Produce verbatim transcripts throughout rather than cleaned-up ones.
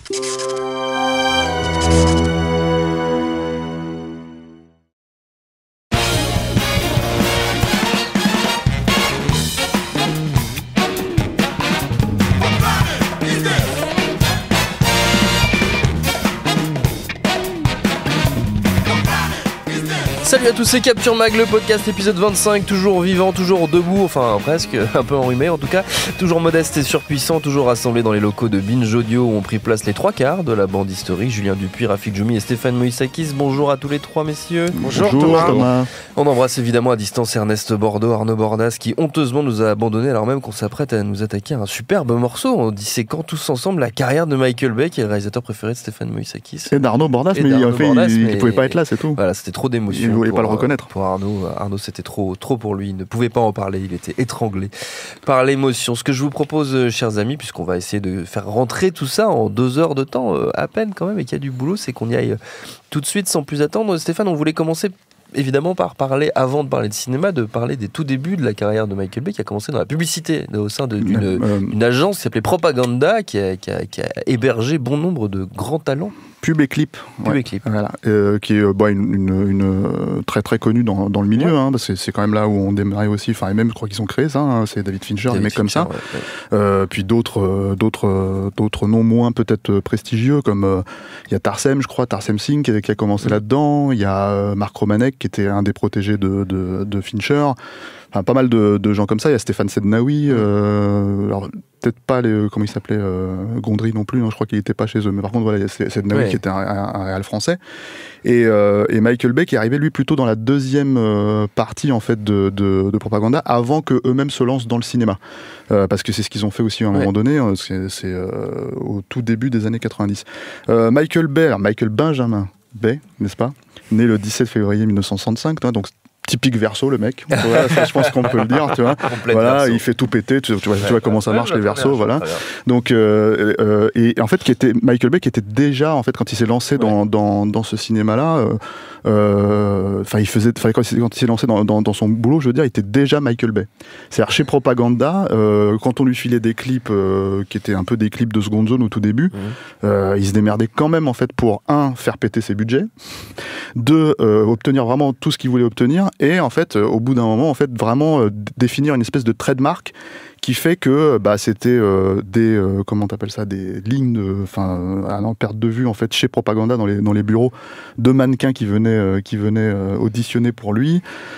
Salut à tous, c'est Capture Mag, le podcast épisode vingt-cinq, toujours vivant, toujours debout, enfin presque, un peu enrhumé en tout cas, toujours modeste et surpuissant, toujours rassemblé dans les locaux de Binge Audio où ont pris place les trois quarts de la bande historique, Julien Dupuis, Rafik Djoumi et Stéphane Moïsakis. Bonjour à tous les trois messieurs. Bonjour, Bonjour Thomas. Thomas. On embrasse évidemment à distance Ernest Bordeaux, Arnaud Bordas qui honteusement nous a abandonnés alors même qu'on s'apprête à nous attaquer à un superbe morceau en disséquant tous ensemble la carrière de Michael Bay, qui est le réalisateur préféré de Stéphane Moïsakis. Et d'Arnaud Bordas, et mais d'Arnaud en fait Bordas, il, mais... il pouvait pas être là, c'est tout. Voilà, c'était trop d'émotion. Il voulait pas le reconnaître. Pour Arnaud, Arnaud c'était trop, trop pour lui, il ne pouvait pas en parler, il était étranglé par l'émotion. Ce que je vous propose, chers amis, puisqu'on va essayer de faire rentrer tout ça en deux heures de temps, euh, à peine quand même, et qu'il y a du boulot, c'est qu'on y aille tout de suite sans plus attendre. Stéphane, on voulait commencer évidemment par parler, avant de parler de cinéma, de parler des tout débuts de la carrière de Michael Bay, qui a commencé dans la publicité, au sein de, d'une euh, une agence qui s'appelait Propaganda, qui a, qui, a, qui a hébergé bon nombre de grands talents. Pub et clip, Pub ouais. et clip. Voilà. Euh, qui est bah, une, une, une très très connue dans, dans le milieu, ouais. hein, parce que c'est quand même là où on démarrait aussi, enfin et même je crois qu'ils ont créé ça, hein, c'est David Fincher, David des mecs Fincher, comme ça, ouais, ouais. Euh, puis d'autres, d'autres, d'autres noms moins peut-être prestigieux, comme il euh, y a Tarsem, je crois, Tarsem Singh qui a, qui a commencé mmh. là-dedans, il y a euh, Mark Romanek qui était un des protégés de, de, de Fincher. Enfin, pas mal de, de gens comme ça. Il y a Stéphane Sednaoui, euh, alors peut-être pas les, comment il s'appelait, euh, Gondry non plus, hein, je crois qu'il n'était pas chez eux, mais par contre voilà, il y a Sednaoui ouais. qui était un, un, un réal français, et, euh, et Michael Bay qui est arrivé lui plutôt dans la deuxième euh, partie en fait de, de, de Propaganda, avant que eux-mêmes se lancent dans le cinéma, euh, parce que c'est ce qu'ils ont fait aussi à un ouais. moment donné, hein, c'est, c'est euh, au tout début des années quatre-vingt-dix. Euh, Michael Bay, alors Michael Benjamin Bay, n'est-ce pas, né le dix-sept février mille neuf cent soixante-cinq, toi, donc typique Verseau, le mec. Voilà, ça, je pense qu'on peut le dire, tu vois. Voilà, verso. Il fait tout péter. Tu, tu vois, ouais, tu vois comment ça marche ouais, les Verseaux, voilà. Donc, euh, euh, et en fait, qui était Michael Bay, qui était déjà, en fait, quand il s'est lancé dans ouais. dans, dans ce cinéma-là, enfin, euh, il faisait, quand il s'est lancé dans, dans, dans son boulot, je veux dire, il était déjà Michael Bay. C'est-à-dire chez Propaganda, euh, quand on lui filait des clips euh, qui étaient un peu des clips de seconde zone au tout début, mmh. euh, il se démerdait quand même, en fait, pour un, faire péter ses budgets, deux, euh, obtenir vraiment tout ce qu'il voulait obtenir. Et en fait, euh, au bout d'un moment, en fait, vraiment euh, définir une espèce de trademark qui fait que bah, c'était euh, des euh, comment t'appelles ça, des lignes, enfin, à n'en perdre de vue en fait chez Propaganda dans les dans les bureaux de mannequins qui venaient euh, qui venaient euh, auditionner pour lui.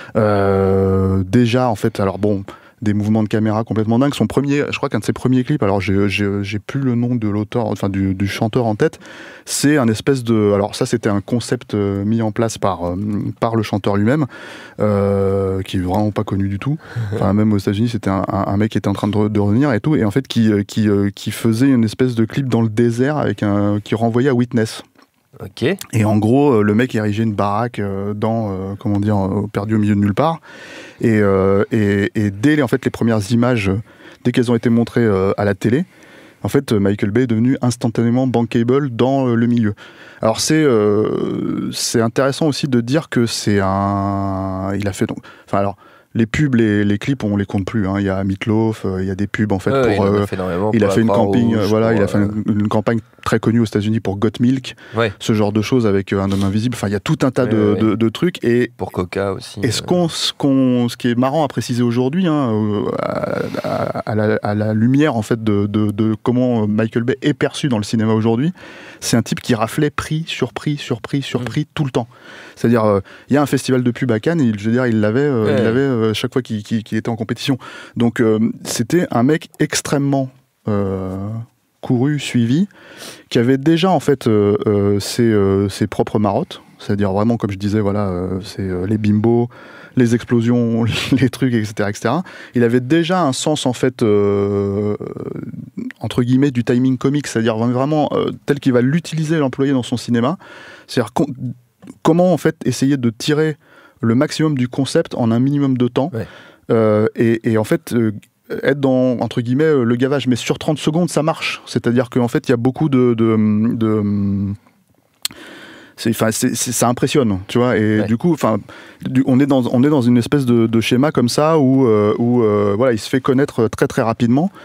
Euh, déjà en fait, alors bon. Des mouvements de caméra complètement dingues. Son premier, je crois qu'un de ses premiers clips, alors j'ai, j'ai, j'ai plus le nom de l'auteur, enfin du, du chanteur en tête, c'est un espèce de, alors ça c'était un concept euh, mis en place par euh, par le chanteur lui-même, euh, qui est vraiment pas connu du tout. Enfin même aux États-Unis, c'était un, un, un mec qui était en train de, de revenir et tout, et en fait qui qui qui faisait une espèce de clip dans le désert avec un qui renvoyait à Witness. Ok. Et en gros, le mec érigeait une baraque dans, euh, comment dire, perdu au milieu de nulle part. Et, euh, et, et dès les, en fait, les premières images, dès qu'elles ont été montrées euh, à la télé, en fait, Michael Bay est devenu instantanément bankable dans euh, le milieu. Alors c'est euh, c'est intéressant aussi de dire que c'est un, il a fait donc, enfin alors. Les pubs, les, les clips, on les compte plus. Hein. Il y a Meatloaf, euh, il y a des pubs en fait ouais, pour. Il, euh, a fait, il a fait une campagne, rouge, voilà, pour, il a fait euh... une, une campagne très connue aux États-Unis pour Got Milk, ouais. ce genre de choses avec euh, un homme invisible. Enfin, il y a tout un tas ouais, de, ouais. de, de trucs et pour Coca aussi. Et ce qu'on, ce qu'on, ce qui est marrant à préciser aujourd'hui, hein, à, à, à, la, à la lumière en fait de, de, de comment Michael Bay est perçu dans le cinéma aujourd'hui, c'est un type qui raflait prix sur prix sur prix sur prix mmh. tout le temps. C'est-à-dire, il euh, y a un festival de pub à Cannes, et, je veux dire, il l'avait, euh, ouais. il l'avait euh, chaque fois qu'il, qu'il, qu'il était en compétition. Donc, euh, c'était un mec extrêmement euh, couru, suivi, qui avait déjà en fait euh, euh, ses, euh, ses propres marottes. C'est-à-dire vraiment, comme je disais, voilà, euh, c'est euh, les bimbos, les explosions, les trucs, et cetera, et cetera. Il avait déjà un sens en fait, euh, entre guillemets, du timing comique, c'est-à-dire vraiment euh, tel qu'il va l'utiliser, l'employer dans son cinéma. C'est-à-dire comment en fait essayer de tirer le maximum du concept en un minimum de temps, ouais. euh, et, et en fait euh, être dans entre guillemets euh, le gavage, mais sur trente secondes ça marche. C'est-à-dire qu'en fait il y a beaucoup de, de, de c'est, enfin, c'est, c'est, ça impressionne, tu vois, et ouais. du coup, enfin, on est dans, on est dans une espèce de, de schéma comme ça où, euh, où euh, voilà, il se fait connaître très très rapidement.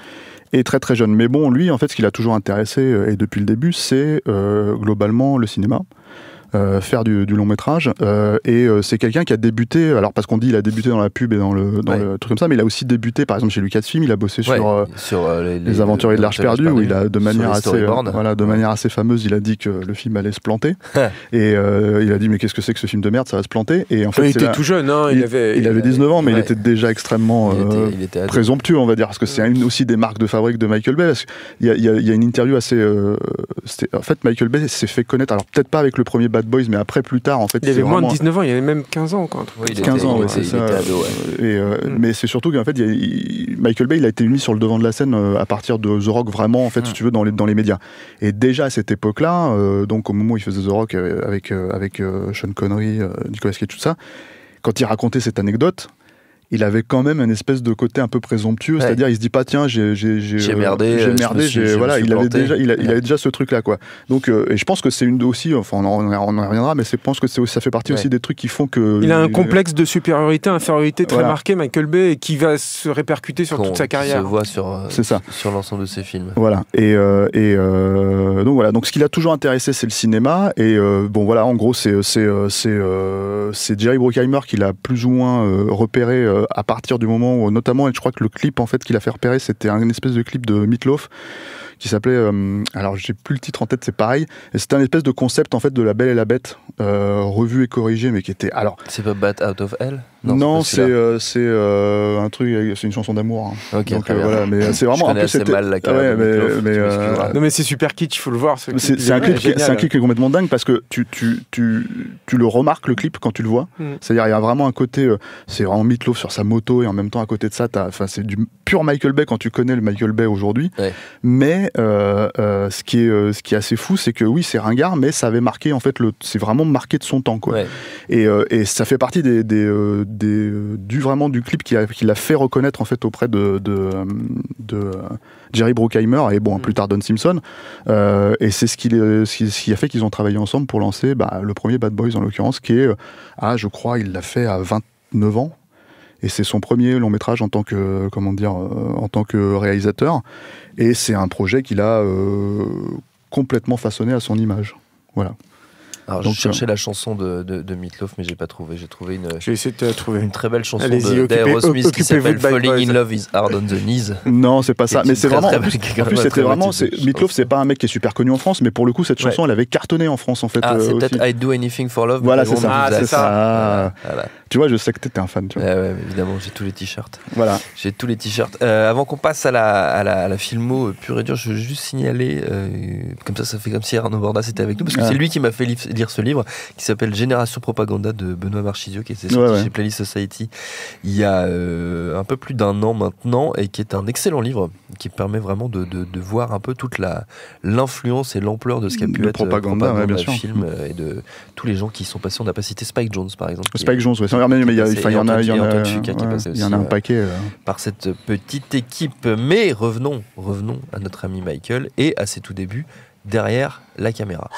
Et très très jeune. Mais bon, lui, en fait, ce qui l'a toujours intéressé, et depuis le début, c'est euh, globalement le cinéma. Euh, faire du, du long métrage euh, et euh, c'est quelqu'un qui a débuté, alors parce qu'on dit il a débuté dans la pub et dans le, dans ouais. le truc comme ça, mais il a aussi débuté par exemple chez Lucasfilm, il a bossé ouais, sur, euh, sur euh, les, les Aventuriers de l'Arche perdue, où il a de manière assez euh, voilà, de ouais. manière assez fameuse, il a dit que le film allait se planter et euh, il a dit mais qu'est-ce que c'est que ce film de merde, ça va se planter. Et en fait, il était là, tout jeune, hein, il, il avait il avait dix-neuf ans, mais ouais. il était déjà extrêmement il était, euh, il était présomptueux, on va dire, parce que c'est une aussi des marques de fabrique de Michael Bay. Parce qu'il y a, il y a, il y a une interview assez euh, en fait Michael Bay s'est fait connaître, alors peut-être pas avec le premier Bad Boys, mais après plus tard en fait. Il avait moins de dix-neuf ans, il avait même quinze ans quoi. Oui, quinze était, ans, il ouais, était, c'est il ça. Était ado, ouais. Et, euh, mm. Mais c'est surtout qu'en fait, il y a, il, Michael Bay, il a été mis sur le devant de la scène euh, à partir de The Rock, vraiment, en fait, mm. si tu veux, dans les, dans les médias. Et déjà à cette époque-là, euh, donc au moment où il faisait The Rock euh, avec, euh, avec euh, Sean Connery, euh, Nicolas Cage, tout ça, quand il racontait cette anecdote, il avait quand même une espèce de côté un peu présomptueux, ouais. c'est-à-dire il se dit pas tiens j'ai j'ai j'ai, j'ai merdé, j'ai merdé, suis, j'ai, voilà, il avait planté. déjà il, a, il avait déjà ce truc là quoi. Donc euh, et je pense que c'est une aussi, enfin on en, on en reviendra, mais je pense que c'est ça fait partie ouais. aussi des trucs qui font que il a un complexe de supériorité, infériorité très voilà. marqué, Michael Bay, et qui va se répercuter sur Qu'on, toute sa carrière. Se voit sur euh, c'est ça. sur l'ensemble de ses films. Voilà et euh, et euh, donc voilà donc ce qui l'a toujours intéressé c'est le cinéma et euh, bon voilà en gros c'est c'est c'est euh, c'est Jerry Bruckheimer qui l'a plus ou moins euh, repéré euh, à partir du moment où, notamment, et je crois que le clip en fait qu'il a fait repérer, c'était un espèce de clip de Meatloaf qui s'appelait, euh, alors j'ai plus le titre en tête, c'est pareil, et c'était un espèce de concept en fait de La Belle et la Bête, euh, revu et corrigé, mais qui était, alors... C'est pas Bat Out of Hell ? Non, non c'est, euh, c'est euh, un truc, c'est une chanson d'amour. Hein. Ok, donc très euh, bien. voilà, mais c'est vraiment je un peu assez mal la carrière ouais, de mais, mais euh, non mais c'est super kitsch, il faut le voir. Ce c'est, c'est, un clip qui, c'est un clip qui est complètement dingue parce que tu, tu, tu, tu le remarques le clip quand tu le vois. Mm. C'est-à-dire il y a vraiment un côté, euh, c'est vraiment Meatloaf sur sa moto et en même temps à côté de ça, t'as, c'est du pur Michael Bay quand tu connais le Michael Bay aujourd'hui. Ouais. Mais euh, euh, ce qui est, euh, ce qui est assez fou, c'est que oui, c'est ringard, mais ça avait marqué en fait le, c'est vraiment marqué de son temps quoi. Ouais. Et, euh, et ça fait partie des, des, euh, des du vraiment du clip qui, a, qui l'a fait reconnaître en fait auprès de, de, de euh, Jerry Bruckheimer et bon mmh. plus tard Don Simpson euh, et c'est ce qui, ce qui a fait qu'ils ont travaillé ensemble pour lancer bah, le premier Bad Boys en l'occurrence qui est ah je crois il l'a fait à vingt-neuf ans et c'est son premier long métrage en tant que comment dire euh, en tant que réalisateur et c'est un projet qu'il a euh, complètement façonné à son image voilà. Alors, donc, je cherchais euh... la chanson de, de, de Meatloaf, mais j'ai pas trouvé. J'ai trouvé une. J'ai essayé de trouver une très belle chanson Allez-y, de, occupez, d'Aerosmith qui s'appelle Falling boys. in Love is Hard on the Knees. Non, c'est pas ça. Mais c'est très, vraiment. Très, en plus, très, en plus c'était vraiment. C'est, Meatloaf, c'est pas un mec qui est super connu en France, mais pour le coup, cette chanson, ouais. elle avait cartonné en France, en fait. Ah, euh, c'est aussi. peut-être I'd Do Anything for Love. Voilà, c'est ça. Ah, c'est ça. Voilà. Voilà. Tu vois, je sais que t'étais un fan. Tu vois. Ouais, ouais, évidemment, j'ai tous les t-shirts. Voilà. J'ai tous les t-shirts. Euh, avant qu'on passe à la, à la, à la filmo pure et dure, je veux juste signaler, euh, comme ça, ça fait comme si Arnaud Bordas était avec nous, parce que ah. c'est lui qui m'a fait lire ce livre, qui s'appelle Génération Propaganda de Benoît Marchizio, qui est sorti ouais, ouais. chez Playlist Society il y a euh, un peu plus d'un an maintenant, et qui est un excellent livre, qui permet vraiment de, de, de voir un peu toute la, l'influence et l'ampleur de ce qu'a pu de être propaganda, propaganda ouais, bien sûr. film et de tous les gens qui sont passés. On n'a pas cité Spike Jones, par exemple. Spike est, Jones, oui. Mais il y, y en a, il y en a, il y en a un paquet. Euh... Par cette petite équipe. Mais revenons, revenons à notre ami Michael et à ses tout débuts derrière la caméra.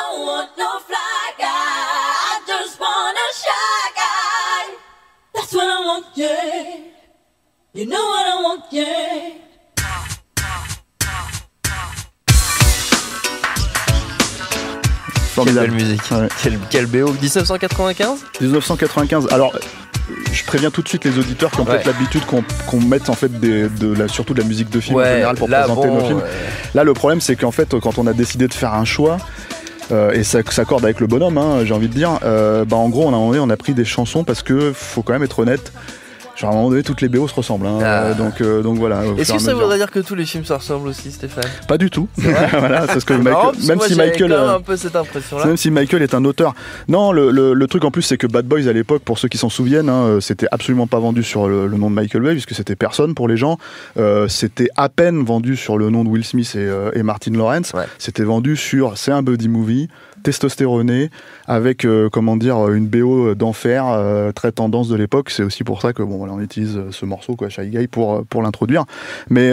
Formidable. Quelle belle musique. Ouais. Quel, quel B O. dix-neuf cent quatre-vingt-quinze dix-neuf cent quatre-vingt-quinze. Alors, je préviens tout de suite les auditeurs qui ont ouais. peut-être l'habitude qu'on, qu'on mette en fait des, de la, surtout de la musique de film ouais, en général pour là, présenter bon, nos films. Ouais. Là, le problème, c'est qu'en fait, quand on a décidé de faire un choix, euh, et ça s'accorde avec le bonhomme, hein, j'ai envie de dire, euh, bah, en gros, on a, on a pris des chansons parce que faut quand même être honnête. Genre à un moment donné, toutes les B O se ressemblent, hein. ah. donc, euh, donc voilà. Est-ce que ça voudrait dire que tous les films se ressemblent aussi, Stéphane ? Pas du tout. Voilà, parce que Michael, non, parce même que moi, si Michael, euh, un peu cette impression-là. Même si Michael est un auteur. Non, le, le, le truc en plus, c'est que Bad Boys à l'époque, pour ceux qui s'en souviennent, hein, c'était absolument pas vendu sur le, le nom de Michael Bay, puisque c'était personne pour les gens. Euh, c'était à peine vendu sur le nom de Will Smith et, euh, et Martin Lawrence. Ouais. C'était vendu sur, c'est un buddy movie. testostéroné, avec euh, comment dire une B O d'enfer, euh, très tendance de l'époque. C'est aussi pour ça que bon, voilà, on utilise ce morceau, quoi, Shy Guy, pour pour l'introduire. Mais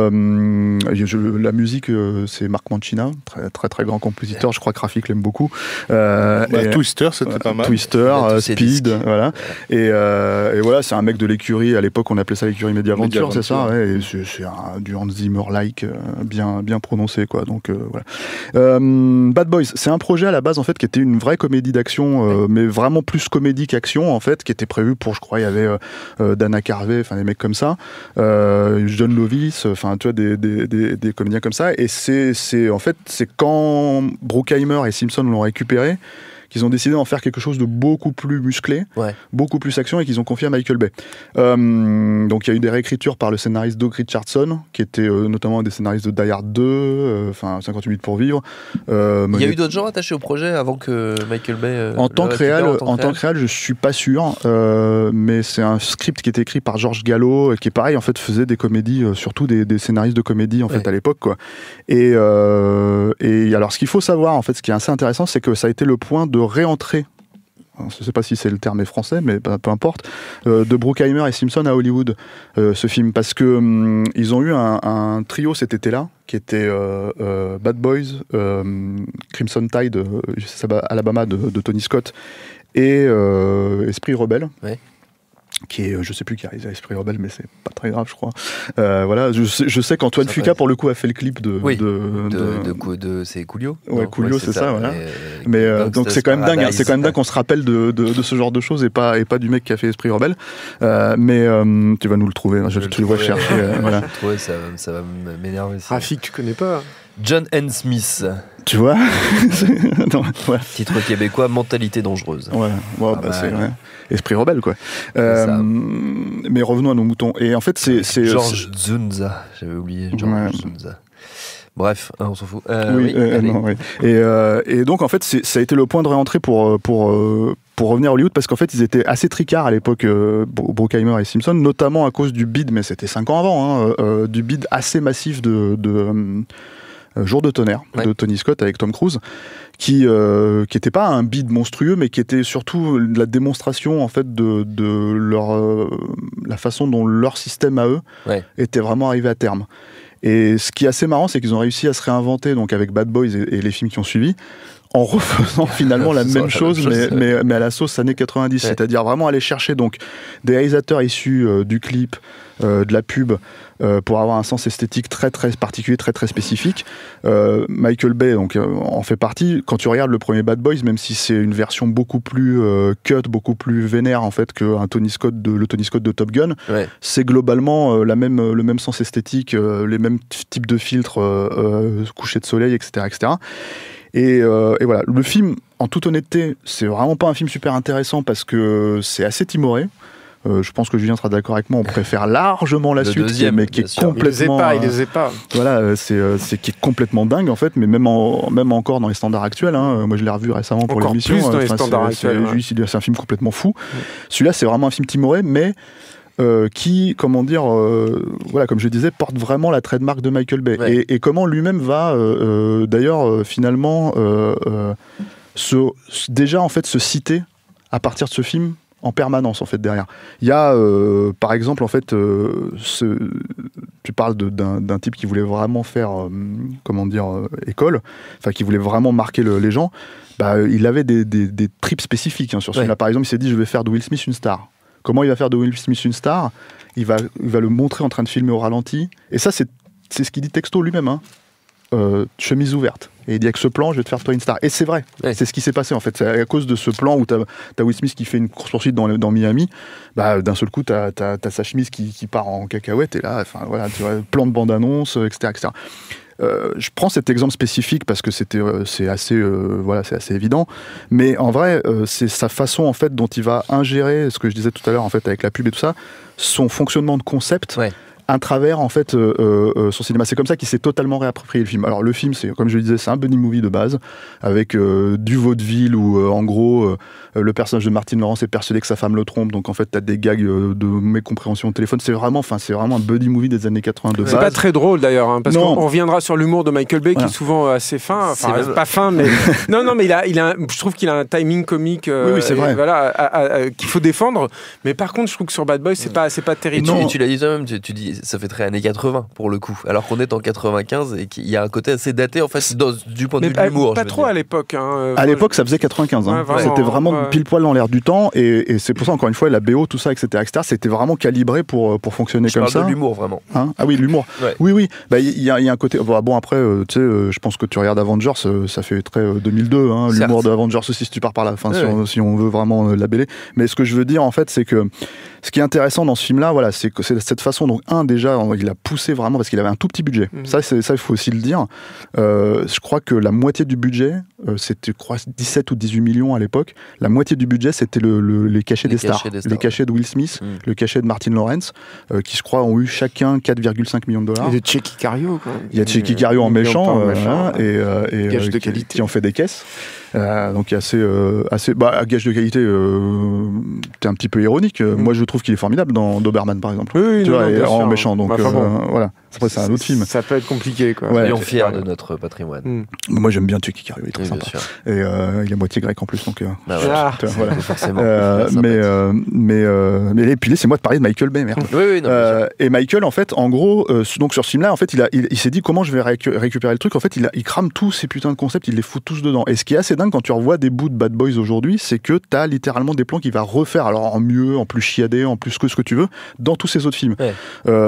euh, je, la musique, euh, c'est Mark Mancina, très très très grand compositeur. Je crois que Rafik l'aime beaucoup. Euh, bah, et, Twister, c'était euh, pas mal. Twister, euh, Speed, voilà. Et, euh, et voilà, c'est un mec de l'écurie. À l'époque, on appelait ça l'écurie Mediaventure, c'est ça, ouais. Et c'est, c'est un, du Hans Zimmer-like, euh, bien bien prononcé, quoi. Donc euh, voilà. Euh, Bad Boys, c'est un projet à la base en fait qui était une vraie comédie d'action, euh, mais vraiment plus comédie qu'action en fait, qui était prévu pour, je crois, il y avait euh, Dana Carvey, enfin des mecs comme ça, euh, John Lovitz, enfin tu vois des, des, des, des comédiens comme ça. Et c'est c'est en fait c'est quand Bruckheimer et Simpson l'ont récupéré qu'ils ont décidé d'en faire quelque chose de beaucoup plus musclé, ouais. beaucoup plus action, et qu'ils ont confié à Michael Bay. Euh, donc il y a eu des réécritures par le scénariste Doug Richardson, qui était euh, notamment un des scénaristes de Die Hard deux, enfin euh, cinquante-huit minutes pour vivre. Euh, il y a eu d'autres gens attachés au projet avant que Michael Bay... Euh, en tant que réel, en, tant, en tant que réel, je suis pas sûr, euh, mais c'est un script qui était écrit par George Gallo, qui est pareil, en fait, faisait des comédies, euh, surtout des, des scénaristes de comédie, en ouais. fait, à l'époque, quoi. Et, euh, et alors, ce qu'il faut savoir, en fait, ce qui est assez intéressant, c'est que ça a été le point de réentrer, je ne sais pas si c'est le terme est français, mais peu, peu importe, euh, de Bruckheimer et Simpson à Hollywood, euh, ce film, parce que hum, ils ont eu un, un trio cet été-là, qui était euh, euh, Bad Boys, euh, Crimson Tide, euh, Alabama de, de Tony Scott, et euh, Esprit Rebelle. Ouais. Qui est, je sais plus qui a réalisé Esprit Rebelle, mais c'est pas très grave, je crois. Euh, voilà, je sais, je sais qu'Antoine Fuqua, pour le coup, a fait le clip de. Oui, de, de, de, de, de c'est Coolio. Ouais, non, Coolio, ouais, c'est, c'est ça, ça, voilà. Et, mais euh, donc c'est quand même dingue, hein, c'est quand même dingue qu'on se rappelle de, de, de ce genre de choses et pas, et pas du mec qui a fait Esprit Rebelle. Euh, mais euh, tu vas nous le trouver, je, je tu le vois chercher. Euh, voilà. Je trouve ça, ça va m'énerver. Rafik, tu connais pas? John N. Smith. Tu vois. Non, ouais. Titre québécois, Mentalité dangereuse. Ouais, ouais ah bah, bah, c'est ouais. Esprit rebelle, quoi. Euh, mais revenons à nos moutons. Et en fait, c'est. c'est George Zunza, j'avais oublié. George ouais. Zunza. Bref, hein, on s'en fout. Euh, oui, oui, euh, non, oui. Et, euh, et donc, en fait, c'est, ça a été le point de réentrée pour. pour euh, pour revenir à Hollywood, parce qu'en fait, ils étaient assez tricards à l'époque, euh, Bruckheimer et Simpson, notamment à cause du bid, mais c'était cinq ans avant, hein, euh, du bid assez massif de, de euh, Jour de tonnerre, ouais. de Tony Scott avec Tom Cruise, qui euh, qui était pas un bid monstrueux, mais qui était surtout la démonstration en fait de, de leur euh, la façon dont leur système à eux ouais. était vraiment arrivé à terme. Et ce qui est assez marrant, c'est qu'ils ont réussi à se réinventer, donc avec Bad Boys et, et les films qui ont suivi, en refaisant finalement la même chose, chose mais, mais, mais à la sauce années quatre-vingt-dix, ouais. c'est-à-dire vraiment aller chercher donc des réalisateurs issus euh, du clip, euh, de la pub, euh, pour avoir un sens esthétique très très particulier, très très spécifique. Euh, Michael Bay donc, euh, en fait partie. Quand tu regardes le premier Bad Boys, même si c'est une version beaucoup plus euh, cut, beaucoup plus vénère en fait qu'un Tony Scott de, le Tony Scott de Top Gun, ouais. c'est globalement euh, la même, le même sens esthétique, euh, les mêmes types de filtres, euh, euh, coucher de soleil, et cetera, et cetera. Et, euh, et voilà, le film, en toute honnêteté, c'est vraiment pas un film super intéressant parce que c'est assez timoré. Euh, je pense que Julien sera d'accord avec moi, on préfère largement la le suite, deuxième, mais qui est sûr. complètement. Il les faisait pas, il les faisait pas. Voilà, c'est, c'est qui est complètement dingue en fait, mais même, en, même encore dans les standards actuels. Hein, moi, je l'ai revu récemment pour encore l'émission. Plus dans les enfin, standards c'est, actuels. C'est, ouais. c'est un film complètement fou. Ouais. Celui-là, c'est vraiment un film timoré, mais. Euh, qui, comment dire, euh, voilà, comme je disais, porte vraiment la trademark de Michael Bay. Ouais. Et, et comment lui-même va, euh, euh, d'ailleurs, euh, finalement, euh, euh, se, déjà, en fait, se citer à partir de ce film en permanence, en fait, derrière. Il y a, euh, par exemple, en fait, euh, ce, tu parles de, d'un, d'un type qui voulait vraiment faire, euh, comment dire, euh, école, enfin, qui voulait vraiment marquer le, les gens. Bah, il avait des, des, des tripes spécifiques hein, sur ce ouais. film-là. Par exemple, il s'est dit, je vais faire de Will Smith une star. Comment il va faire de Will Smith une star ? il va, il va le montrer en train de filmer au ralenti. Et ça, c'est, c'est ce qu'il dit texto lui-même. Hein. Euh, chemise ouverte. Et il dit avec ce plan, je vais te faire toi une star. Et c'est vrai. Ouais. C'est ce qui s'est passé en fait. C'est à cause de ce plan où t'as, t'as Will Smith qui fait une course-poursuite dans, dans Miami. Bah, d'un seul coup, t'as, t'as, t'as sa chemise qui, qui part en cacahuète. Et là, enfin voilà, tu vois, plan de bande-annonce, et cetera, et cetera. Euh, je prends cet exemple spécifique parce que c'était, euh, c'est assez, euh, voilà, c'est assez évident. Mais en vrai, euh, c'est sa façon en fait dont il va ingérer ce que je disais tout à l'heure en fait avec la pub et tout ça, son fonctionnement de concept. Ouais. un travers en fait euh, euh, son cinéma. C'est comme ça qu'il s'est totalement réapproprié le film. Alors le film, c'est comme je le disais, c'est un buddy movie de base avec euh, du vaudeville où euh, en gros euh, le personnage de Martin Lawrence est persuadé que sa femme le trompe, donc en fait t'as des gags euh, de mécompréhension au téléphone. C'est vraiment, enfin c'est vraiment un buddy movie des années quatre-vingts de base. C'est pas très drôle d'ailleurs, hein, parce non. qu'on reviendra sur l'humour de Michael Bay voilà. qui est souvent assez fin, enfin même... pas fin, mais non non mais il a, il a, un... je trouve qu'il a un timing comique, euh, oui, oui, c'est vrai. voilà, à, à, à, qu'il faut défendre. Mais par contre, je trouve que sur Bad Boys, c'est pas, c'est pas terrible. Et tu, tu l'as dit toi-même, tu, tu dis, ça fait très années quatre-vingts pour le coup, alors qu'on est en quatre-vingt-quinze et qu'il y a un côté assez daté en fait dans, du point de mais vue de l'humour. Pas trop dire. à l'époque. Hein. À l'époque, ça faisait quatre-vingt-quinze. Hein. Ouais, vraiment, c'était vraiment ouais. pile poil dans l'air du temps, et, et c'est pour ça encore une fois la B O, tout ça, et cetera, et cetera. C'était vraiment calibré pour pour fonctionner je comme parle ça. De l'humour vraiment. Hein ah oui, l'humour. Ouais. Oui, oui. Bah il y, y, y a un côté. Bon après, euh, tu sais, euh, je pense que tu regardes Avengers, euh, ça fait très euh, deux mille deux. Hein, l'humour de Avengers aussi, si tu pars par là. Enfin, ouais, si, ouais. on, si on veut vraiment euh, labeller. Mais ce que je veux dire en fait, c'est que ce qui est intéressant dans ce film-là, voilà, c'est que c'est cette façon. Donc un déjà, il a poussé vraiment parce qu'il avait un tout petit budget. Mmh. Ça, c'est ça, il faut aussi le dire. Euh, je crois que la moitié du budget, euh, c'était, je crois, dix-sept ou dix-huit millions à l'époque. La moitié du budget, c'était le, le, les cachets les des stars, des stars les cachets de Will Smith, mmh. le cachet de Martin Lawrence, euh, qui je crois ont eu chacun quatre virgule cinq millions de dollars. Et de Tchéky Cario. Quoi. Il y a Tchéky Cario en méchant, euh, méchant hein, et, euh, et gage euh, de qui, qualité, qui en fait des caisses. Euh, donc assez, euh, assez, bah, gage de qualité. Euh, t'es un petit peu ironique. Mmh. Moi, je trouve qu'il est formidable dans Doberman, par exemple. Oui, oui, tu non, vois, non, et en sûr. méchant. Donc bah, euh, bon. voilà. Après, c'est un autre film. Ça peut être compliqué, quoi. Ouais, soyons fiers de notre patrimoine. Mmh. Moi, j'aime bien Tchéky Cario, il est très oui, sympa. Et euh, il est moitié grec en plus, donc. Euh, bah, ouais. ah. tu vois, voilà. Forcément. Euh, mais, euh, mais, euh, mais et puis là, c'est moi de parler de Michael Bay, merde. Oui, oui, non, euh, et Michael, en fait, en gros, euh, donc sur ce film-là, en fait, il, a, il, il s'est dit comment je vais récu- récupérer le truc. En fait, il, a, il crame tous ces putains de concepts, il les fout tous dedans. Et ce qui est assez dingue quand tu revois des bouts de Bad Boys aujourd'hui, c'est que t'as littéralement des plans qu'il va refaire, alors en mieux, en plus chiadé, en plus que ce que tu veux, dans tous ses autres films. Il ouais.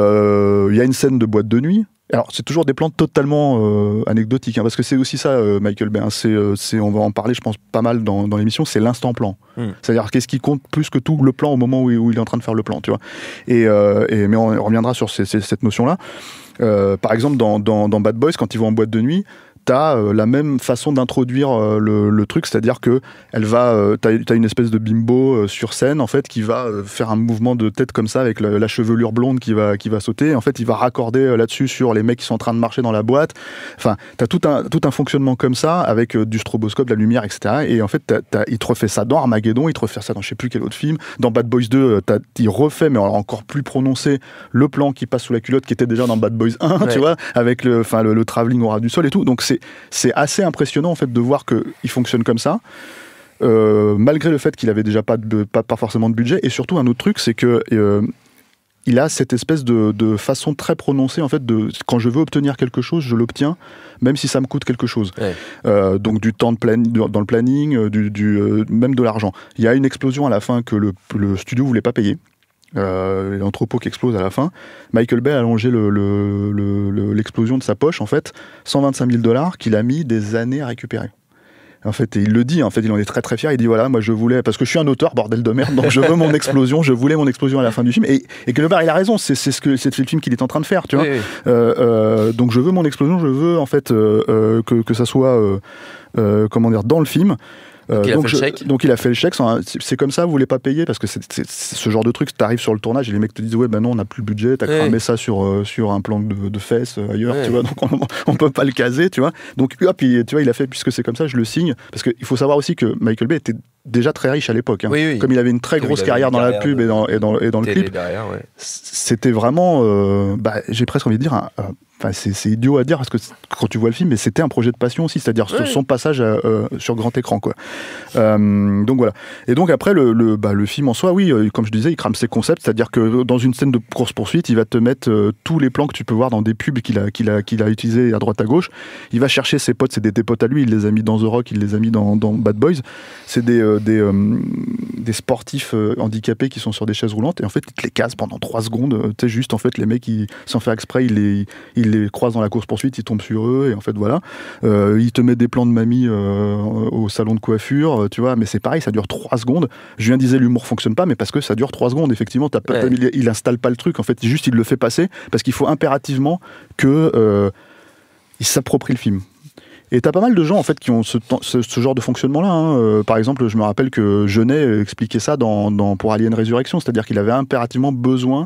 euh, y a une scène de boîte de nuit. Alors, c'est toujours des plans totalement euh, anecdotiques, hein, parce que c'est aussi ça, euh, Michael Bay. Hein, c'est, euh, c'est, on va en parler, je pense, pas mal dans, dans l'émission, c'est l'instant plan. Mm. C'est-à-dire, qu'est-ce qui compte plus que tout le plan au moment où, où il est en train de faire le plan, tu vois. Et, euh, et, mais on reviendra sur ces, ces, cette notion-là. Euh, par exemple, dans, dans, dans Bad Boys, quand ils vont en boîte de nuit, t'as euh, la même façon d'introduire euh, le, le truc, c'est-à-dire que elle va, euh, t'as, t'as une espèce de bimbo euh, sur scène en fait qui va euh, faire un mouvement de tête comme ça avec le, la chevelure blonde qui va qui va sauter. En fait, il va raccorder euh, là-dessus sur les mecs qui sont en train de marcher dans la boîte. Enfin, t'as tout un tout un fonctionnement comme ça avec euh, du stroboscope, de la lumière, et cetera. Et en fait, t'as, t'as, il te refait ça dans Armageddon, il te refait ça dans je sais plus quel autre film. Dans Bad Boys deux, t'as, il refait, mais alors encore plus prononcé, le plan qui passe sous la culotte qui était déjà dans Bad Boys un, ouais. tu vois, avec le, enfin le, le travelling au ras du sol et tout. Donc c'est c'est assez impressionnant en fait de voir qu'il fonctionne comme ça, euh, malgré le fait qu'il avait déjà pas, de, pas, pas forcément de budget. Et surtout un autre truc, c'est que euh, il a cette espèce de, de façon très prononcée en fait de quand je veux obtenir quelque chose, je l'obtiens, même si ça me coûte quelque chose. Ouais. Euh, donc du temps de plan, dans le planning, du, du, euh, même de l'argent. Il y a une explosion à la fin que le, le studio voulait pas payer. Euh, l'entrepôt qui explose à la fin. Michael Bay a allongé le, le, le, le, l'explosion de sa poche, en fait, cent vingt-cinq mille dollars qu'il a mis des années à récupérer. En fait, et il le dit, en fait, il en est très très fier. Il dit voilà, moi je voulais, parce que je suis un auteur, bordel de merde, donc je veux mon explosion, je voulais mon explosion à la fin du film. Et, et quelque part, il a raison, c'est, c'est ce que c'est le film qu'il est en train de faire, tu vois. Oui, oui. Euh, euh, donc je veux mon explosion, je veux en fait euh, euh, que, que ça soit, euh, euh, comment dire, dans le film. Donc, il euh, donc, je, donc il a fait le chèque. C'est, c'est comme ça, vous voulez pas payer parce que c'est, c'est, c'est ce genre de truc. T'arrives sur le tournage et les mecs te disent ouais ben non on n'a plus le budget. T'as ouais. cramé ça sur euh, sur un plan de, de fesses euh, ailleurs, ouais. tu vois. Donc on, on peut pas le caser, tu vois. Donc hop, il, tu vois, il a fait puisque c'est comme ça, je le signe parce qu'il faut savoir aussi que Michael Bay était déjà très riche à l'époque. Hein. Oui, oui. Comme il avait une très Comme grosse carrière dans la pub de, et dans et dans et dans le clip. Derrière, ouais. C'était vraiment, euh, bah, j'ai presque envie de dire. Un, un, Enfin, c'est, c'est idiot à dire parce que quand tu vois le film, mais c'était un projet de passion aussi, c'est-à-dire ouais. son passage à, euh, sur grand écran, quoi. Euh, donc voilà. Et donc après le, le, bah, le film en soi, oui, euh, comme je disais, il crame ses concepts, c'est-à-dire que dans une scène de course poursuite, il va te mettre euh, tous les plans que tu peux voir dans des pubs qu'il a qu'il a qu'il a utilisés à droite à gauche. Il va chercher ses potes, c'est des, des potes à lui, il les a mis dans The Rock, il les a mis dans, dans Bad Boys. C'est des euh, des, euh, des sportifs euh, handicapés qui sont sur des chaises roulantes et en fait ils te les cassent pendant trois secondes. Euh, tu sais juste en fait les mecs ils, sans faire exprès, ils les ils les croisent dans la course-poursuite, ils tombent sur eux, et en fait, voilà. Euh, ils te mettent des plans de mamie euh, au salon de coiffure, euh, tu vois, mais c'est pareil, ça dure trois secondes. Julien disait, l'humour fonctionne pas, mais parce que ça dure trois secondes, effectivement, t'as ouais. pas, il, il installe pas le truc, en fait, juste, il le fait passer, parce qu'il faut impérativement que euh, il s'approprie le film. Et t'as pas mal de gens en fait qui ont ce, ce, ce genre de fonctionnement-là. Hein. Euh, par exemple, je me rappelle que Jeunet expliquait ça dans, dans, pour Alien Résurrection, c'est-à-dire qu'il avait impérativement besoin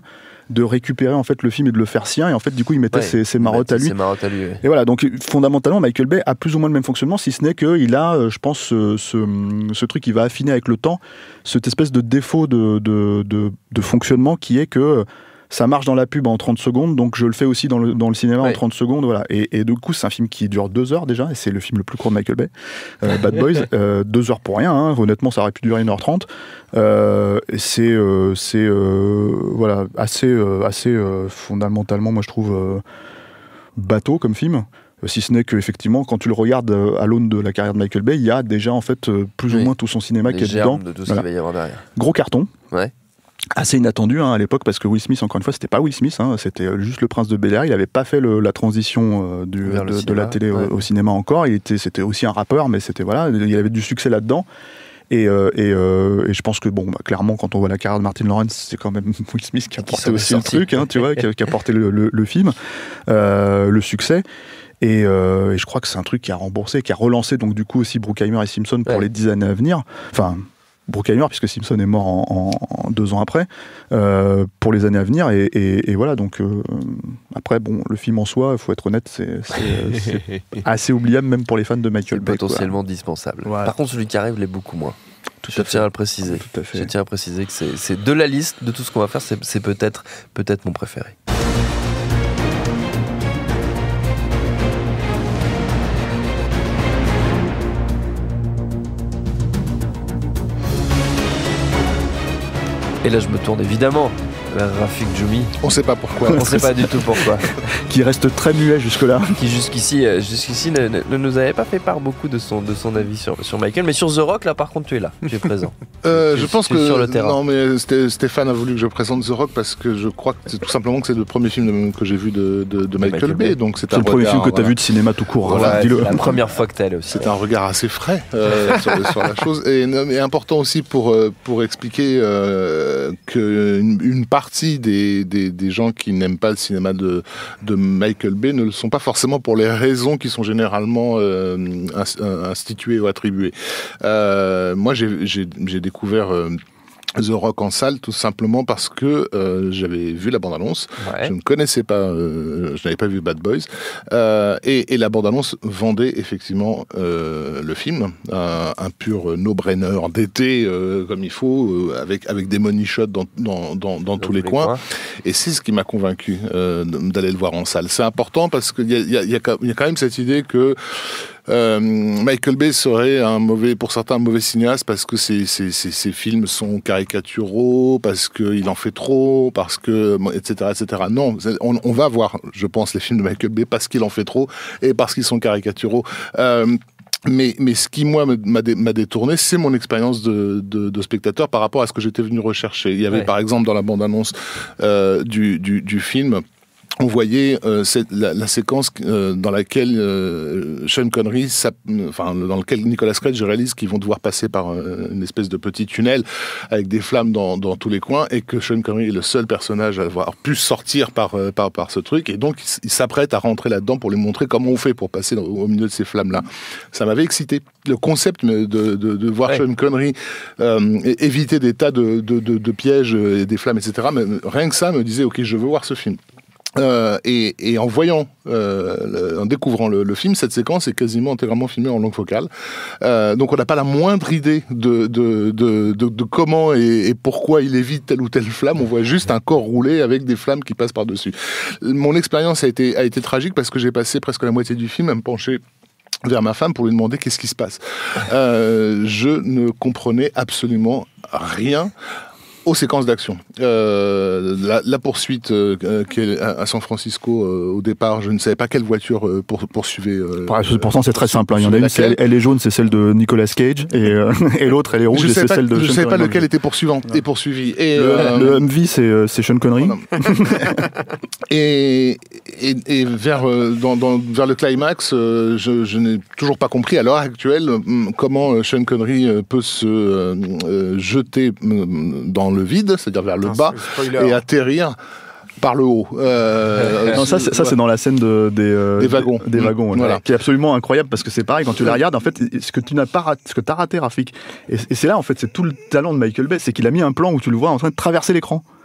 de récupérer en fait le film et de le faire sien, et en fait du coup il mettait ouais, ses, ses marottes à lui. Ses marottes à lui ouais. Et voilà, donc fondamentalement Michael Bay a plus ou moins le même fonctionnement, si ce n'est qu'il a, je pense, ce, ce, ce truc qui va affiner avec le temps, cette espèce de défaut de, de, de, de fonctionnement qui est que ça marche dans la pub en trente secondes, donc je le fais aussi dans le, dans le cinéma ouais. en trente secondes, voilà. Et, et du coup, c'est un film qui dure deux heures déjà, et c'est le film le plus court de Michael Bay, euh, Bad Boys. Euh, deux heures pour rien, hein. Honnêtement, ça aurait pu durer une heure trente. Euh, c'est euh, c'est euh, voilà, assez, euh, assez euh, fondamentalement, moi je trouve, euh, bateau comme film. Si ce n'est qu'effectivement, quand tu le regardes à l'aune de la carrière de Michael Bay, il y a déjà en fait plus oui. ou moins tout son cinéma les qui est dedans. De tout ce voilà. qu'il va y avoir derrière. Gros carton. Ouais. Assez inattendu hein, à l'époque, parce que Will Smith, encore une fois, c'était pas Will Smith, hein, c'était juste le Prince de Bel-Air. Il n'avait pas fait le, la transition euh, du, de, de la télé ouais. au, au cinéma encore. Il était, c'était aussi un rappeur, mais c'était voilà, il avait du succès là-dedans. Et, euh, et, euh, et je pense que bon, bah, clairement, quand on voit la carrière de Martin Lawrence, c'est quand même Will Smith qui a porté aussi le truc, hein, tu vois, qui a, qui a porté le, le, le film, euh, le succès. Et, euh, et je crois que c'est un truc qui a remboursé, qui a relancé donc du coup aussi Bruckheimer et Simpson pour ouais. les dix années à venir. Enfin. Bruckheimer, puisque Simpson est mort en, en, en deux ans après, euh, pour les années à venir. Et, et, et voilà, donc euh, après, bon, le film en soi, il faut être honnête, c'est, c'est, c'est assez oubliable, même pour les fans de Michael Bay. Potentiellement quoi. Dispensable. Voilà. Par contre, celui qui arrive l'est beaucoup moins. Tout Je tiens à le préciser. Tout à fait. Je tiens à préciser que c'est, c'est de la liste de tout ce qu'on va faire, c'est, c'est peut-être, peut-être mon préféré. Et là, je me tourne évidemment vers Rafik Djoumi. On sait pas pourquoi. On sait pas du tout pourquoi. Qui reste très muet jusque-là. Qui jusqu'ici, jusqu'ici ne, ne, ne nous avait pas fait part beaucoup de son, de son avis sur, sur Michael. Mais sur The Rock, là, par contre, tu es là. Tu es présent. Euh, tu, je pense tu que sur le terrain. Non, mais Stéphane a voulu que je présente The Rock parce que je crois que c'est tout simplement que c'est le premier film que j'ai vu de, de, de Michael, Michael Bay. Bay. Donc c'est, c'est un le premier film que tu as voilà. vu de cinéma tout court. Voilà, c'est la première fois que tu es là aussi. C'est un regard assez frais euh, sur, sur la chose. Et, et important aussi pour, pour expliquer euh, qu'une une partie des, des, des gens qui n'aiment pas le cinéma de, de Michael Bay ne le sont pas forcément pour les raisons qui sont généralement euh, instituées ou attribuées. Euh, moi, j'ai, j'ai, j'ai découvert... Euh, The Rock en salle, tout simplement parce que euh, j'avais vu la bande-annonce, ouais. je ne connaissais pas, euh, je n'avais pas vu Bad Boys, euh, et, et la bande-annonce vendait effectivement euh, le film, un, un pur no-brainer d'été euh, comme il faut, euh, avec avec des money shots dans dans dans, dans tous les, les coins. coins, et c'est ce qui m'a convaincu euh, d'aller le voir en salle. C'est important parce qu'il y a il y a, il y a quand même cette idée que Euh, Michael Bay serait un mauvais, pour certains, un mauvais cinéaste parce que ses, ses, ses, ses films sont caricaturaux, parce qu'il en fait trop, parce que, et cetera, et cetera. Non, on, on va voir, je pense, les films de Michael Bay parce qu'il en fait trop et parce qu'ils sont caricaturaux. Euh, Mais, mais ce qui, moi, m'a, dé, m'a détourné, c'est mon expérience de, de, de spectateur par rapport à ce que j'étais venu rechercher. Il y avait, ouais. par exemple, dans la bande-annonce euh, du, du, du film, on voyait euh, cette, la, la séquence euh, dans laquelle euh, Sean Connery, ça, enfin dans lequel Nicolas Cage réalise qu'ils vont devoir passer par euh, une espèce de petit tunnel avec des flammes dans, dans tous les coins, et que Sean Connery est le seul personnage à avoir pu sortir par, euh, par, par ce truc, et donc il, il s'apprête à rentrer là-dedans pour lui montrer comment on fait pour passer dans, au milieu de ces flammes-là. Ça m'avait excité. Le concept de, de, de voir ouais. Sean Connery euh, éviter des tas de, de, de, de pièges et des flammes, et cetera, mais rien que ça me disait, ok, je veux voir ce film. Euh, et, et en voyant, euh, le, en découvrant le, le film, cette séquence est quasiment intégralement filmée en langue focale. Euh, donc on n'a pas la moindre idée de, de, de, de, de comment et, et pourquoi il évite telle ou telle flamme. On voit juste un corps rouler avec des flammes qui passent par-dessus. Mon expérience a été, a été tragique parce que j'ai passé presque la moitié du film à me pencher vers ma femme pour lui demander qu'est-ce qui se passe. Euh, je ne comprenais absolument rien aux séquences d'action. Euh, la, la poursuite euh, qui est à San Francisco euh, au départ, je ne savais pas quelle voiture euh, pour, poursuivait. Euh, Pourtant, c'est très simple. Hein. Il y en a une, c'est, elle est jaune, c'est celle de Nicolas Cage, et, euh, et l'autre, elle est rouge, et c'est pas, celle de. Je ne savais pas lequel était poursuivant et poursuivi. Et le, euh, le Humvee, c'est, c'est Sean Connery. et, et, et vers dans, dans, vers le climax, euh, je, je n'ai toujours pas compris à l'heure actuelle comment Sean Connery peut se euh, jeter dans le vide, c'est-à-dire vers le non, bas, et atterrir par le haut. Euh, non, ça, c'est, ça, c'est dans la scène de, des, euh, des wagons, des, des wagons, voilà. Qui est absolument incroyable parce que c'est pareil quand tu la regardes. En fait, ce que tu n'as pas, raté, ce que t'as raté, Rafik, et, et c'est là en fait, c'est tout le talent de Michael Bay, c'est qu'il a mis un plan où tu le vois en train de traverser l'écran.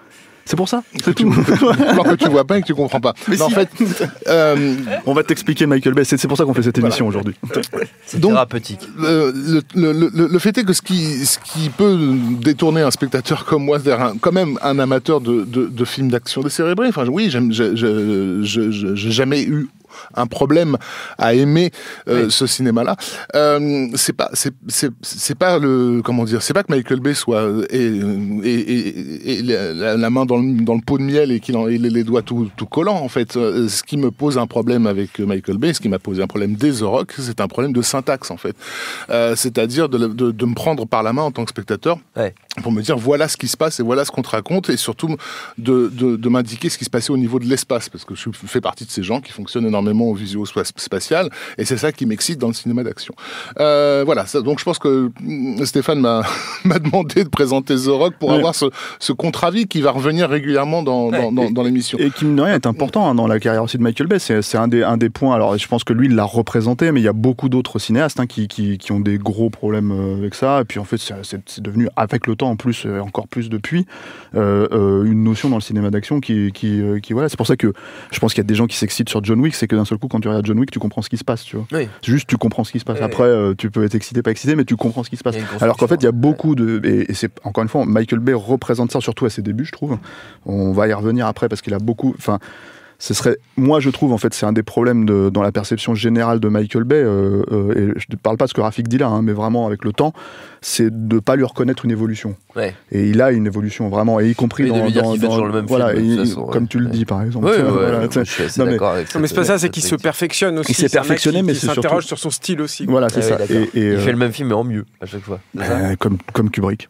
C'est pour ça. C'est tout. Plan que tu vois pas et que tu comprends pas. Mais non, si. En fait, euh, on va t'expliquer Michael Bay. C'est pour ça qu'on fait cette émission voilà. aujourd'hui. C'est thérapeutique. Le, le, le, le, le fait est que ce qui, ce qui peut détourner un spectateur comme moi vers un, quand même un amateur de, de, de films d'action décérébrés. Enfin, oui, j'aime, je, je, je, je, j'ai jamais eu un problème à aimer euh, oui. ce cinéma-là. Euh, c'est pas, c'est, c'est, c'est pas le, comment dire, c'est pas que Michael Bay soit et, et, et, et la, la main dans le, dans le pot de miel et qu'il ait les doigts tout, tout collants. En fait, ce qui me pose un problème avec Michael Bay, ce qui m'a posé un problème dès The Rock, c'est un problème de syntaxe en fait. Euh, c'est-à-dire de, de, de me prendre par la main en tant que spectateur. Ouais. Pour me dire voilà ce qui se passe et voilà ce qu'on te raconte et surtout de, de, de m'indiquer ce qui se passait au niveau de l'espace parce que je fais partie de ces gens qui fonctionnent énormément au visuo-spatial et c'est ça qui m'excite dans le cinéma d'action. Euh, voilà, ça, donc je pense que Stéphane m'a, m'a demandé de présenter The Rock pour ouais. avoir ce, ce contre-avis qui va revenir régulièrement dans, ouais. dans, dans, dans l'émission. Et qui, mine de rien, est important hein, dans la carrière aussi de Michael Bay. C'est, c'est un, des, un des points, alors je pense que lui, il l'a représenté, mais il y a beaucoup d'autres cinéastes hein, qui, qui, qui ont des gros problèmes avec ça et puis en fait, c'est, c'est, c'est devenu, avec le temps en plus, euh, encore plus depuis, euh, euh, une notion dans le cinéma d'action qui, qui, euh, qui voilà, c'est pour ça que je pense qu'il y a des gens qui s'excitent sur John Wick, c'est que d'un seul coup, quand tu regardes John Wick, tu comprends ce qui se passe, tu vois. Oui. Juste, tu comprends ce qui se passe. Oui, Après, euh, tu peux être excité, pas excité, mais tu comprends ce qui se passe. Alors qu'en fait, il y a beaucoup de, et, et c'est encore une fois, Michael Bay représente ça surtout à ses débuts, je trouve. On va y revenir après parce qu'il a beaucoup, enfin. Ce serait, moi je trouve en fait c'est un des problèmes de, dans la perception générale de Michael Bay euh, euh, et je ne parle pas de ce que Rafik dit là hein, mais vraiment avec le temps c'est de ne pas lui reconnaître une évolution ouais. et il a une évolution vraiment et y compris mais dans, de lui dire dans, qu'il fait dans toujours le même voilà, film, et, façon, comme ouais. tu le dis par exemple ouais, ouais, voilà, ouais, je suis assez non, d'accord mais, avec ça mais c'est pas ça c'est qu'il se perfectionne aussi il s'est perfectionné mais c'est s'interroge surtout... sur son style aussi voilà c'est ouais, ça et, et, il euh... fait le même film mais en mieux à chaque fois bah, comme, comme Kubrick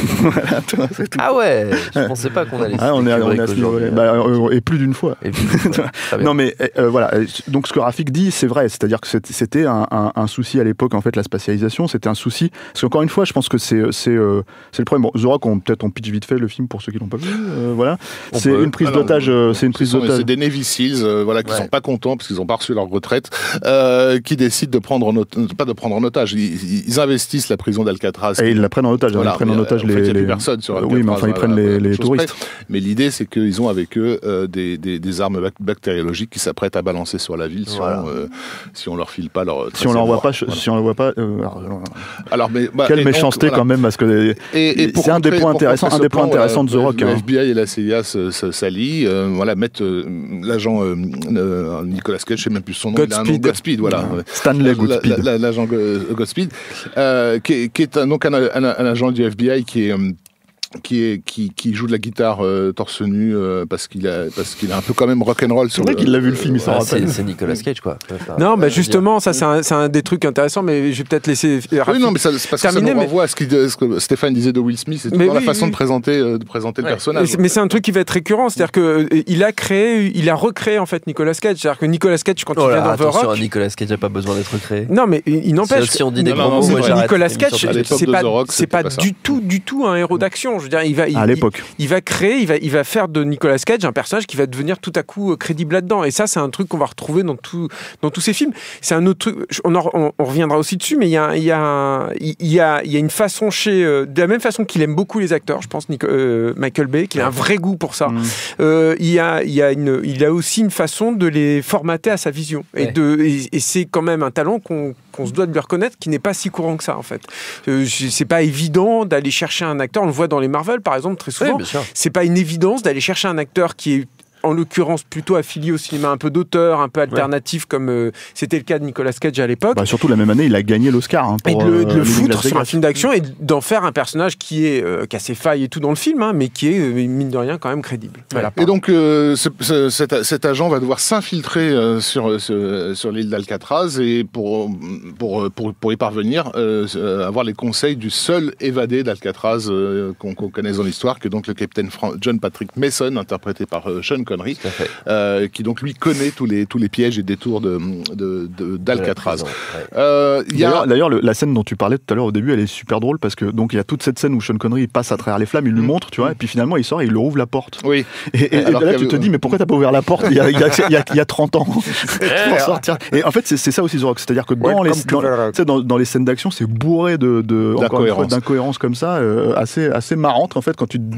ah ouais je pensais pas qu'on allait ah, on est, on est à ce niveau bah, euh, et plus d'une fois, plus d'une fois. non mais euh, voilà donc ce que Rafik dit c'est vrai c'est-à-dire que c'était un, un, un souci à l'époque en fait la spatialisation c'était un souci parce qu'encore une fois je pense que c'est c'est, euh, c'est le problème bon, The Rock on, peut-être on pitch vite fait le film pour ceux qui l'ont pas vu euh, voilà on c'est peut. une prise Alors, d'otage euh, c'est une prise d'otage c'est des Navy Seals euh, voilà qui ouais. sont pas contents parce qu'ils ont pas reçu leur retraite euh, qui décident de prendre en otage, pas de prendre en otage ils, ils investissent la prison d'Alcatraz et ils la prennent en otage voilà, ils prennent en otage les, en fait, il y a les... plus personne sur Alcatraz, oui mais enfin ils prennent les, les touristes près. Mais l'idée c'est qu'ils ont avec eux euh, des, des, des armes bactériologiques qui s'apprêtent à balancer sur la ville si, voilà. on, euh, si on leur file pas leur si on leur voit pas voilà. si on le voit pas euh, alors, alors mais bah, quelle méchanceté donc, voilà. quand même parce que et, et c'est un des points intéressants un des points intéressants de The Rock le F B I et la C I A s'allient euh, voilà mettent euh, l'agent euh, euh, Nicolas Cage je sais même plus son nom Godspeed, Godspeed voilà Stanley Godspeed l'agent Godspeed euh, qui, qui est un, donc un, un, un agent du F B I qui est Qui, est, qui, qui joue de la guitare euh, torse nu euh, parce qu'il a parce qu'il a un peu quand même rock'n'roll sur c'est vrai le... qu'il l'a vu le film il s'en ouais, rappelle c'est, c'est Nicolas Cage quoi enfin, non bah justement ça c'est un, c'est un des trucs intéressants mais je vais peut-être laisser oui non mais ça, c'est parce terminer, que ça nous renvoie mais... à ce, qui, ce que Stéphane disait de Will Smith c'est tout dans oui, la façon oui. de présenter, euh, de présenter ouais. le personnage mais c'est, mais c'est un truc qui va être récurrent c'est-à-dire qu'il a créé il a recréé en fait Nicolas Cage c'est-à-dire que Nicolas Cage quand oh il vient dans The Rock Nicolas Cage n'a pas besoin d'être recréé non mais il n'empêche si on dit des gros mots Nicolas Cage c'est pas du tout du tout un héros d'action je veux dire il va il va créer, il va, il va faire de Nicolas Cage un personnage qui va devenir tout à coup crédible là-dedans. Et ça, c'est un truc qu'on va retrouver dans, tout, dans tous ces films. C'est un autre truc, on, en, on, on reviendra aussi dessus, mais il y a, il y a, il y a, il y a une façon chez... Euh, de la même façon qu'il aime beaucoup les acteurs, je pense, Nico, euh, Michael Bay, qu'il a un vrai goût pour ça. Mmh. Euh, il, y a, il, y a une, il a aussi une façon de les formater à sa vision. Et, ouais. de, et, et c'est quand même un talent qu'on, qu'on se doit de lui reconnaître, qui n'est pas si courant que ça, en fait. Euh, c'est pas évident d'aller chercher un acteur, on le voit dans les Marvel, par exemple, très souvent, oui, c'est pas une évidence d'aller chercher un acteur qui est en l'occurrence plutôt affilié au cinéma un peu d'auteur, un peu alternatif, ouais. comme euh, c'était le cas de Nicolas Cage à l'époque. Bah, surtout la même année, il a gagné l'Oscar. Hein, pour, et de le, de le euh, foutre sur un film d'action et d'en faire un personnage qui, est, euh, qui a ses failles et tout dans le film, hein, mais qui est, euh, mine de rien, quand même crédible. Ouais. Voilà, et donc, euh, ce, ce, cet, cet agent va devoir s'infiltrer euh, sur, sur, sur l'île d'Alcatraz et pour, pour, pour, pour y parvenir, euh, avoir les conseils du seul évadé d'Alcatraz euh, qu'on, qu'on connaisse dans l'histoire, que donc le capitaine Fran- John Patrick Mason, interprété par euh, Sean Connery. Euh, qui donc lui connaît tous les tous les pièges et détours de, de, de d'Alcatraz. Ouais. Euh, y a... D'ailleurs, d'ailleurs le, la scène dont tu parlais tout à l'heure au début, elle est super drôle parce que donc il y a toute cette scène où Sean Connery passe à travers les flammes, il lui mmh. montre, tu vois, et puis finalement il sort et il leur ouvre la porte. Oui. Et, et, et là avait... tu te dis mais pourquoi t'as pas ouvert la porte il y a il y a, il y a, il y a trente ans pour sortir. Et en fait c'est, c'est ça aussi The Rock, c'est-à-dire que dans ouais, les dans, dans, dans les scènes d'action c'est bourré de, de encore une fois, d'incohérences comme ça, euh, assez assez marrantes en fait quand tu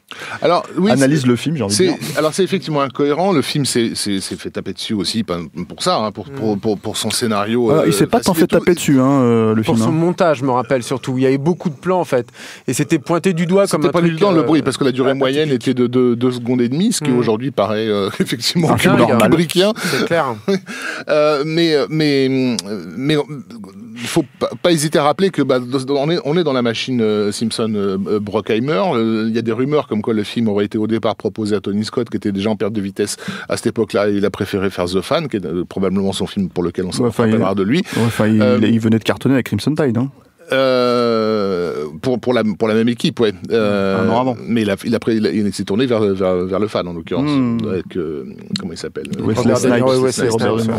Alors, oui, analyse le film, j'ai envie de dire. Alors c'est effectivement incohérent. Le film s'est fait taper dessus aussi pour ça, hein, pour, pour, pour, pour son scénario. Euh, il s'est pas tant fait taper dessus, hein, euh, le pour film. Pour son hein. montage, je me rappelle surtout. Il y avait beaucoup de plans en fait, et c'était pointé du doigt comme un pas truc. C'était pas du temps euh, le bruit, parce que la durée moyenne était de deux secondes et demie, ce qui mmh. aujourd'hui paraît euh, effectivement kubrickien. C'est clair. euh, mais mais mais il faut pas, pas hésiter à rappeler que bah, on est on est dans la machine euh, Simpson euh, Brockheimer. Il euh, y a des rumeurs comme quoi le film aurait été au départ proposé à Tony Scott, qui était déjà en perte de vitesse à cette époque-là. Il a préféré faire The Fan, qui est euh, probablement son film pour lequel on s'en ouais, rappellera de lui. Ouais, enfin, il, euh, il venait de cartonner avec Crimson Tide, hein. Euh, pour pour la pour la même équipe, ouais. Euh, Un an avant. Mais il a il a, il, a, il s'est tourné vers vers, vers le Fan en l'occurrence. Mmh. Avec euh, comment il s'appelle. Wesley Snipes. Wesley Snipes.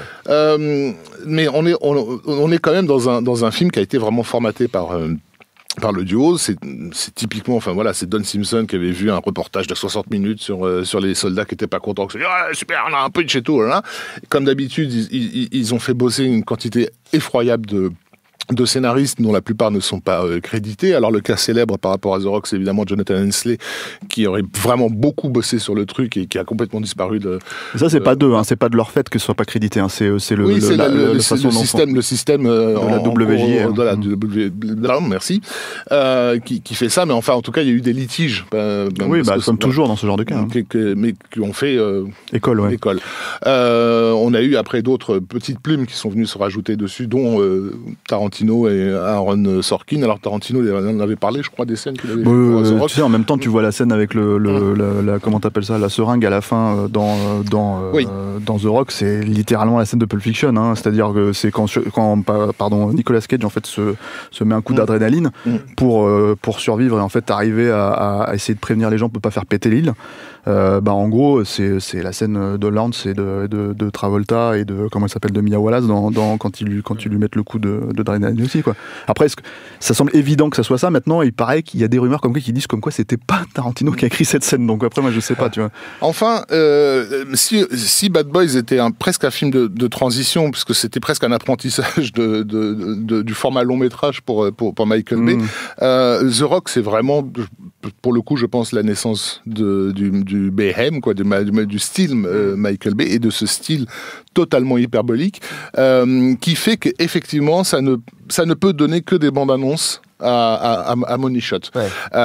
Euh, mais on est on, on est quand même dans un dans un film qui a été vraiment formaté par euh, par le duo. C'est typiquement, enfin voilà, c'est Don Simpson qui avait vu un reportage de soixante minutes sur euh, sur les soldats qui étaient pas contents, qui se disaient ah, super, on a un peu de chez tout là. Comme d'habitude, ils, ils, ils ont fait bosser une quantité effroyable de de scénaristes dont la plupart ne sont pas euh, crédités. Alors le cas célèbre par rapport à The Rock, c'est évidemment Jonathan Hensleigh, qui aurait vraiment beaucoup bossé sur le truc et qui a complètement disparu de... Ça, c'est euh, pas d'eux, hein, c'est pas de leur fait que ce soit pas crédité, hein, c'est le, oui, le, la, le, le, le, façon le système, le système euh, de la en, W J. En, de la W, merci, euh, qui, qui fait ça, mais enfin, en tout cas, il y a eu des litiges. Euh, oui, bah, comme toujours dans ce genre de cas. Hein. Que, que, mais qui ont fait... Euh, école, ouais. École. Euh, on a eu après d'autres petites plumes qui sont venues se rajouter dessus, dont euh, Tarantino et Aaron Sorkin. Alors Tarantino, il en avait parlé, je crois, des scènes qu'il avait euh, fait. Tu sais, en même temps, tu vois la scène avec le, le mmh. la, la, comment t'appelles ça, la seringue à la fin dans dans oui. euh, dans The Rock, c'est littéralement la scène de Pulp Fiction. Hein, c'est-à-dire que c'est quand quand pardon Nicolas Cage en fait se se met un coup mmh. d'adrénaline mmh. pour euh, pour survivre et en fait arriver à, à essayer de prévenir les gens pour pas faire péter l'île. Euh, bah en gros c'est c'est la scène de Lance et de, de de Travolta et de comment il s'appelle de Mia Wallace dans dans quand ils quand ils lui mettent le coup de de d'adrénaline aussi quoi. Après est-ce que ça semble évident que ça soit ça. Maintenant il paraît qu'il y a des rumeurs comme quoi qui disent comme quoi c'était pas Tarantino qui a écrit cette scène. Donc après moi je sais pas, tu vois. Enfin euh, si si Bad Boys était un, presque un film de, de transition, parce que c'était presque un apprentissage de, de, de, de du format long métrage pour pour pour Michael Bay. Mm. Euh, The Rock c'est vraiment pour le coup je pense la naissance de du, du du Bayhem, quoi, du, du, du style euh, Michael Bay et de ce style totalement hyperbolique euh, qui fait qu'effectivement ça ne, ça ne peut donner que des bandes annonces à, à, à Money Shot. Ouais.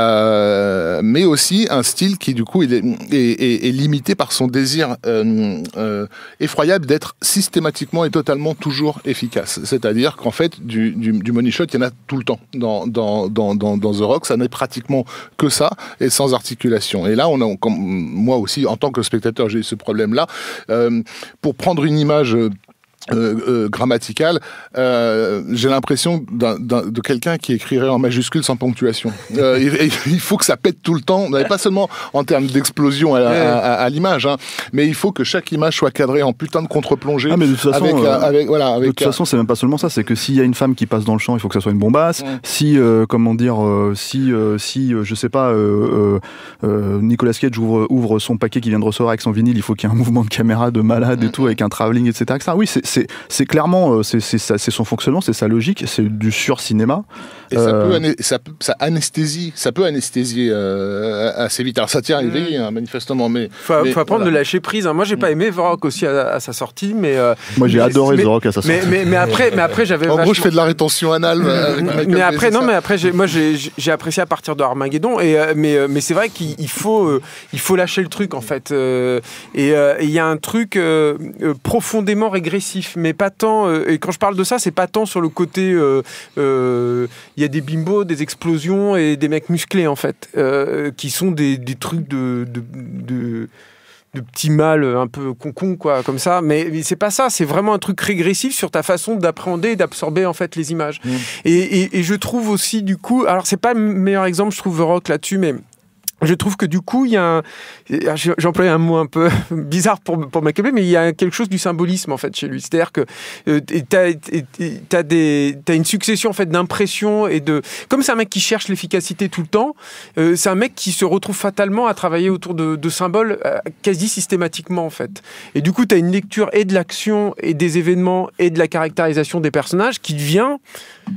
Euh, mais aussi un style qui du coup il est, est, est, est limité par son désir euh, euh, effroyable d'être systématiquement et totalement toujours efficace. C'est-à-dire qu'en fait du, du, du Money Shot il y en a tout le temps dans, dans, dans, dans, dans The Rock, ça n'est pratiquement que ça et sans articulation. Et là on a, comme, moi aussi en tant que spectateur j'ai eu ce problème-là. Euh, pour prendre une image Euh, euh, grammatical, euh, j'ai l'impression d'un, d'un, de quelqu'un qui écrirait en majuscule sans ponctuation. Euh, il, il faut que ça pète tout le temps, pas seulement en termes d'explosion à, à, à, à l'image, hein, mais il faut que chaque image soit cadrée en putain de contre-plongée. Ah, mais de toute façon, avec, euh, avec, voilà, avec, de toute façon, c'est même pas seulement ça, c'est que s'il y a une femme qui passe dans le champ, il faut que ça soit une bombasse. Ouais. Si, euh, comment dire, euh, si, euh, si, euh, je sais pas, euh, euh, Nicolas Cage ouvre, ouvre son paquet qu'il vient de recevoir avec son vinyle, il faut qu'il y ait un mouvement de caméra de malade et tout, avec un travelling, et cetera. et cetera. Oui, c'est C'est, c'est clairement c'est, c'est, c'est son fonctionnement, c'est sa logique, c'est du sur-cinéma. Et euh... ça, peut ané- ça, peut, ça anesthésie, ça peut anesthésier euh, assez vite. Alors ça tient à éveiller, mmh. hein, manifestement. Mais faut, mais, faut apprendre voilà. de lâcher prise. Hein. Moi, j'ai pas aimé The Rock aussi à, à sa sortie, mais euh, moi j'ai mais, adoré mais, The Rock à sa sortie. Mais, mais, mais après, mais après j'avais. En vachement... gros, je fais de la rétention anale. Avec Michael mais après, Bay, non, mais après, j'ai, moi j'ai, j'ai apprécié à partir de Armageddon. Et euh, mais mais c'est vrai qu'il faut euh, il faut lâcher le truc en fait. Euh, et il euh, y a un truc euh, euh, profondément régressif, mais pas tant. Euh, et quand je parle de ça, c'est pas tant sur le côté. Il euh, euh, y a des bimbos, des explosions et des mecs musclés en fait, euh, qui sont des, des trucs de, de, de, de petits mâles un peu con-con quoi, comme ça. Mais, mais c'est pas ça. C'est vraiment un truc régressif sur ta façon d'appréhender et d'absorber en fait les images. Mmh. Et, et, et je trouve aussi du coup, alors c'est pas le meilleur exemple, je trouve The Rock là-dessus, mais je trouve que du coup, il y a un... J'ai employé un mot un peu bizarre pour, pour Michael Bay, mais il y a quelque chose du symbolisme, en fait, chez lui. C'est-à-dire que euh, t'as, t'as, des, t'as une succession, en fait, d'impressions et de... Comme c'est un mec qui cherche l'efficacité tout le temps, euh, c'est un mec qui se retrouve fatalement à travailler autour de, de symboles euh, quasi systématiquement, en fait. Et du coup, t'as une lecture et de l'action, et des événements, et de la caractérisation des personnages qui devient...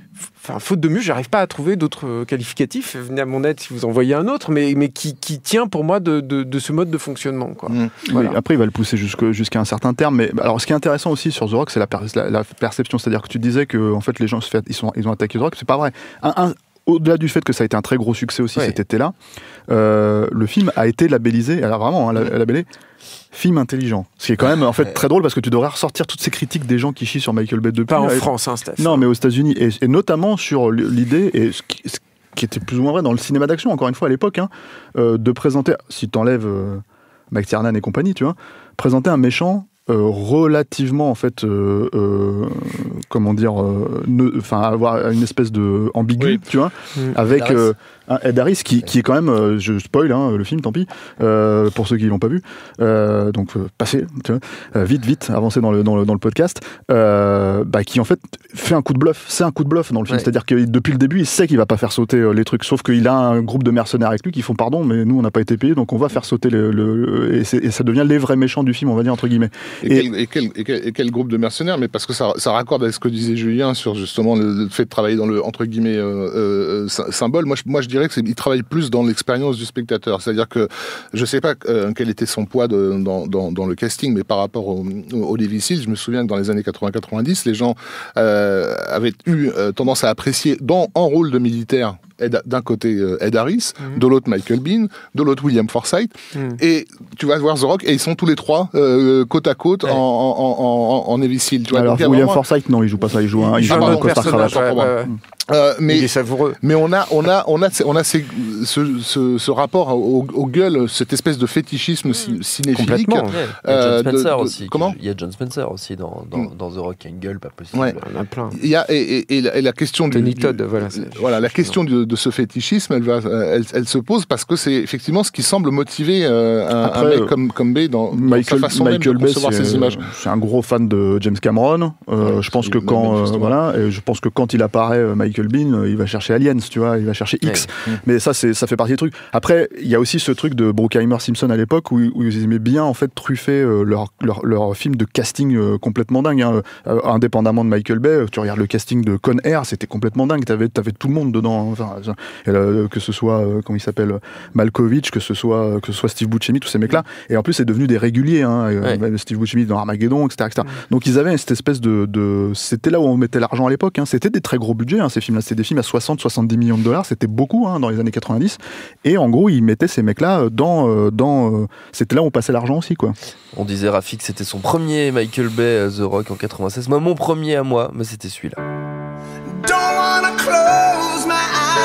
enfin, faute de mieux, j'arrive pas à trouver d'autres qualificatifs. Venez à mon aide si vous en voyez un autre, mais, mais qui, qui tient pour moi de, de, de ce mode de fonctionnement. Quoi. Mmh. Voilà. Oui, après, il va le pousser jusqu'à, jusqu'à un certain terme. Mais alors, ce qui est intéressant aussi sur The Rock, c'est la, per- la, la perception. C'est-à-dire que tu disais que en fait, les gens se fait, ils, sont, ils ont attaqué The Rock. C'est pas vrai. Un, un, au-delà du fait que ça a été un très gros succès aussi, ouais. cet été-là, euh, le film a été labellisé, alors vraiment, hein, labellé film intelligent. Ce qui est quand même en fait très drôle parce que tu devrais ressortir toutes ces critiques des gens qui chient sur Michael Bay depuis. Pas en France, hein, Steph. Non, mais aux États-Unis et, et notamment sur l'idée et ce qui, ce qui était plus ou moins vrai dans le cinéma d'action, encore une fois à l'époque, hein, euh, de présenter, si t'enlèves euh, Mike Tiernan et compagnie, tu vois, présenter un méchant. Euh, relativement en fait euh, euh, comment dire enfin euh, avoir une espèce de ambigu oui. tu vois mmh. avec Ed Harris, euh, un Ed Harris qui, qui est quand même euh, je spoil hein, le film tant pis euh, pour ceux qui l'ont pas vu euh, donc euh, passez tu vois, euh, vite vite avancez dans le, dans le, dans le podcast euh, bah, qui en fait fait un coup de bluff c'est un coup de bluff dans le film ouais. c'est-à-dire que depuis le début il sait qu'il va pas faire sauter euh, les trucs sauf qu'il a un groupe de mercenaires avec lui qui font pardon mais nous on n'a pas été payés donc on va faire sauter le, le et, et ça devient les vrais méchants du film on va dire entre guillemets. Et, et, quel, et, quel, et, quel, et quel groupe de mercenaires, mais parce que ça, ça raccorde avec ce que disait Julien sur justement le, le fait de travailler dans le entre guillemets euh, euh, symbole. Moi je, moi, je dirais qu'il travaille plus dans l'expérience du spectateur. C'est-à-dire que je sais pas euh, quel était son poids de, dans, dans, dans le casting, mais par rapport au, au Navy Seals, je me souviens que dans les années quatre-vingts quatre-vingt-dix, les gens euh, avaient eu euh, tendance à apprécier dans, en rôle de militaire Ed, d'un côté euh, Ed Harris, mmh. de l'autre Michael Biehn, de l'autre William Forsythe, mmh. et tu vas voir The Rock et ils sont tous les trois euh, côte à côte ouais. en, en, en, en Navy Seal. Tu vois, alors William vraiment... Forsythe non il joue pas ça, il joue un, il joue un costard cravate. Ouais, ouais, ouais. Euh, mais, il est savoureux. Mais on a, on a, on a, on a ces, ce, ce, ce rapport au, au gueule, cette espèce de fétichisme mmh. cinéphilique. Complètement. Ouais. Il y a John Spencer de, de, aussi. Comment Il y a John Spencer aussi dans, dans, mmh. dans The Rock, qui a une gueule pas possible. Ouais. Il y en a plein. Il y a, et, et, et, la, et la question du, Tony Todd, voilà. Voilà, la question de, de ce fétichisme, elle, va, elle, elle se pose parce que c'est effectivement ce qui semble motiver euh, un, Après, un mec comme, comme Bay dans, Michael, dans sa façon Michael même de concevoir Bay, ces images. C'est un gros fan de James Cameron. Euh, ouais, je pense que quand, euh, voilà, et je pense que quand il apparaît, Michael Biehn, il va chercher Aliens, tu vois, il va chercher X. Ouais. Mais ça, c'est, ça fait partie des trucs. Après, il y a aussi ce truc de Bruckheimer-Simpson à l'époque où, où ils aimaient bien en fait truffer euh, leur, leur, leur film de casting euh, complètement dingue. Hein. Euh, indépendamment de Michael Bay, tu regardes le casting de Con Air, c'était complètement dingue. T'avais, t'avais tout le monde dedans. Enfin, euh, que ce soit, euh, comment il s'appelle, Malkovich, que ce soit, que ce soit Steve Buscemi, tous ces mecs-là. Et en plus, c'est devenu des réguliers. Hein. Ouais. Steve Buscemi dans Armageddon, et cetera, et cetera. Ouais. Donc ils avaient cette espèce de, de, c'était là où on mettait l'argent à l'époque. Hein. C'était des très gros budgets. Hein, ces films-là, c'était des films à soixante soixante-dix millions de dollars, c'était beaucoup hein, dans les années quatre-vingt-dix. Et en gros, ils mettaient ces mecs-là dans, euh, dans euh, c'était là où on passait l'argent aussi, quoi. On disait Rafik que c'était son premier Michael Bay, The Rock en quatre-vingt-seize. Moi, mon premier à moi, mais c'était celui-là. Don't wanna close my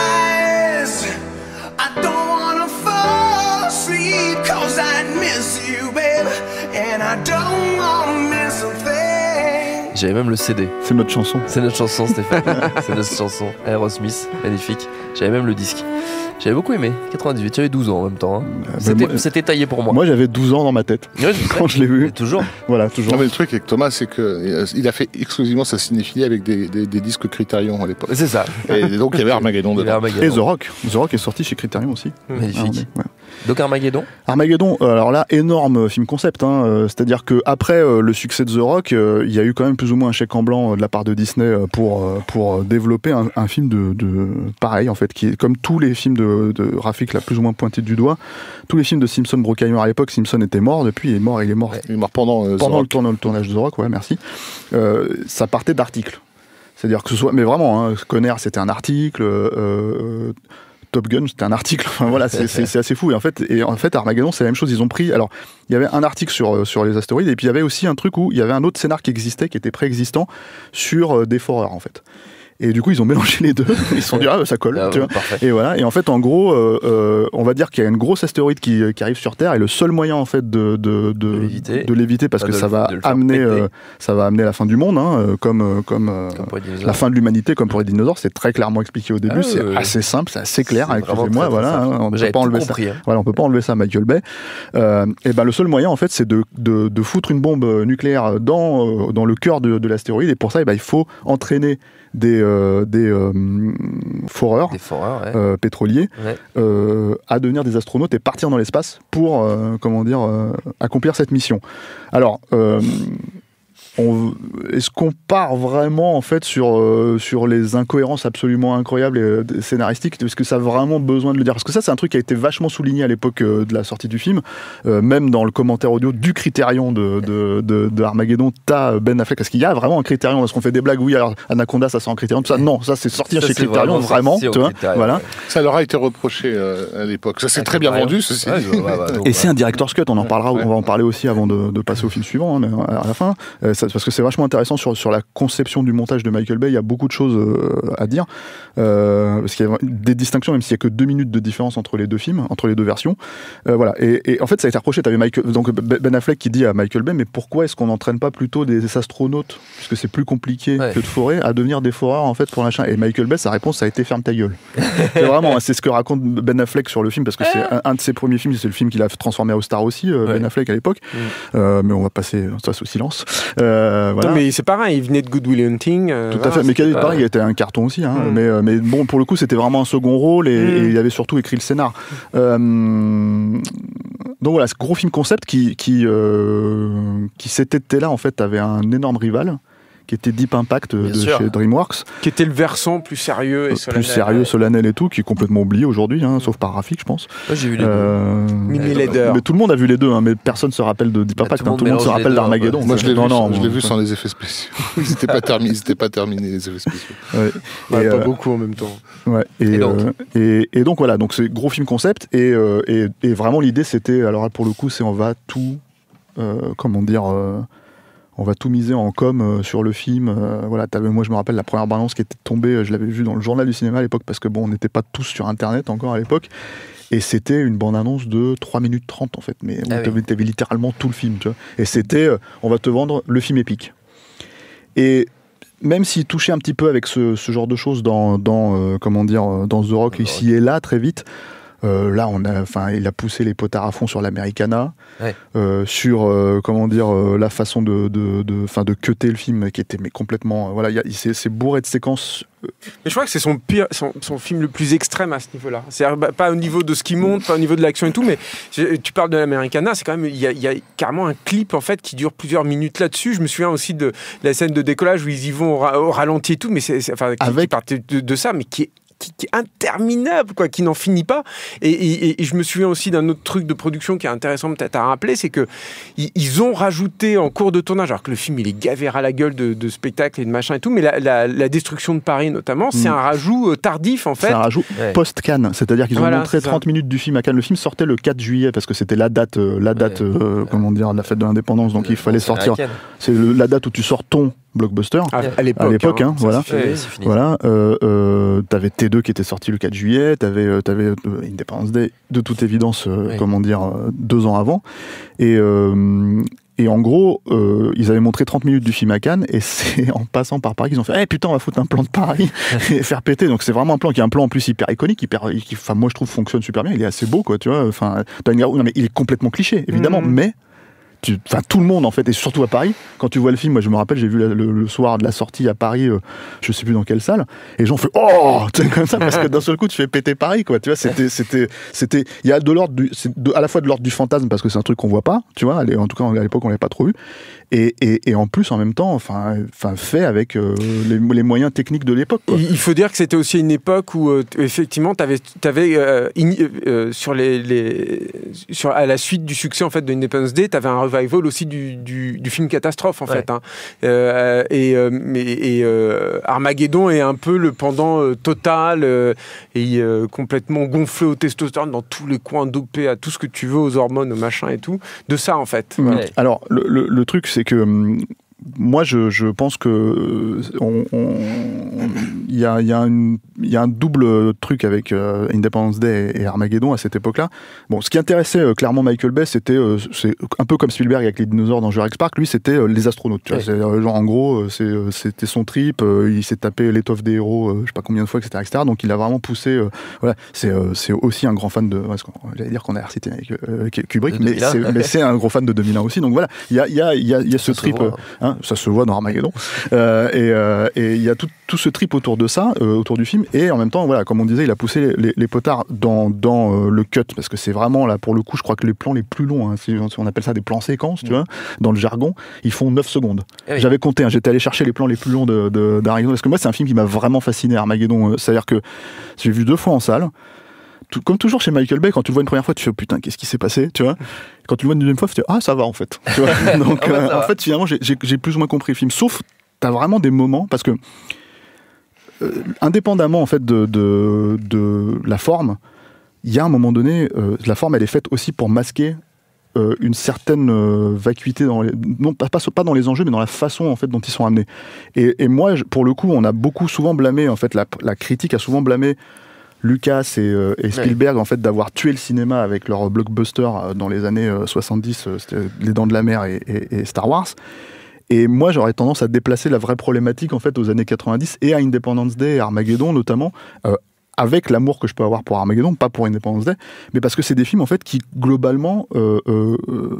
eyes. I don't wanna fall asleep 'cause I miss you, babe. And I don't wanna miss a thing. J'avais même le C D. C'est notre chanson. C'est notre chanson, Stéphane. C'est notre chanson. Aerosmith, magnifique. J'avais même le disque. J'avais beaucoup aimé. quatre-vingt-dix-huit, j'avais douze ans en même temps. Hein. Euh, c'était, moi, c'était taillé pour moi. Moi, j'avais douze ans dans ma tête. Ouais, je quand je l'ai vu. Et toujours. Voilà, toujours. Non, mais le truc avec Thomas, c'est qu'il a fait exclusivement sa cinéphilie avec des, des, des disques Criterion à l'époque. C'est ça. Et donc, il y avait Armageddon dedans. Et The Rock. The Rock est sorti chez Criterion aussi. Magnifique. Ah, ouais. Donc Armageddon Armageddon, alors là, énorme film concept. Hein. C'est-à-dire qu'après euh, le succès de The Rock, euh, il y a eu quand même plus ou moins un chèque en blanc euh, de la part de Disney euh, pour, euh, pour développer un, un film de, de pareil, en fait, qui est comme tous les films de, de Rafik, là, plus ou moins pointé du doigt. Tous les films de Simpson, Bruckheimer à l'époque, Simpson était mort, depuis il est mort, il est mort. Ouais, il est mort pendant, euh, pendant le, tourne, le tournage de The Rock, ouais, merci. Euh, ça partait d'articles. C'est-à-dire que ce soit, mais vraiment, hein, Conner, c'était un article. Euh, Top Gun, c'était un article. Enfin, voilà, c'est, c'est, c'est assez fou. Et en fait, et en fait, Armageddon, c'est la même chose. Ils ont pris. Alors, il y avait un article sur sur les astéroïdes, et puis il y avait aussi un truc où il y avait un autre scénar qui existait, qui était préexistant sur des foreurs, en fait. Et du coup, ils ont mélangé les deux. Ils se sont dit, ah, ça colle. Ah, tu vois. Et voilà. Et en fait, en gros, euh, euh, on va dire qu'il y a une grosse astéroïde qui, qui arrive sur Terre, et le seul moyen, en fait, de, de, de, de, l'éviter. de l'éviter, parce ah, que ça, le, va amener, euh, ça va amener la fin du monde, hein, comme, comme, euh, comme la fin de l'humanité, comme pour les dinosaures. C'est très clairement expliqué au début. Ah, c'est euh, assez simple, c'est assez clair. C'est excusez-moi, voilà. Hein, on ne peut pas enlever ça. Hein. Voilà, on peut pas enlever ça à Michael Bay. Euh, et ben, le seul moyen, en fait, c'est de, de, de foutre une bombe nucléaire dans, dans le cœur de, de l'astéroïde. Et pour ça, et ben, il faut entraîner des, euh, des euh, foreurs, des foreurs ouais. euh, pétroliers ouais. euh, à devenir des astronautes et partir dans l'espace pour euh, comment dire, euh, accomplir cette mission. Alors, euh, on, est-ce qu'on part vraiment en fait sur euh, sur les incohérences absolument incroyables et euh, scénaristiques, est-ce que ça a vraiment besoin de le dire, parce que ça c'est un truc qui a été vachement souligné à l'époque euh, de la sortie du film, euh, même dans le commentaire audio du Criterion de de, de, de Armageddon, t'as Ben Affleck, parce qu'il y a vraiment un Criterion, parce qu'on fait des blagues, oui alors Anaconda ça sort en Criterion, tout ça, non, ça c'est sorti ça, chez c'est Criterion vraiment, vraiment tu vois, voilà. Ça leur a été reproché euh, à l'époque, ça s'est très bien vendu ceci. Ouais, ouais, ouais, ouais, et c'est un director's cut, on en parlera, ouais. on va en parler aussi avant de, de passer au film suivant, hein, à la fin, euh, ça, parce que c'est vachement intéressant sur, sur la conception du montage de Michael Bay, il y a beaucoup de choses euh, à dire, euh, parce qu'il y a des distinctions, même s'il n'y a que deux minutes de différence entre les deux films, entre les deux versions. Euh, voilà. Et, et en fait, ça a été reproché. T'avais Michael, donc Ben Affleck qui dit à Michael Bay, mais pourquoi est-ce qu'on n'entraîne pas plutôt des astronautes, puisque c'est plus compliqué ouais. que de forer, à devenir des foreurs en fait pour l'achat. Et Michael Bay, sa réponse, ça a été ferme ta gueule. C'est vraiment, c'est ce que raconte Ben Affleck sur le film, parce que c'est un, un de ses premiers films, c'est le film qu'il a transformé à Star aussi, euh, ouais. Ben Affleck à l'époque. Mm. Euh, mais on va passer ça sous silence. Euh, voilà. Non, mais c'est pareil, il venait de Good Will Hunting. Euh, Tout à fait, mais pareil, pas... il était un carton aussi. Hein, mm. mais, euh, mais bon, pour le coup, c'était vraiment un second rôle et, mm. et il avait surtout écrit le scénar. Euh, donc voilà, ce gros film concept qui, qui, euh, qui cet été-là, en fait, avait un énorme rival, qui était Deep Impact de chez DreamWorks. Qui était le versant plus sérieux et solennel. Plus sérieux, solennel et tout, qui est complètement oublié aujourd'hui, hein, sauf par Rafik, je pense. Moi, j'ai vu les euh... deux. Mini Leader. Mais tout le monde a vu les deux, hein, mais personne ne se rappelle de Deep Impact. Tout, hein, tout le monde se rappelle d'Armageddon. Ouais. Moi, je l'ai vu, non, non, je l'ai vu sans les effets spéciaux. Ils n'étaient pas, termi- pas terminés, les effets spéciaux. Ouais. Ouais, et pas euh... beaucoup en même temps. Ouais. Et, et, donc. Euh, et, et donc, voilà, donc c'est gros film concept. Et, euh, et, et vraiment, l'idée, c'était, alors là, pour le coup, c'est on va tout, euh, comment dire... Euh, on va tout miser en com euh, sur le film. Euh, voilà, moi, je me rappelle la première balance qui était tombée, je l'avais vue dans le journal du cinéma à l'époque, parce que bon, on n'était pas tous sur Internet encore à l'époque. Et c'était une bande-annonce de trois minutes trente, en fait. Mais ah où oui. tu avais littéralement tout le film, tu vois. Et c'était, euh, on va te vendre le film épique. Et même s'il touchait un petit peu avec ce, ce genre de choses dans, dans, euh, comment dire, dans The Rock, ici et là, très vite, Euh, là, on a, enfin, il a poussé les potards à fond sur l'Americana, ouais. euh, sur euh, comment dire euh, la façon de, de, de, fin, de cutter le film qui était mais complètement, euh, voilà, y a, c'est, c'est bourré de séquences. Mais je crois que c'est son pire, son, son film le plus extrême à ce niveau-là. C'est-à-dire bah, pas au niveau de ce qui monte, pas au niveau de l'action et tout, mais tu parles de l'Americana, c'est quand même, il y, y a carrément un clip en fait qui dure plusieurs minutes là-dessus. Je me souviens aussi de la scène de décollage où ils y vont au, ra- au ralenti et tout, mais c'est, c'est enfin, qui, Avec... qui part de, de ça, mais qui est Qui, qui est interminable, quoi, qui n'en finit pas. Et, et, et je me souviens aussi d'un autre truc de production qui est intéressant peut-être à rappeler, c'est que ils, ils ont rajouté en cours de tournage, alors que le film il est gavé à la gueule de, de spectacles et de machin et tout, mais la, la, la destruction de Paris notamment, mmh. c'est un rajout tardif en fait. C'est un rajout ouais. post-Cannes, c'est-à-dire qu'ils ont voilà, montré trente minutes du film à Cannes. Le film sortait le quatre juillet parce que c'était la date, euh, la date, ouais. euh, comment dire, de la fête de l'indépendance, donc il fallait sortir. C'est le, la date où tu sors ton blockbuster à, à l'époque, à l'époque hein, hein, voilà, fini, ouais, voilà. Euh, euh, t'avais T deux qui était sorti le quatre juillet, t'avais, euh, t'avais euh, Independence Day de toute évidence, euh, oui. comment dire, euh, deux ans avant, et euh, et en gros, euh, ils avaient montré trente minutes du film à Cannes, et c'est en passant par Paris qu'ils ont fait, eh hey, putain, on va foutre un plan de Paris et faire péter. Donc c'est vraiment un plan qui est un plan en plus hyper iconique, hyper, qui, enfin moi je trouve fonctionne super bien. Il est assez beau, quoi, tu vois. Enfin, non mais il est complètement cliché, évidemment, mmh. mais Enfin, tout le monde en fait, et surtout à Paris, quand tu vois le film, moi je me rappelle, j'ai vu la, le, le soir de la sortie à Paris, euh, je sais plus dans quelle salle, et les gens font oh, c'est comme ça, parce que d'un seul coup tu fais péter Paris, quoi, tu vois, c'était, c'était, c'était, il y a de l'ordre du, c'est de, à la fois de l'ordre du fantasme, parce que c'est un truc qu'on voit pas, tu vois, en tout cas à l'époque on l'avait pas trop vu, et, et, et en plus en même temps, enfin, enfin fait avec euh, les, les moyens techniques de l'époque, quoi. Il faut dire que c'était aussi une époque où euh, effectivement t'avais, t'avais euh, in, euh, sur les, les, sur à la suite du succès en fait de Independence Day, t'avais un revival aussi du, du, du film catastrophe en ouais. fait hein. euh, et, euh, et, et euh, Armageddon est un peu le pendant euh, total euh, et euh, complètement gonflé au testostérone dans tous les coins, dopé à tout ce que tu veux, aux hormones, au machin et tout, de ça en fait. Mmh. Ouais. Alors le, le, le truc c'est que moi, je, je pense que on, on, il y a, il y a une, il y a un double truc avec euh, Independence Day et Armageddon à cette époque-là. Bon, ce qui intéressait euh, clairement Michael Bay, c'était euh, c'est un peu comme Spielberg avec les dinosaures dans Jurassic Park. Lui, c'était euh, les astronautes. Tu vois, ouais. c'est, euh, genre en gros, euh, c'est, euh, c'était son trip. Euh, il s'est tapé l'étoffe des héros, euh, je sais pas combien de fois, et cetera, et cetera. Donc, il a vraiment poussé. Euh, voilà, c'est, euh, c'est aussi un grand fan de. Ouais, j'allais dire qu'on a recité avec euh, Kubrick, mais c'est, mais c'est un gros fan de deux mille un aussi. Donc voilà, il y a, il y a, il y a, il y a ce trip. Euh, hein, ça se voit dans Armageddon. Euh, et il euh, y a tout, tout ce trip autour de de ça euh, autour du film, et en même temps, voilà, comme on disait, il a poussé les, les, les potards dans, dans euh, le cut, parce que c'est vraiment, là, pour le coup, je crois que les plans les plus longs, hein, si on appelle ça des plans séquences, mmh. tu vois, dans le jargon, ils font neuf secondes. Oui. J'avais compté, hein, j'étais allé chercher les plans les plus longs de, de, d'Armageddon, parce que moi, c'est un film qui m'a vraiment fasciné, Armageddon. C'est-à-dire que j'ai vu deux fois en salle. Tout, comme toujours chez Michael Bay, quand tu le vois une première fois, tu fais oh, putain, qu'est-ce qui s'est passé, tu vois. Quand tu le vois une deuxième fois, tu fais ah, ça va en fait. Tu vois. Donc, ah, euh, en fait, finalement, j'ai, j'ai, j'ai plus ou moins compris le film. Sauf, t'as vraiment des moments, parce que euh, indépendamment en fait de, de, de la forme, il y a un moment donné, euh, la forme, elle est faite aussi pour masquer euh, une certaine euh, vacuité dans les, non pas, pas pas dans les enjeux, mais dans la façon en fait dont ils sont amenés. Et, et moi, je, pour le coup, on a beaucoup souvent blâmé en fait la, la critique a souvent blâmé Lucas et, euh, et Spielberg, ouais. en fait, d'avoir tué le cinéma avec leur blockbuster euh, dans les années euh, soixante-dix, euh, c'était Les Dents de la Mer et, et, et Star Wars. Et moi, j'aurais tendance à déplacer la vraie problématique, en fait, aux années quatre-vingt-dix et à Independence Day et Armageddon, notamment, euh, avec l'amour que je peux avoir pour Armageddon, pas pour Independence Day, mais parce que c'est des films, en fait, qui, globalement, euh, euh, euh,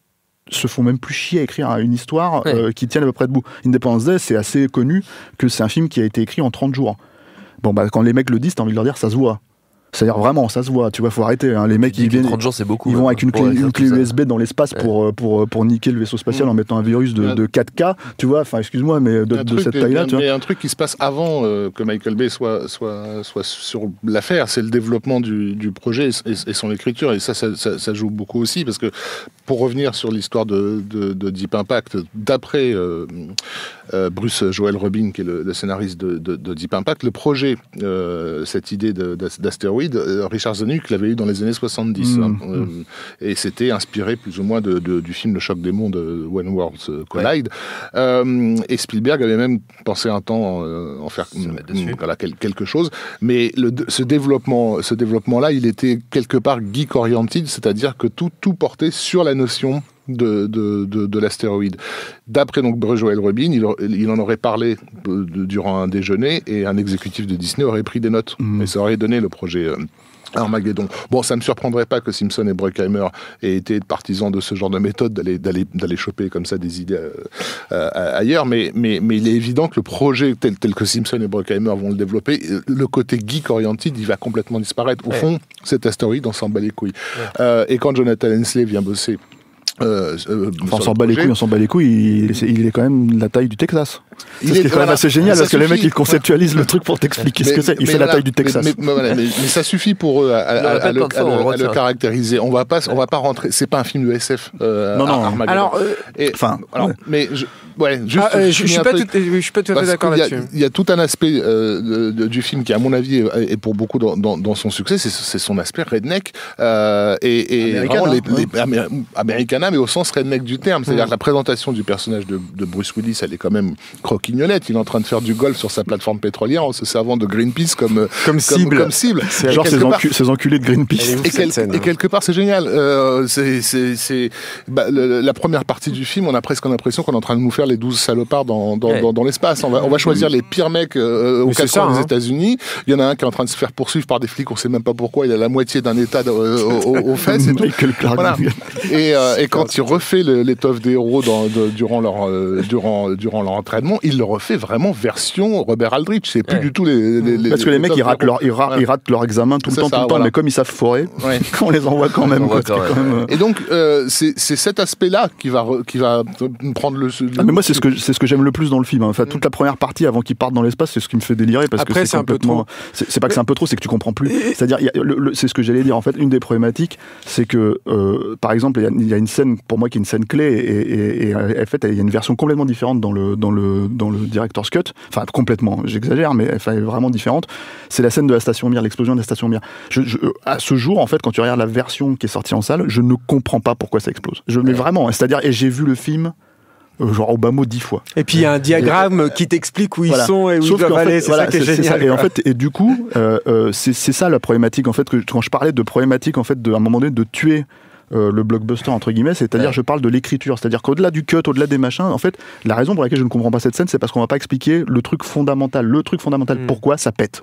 se font même plus chier à écrire une histoire ouais. euh, qui tienne à peu près debout. Independence Day, c'est assez connu que c'est un film qui a été écrit en trente jours. Bon, bah, quand les mecs le disent, t'as envie de leur dire, ça se voit. C'est-à-dire vraiment, ça se voit, tu vois, faut arrêter. Hein. Les mecs, ils viennent, trente jours, c'est beaucoup, ils vont hein, avec une clé, une clé U S B dans l'espace ouais. pour, pour, pour niquer le vaisseau spatial mmh. en mettant un virus de, de quatre K, tu vois, enfin, excuse-moi, mais de, de truc, cette taille-là. Il y a un truc qui se passe avant euh, que Michael Bay soit, soit, soit sur l'affaire, c'est le développement du, du projet et, et son écriture, et ça ça, ça, ça joue beaucoup aussi, parce que pour revenir sur l'histoire de, de, de Deep Impact, d'après euh, euh, Bruce Joel Rubin, qui est le, le scénariste de, de, de Deep Impact, le projet, euh, cette idée de, d'astéroïde, euh, Richard Zanuck l'avait eu dans les années soixante-dix. Mmh, hein, mmh. Euh, et c'était inspiré plus ou moins de, de, du film Le Choc des Mondes, When Worlds Collide. Ouais. Euh, et Spielberg avait même pensé un temps euh, en faire mmh, voilà, quelque chose. Mais le, ce, développement, ce développement-là, il était quelque part geek-oriented, c'est-à-dire que tout, tout portait sur la notion de, de, de, de l'astéroïde. D'après donc Bruce Joel Rubin, il, il en aurait parlé de, de, durant un déjeuner, et un exécutif de Disney aurait pris des notes. Mmh. Et ça aurait donné le projet euh, Armageddon. Bon, ça ne me surprendrait pas que Simpson et Bruckheimer aient été partisans de ce genre de méthode, d'aller, d'aller, d'aller choper comme ça des idées euh, euh, ailleurs, mais, mais, mais il est évident que le projet tel, tel que Simpson et Bruckheimer vont le développer, le côté geek-oriented, il va complètement disparaître. Au ouais. fond, cet astéroïde, on s'en bat les couilles. Ouais. Euh, et quand Jonathan Hensleigh vient bosser Euh, euh, enfin, on s'en bat les couilles, on s'en bat les couilles, il, il est quand même de la taille du Texas. C'est, il est, c'est quand voilà, même assez génial, parce que suffit. les mecs ils conceptualisent le truc pour t'expliquer mais, ce que c'est. Il fait voilà, la taille du Texas. Mais, mais, mais, mais, mais ça suffit pour eux à, à, à, à, le, à, le, à le caractériser. On va pas, on va pas rentrer. C'est pas un film de S F. Euh, non, non. Armageddon. Alors, euh, et, alors, ouais. mais je, ouais, juste. Ah, euh, je, je suis pas, tout, je suis pas tout à fait d'accord là-dessus. Il y a tout un aspect euh, de, de, du film qui, à mon avis, et pour beaucoup dans, dans, dans son succès, c'est, c'est son aspect redneck euh, et, et vraiment les, les Amé- Americana, mais au sens redneck du terme. C'est-à-dire que la présentation du personnage de, de Bruce Willis, elle est quand même croquignolette. Il est en train de faire du golf sur sa plateforme pétrolière en se servant de Greenpeace comme, comme, cible. comme, comme cible. C'est genre ces, encu- ces enculés de Greenpeace. Et, quel, scène, et quelque part, c'est génial. Euh, c'est, c'est, c'est, bah, le, la première partie du film, on a presque l'impression qu'on est en train de nous faire les douze salopards dans, dans, ouais. dans, dans l'espace. On va, on va choisir les pires mecs euh, aux quatre coins des hein. États-Unis. Il y en a un qui est en train de se faire poursuivre par des flics, on sait même pas pourquoi. Il a la moitié d'un état de, euh, aux, aux fesses et tout. Voilà. Et, euh, et quand il refait le, l'étoffe des héros dans, de, durant, leur, euh, durant, durant leur entraînement, il le refait vraiment version Robert Aldrich. C'est plus ouais. du tout les, les, les parce que les, les mecs ils ratent, leur, ils, ratent, ouais. ils ratent leur examen tout le c'est temps, ça, tout le temps, voilà. mais comme ils savent forer, ouais. on les envoie quand même. Quoi, quand quand même. Et donc euh, c'est, c'est cet aspect-là qui va, re, qui va prendre le. le ah, mais moi c'est ce que c'est ce que j'aime le plus dans le film. Enfin, toute la première partie avant qu'ils partent dans l'espace, c'est ce qui me fait délirer parce Après, que c'est, c'est complètement. Un peu trop. C'est, c'est pas que c'est un peu trop, c'est que tu comprends plus. C'est-à-dire, y a, le, le, c'est ce que j'allais dire. En fait, une des problématiques, c'est que euh, par exemple, il y, y a une scène pour moi qui est une scène clé et, et, et en fait, il y a une version complètement différente dans le dans le dans le director's cut. Enfin, complètement. J'exagère, mais enfin, elle est vraiment différente. C'est la scène de la station Mir, l'explosion de la station Mir. Je, je, à ce jour, en fait, quand tu regardes la version qui est sortie en salle, je ne comprends pas pourquoi ça explose. Je mais vraiment, c'est-à-dire, et j'ai vu le film. Euh, genre au bas mot dix fois. Et puis il y a un diagramme qui t'explique où voilà. ils sont et où Sauf ils doivent aller, fait, c'est voilà, ça qui est c'est, génial. C'est ça. Et en fait, et du coup, euh, euh, c'est, c'est ça la problématique en fait que quand je parlais de problématique en fait de, à un moment donné de tuer euh, le blockbuster entre guillemets, c'est-à-dire ouais. je parle de l'écriture, c'est-à-dire qu'au-delà du cut, au-delà des machins, en fait, la raison pour laquelle je ne comprends pas cette scène, c'est parce qu'on va pas expliquer le truc fondamental, le truc fondamental, mm. pourquoi ça pète.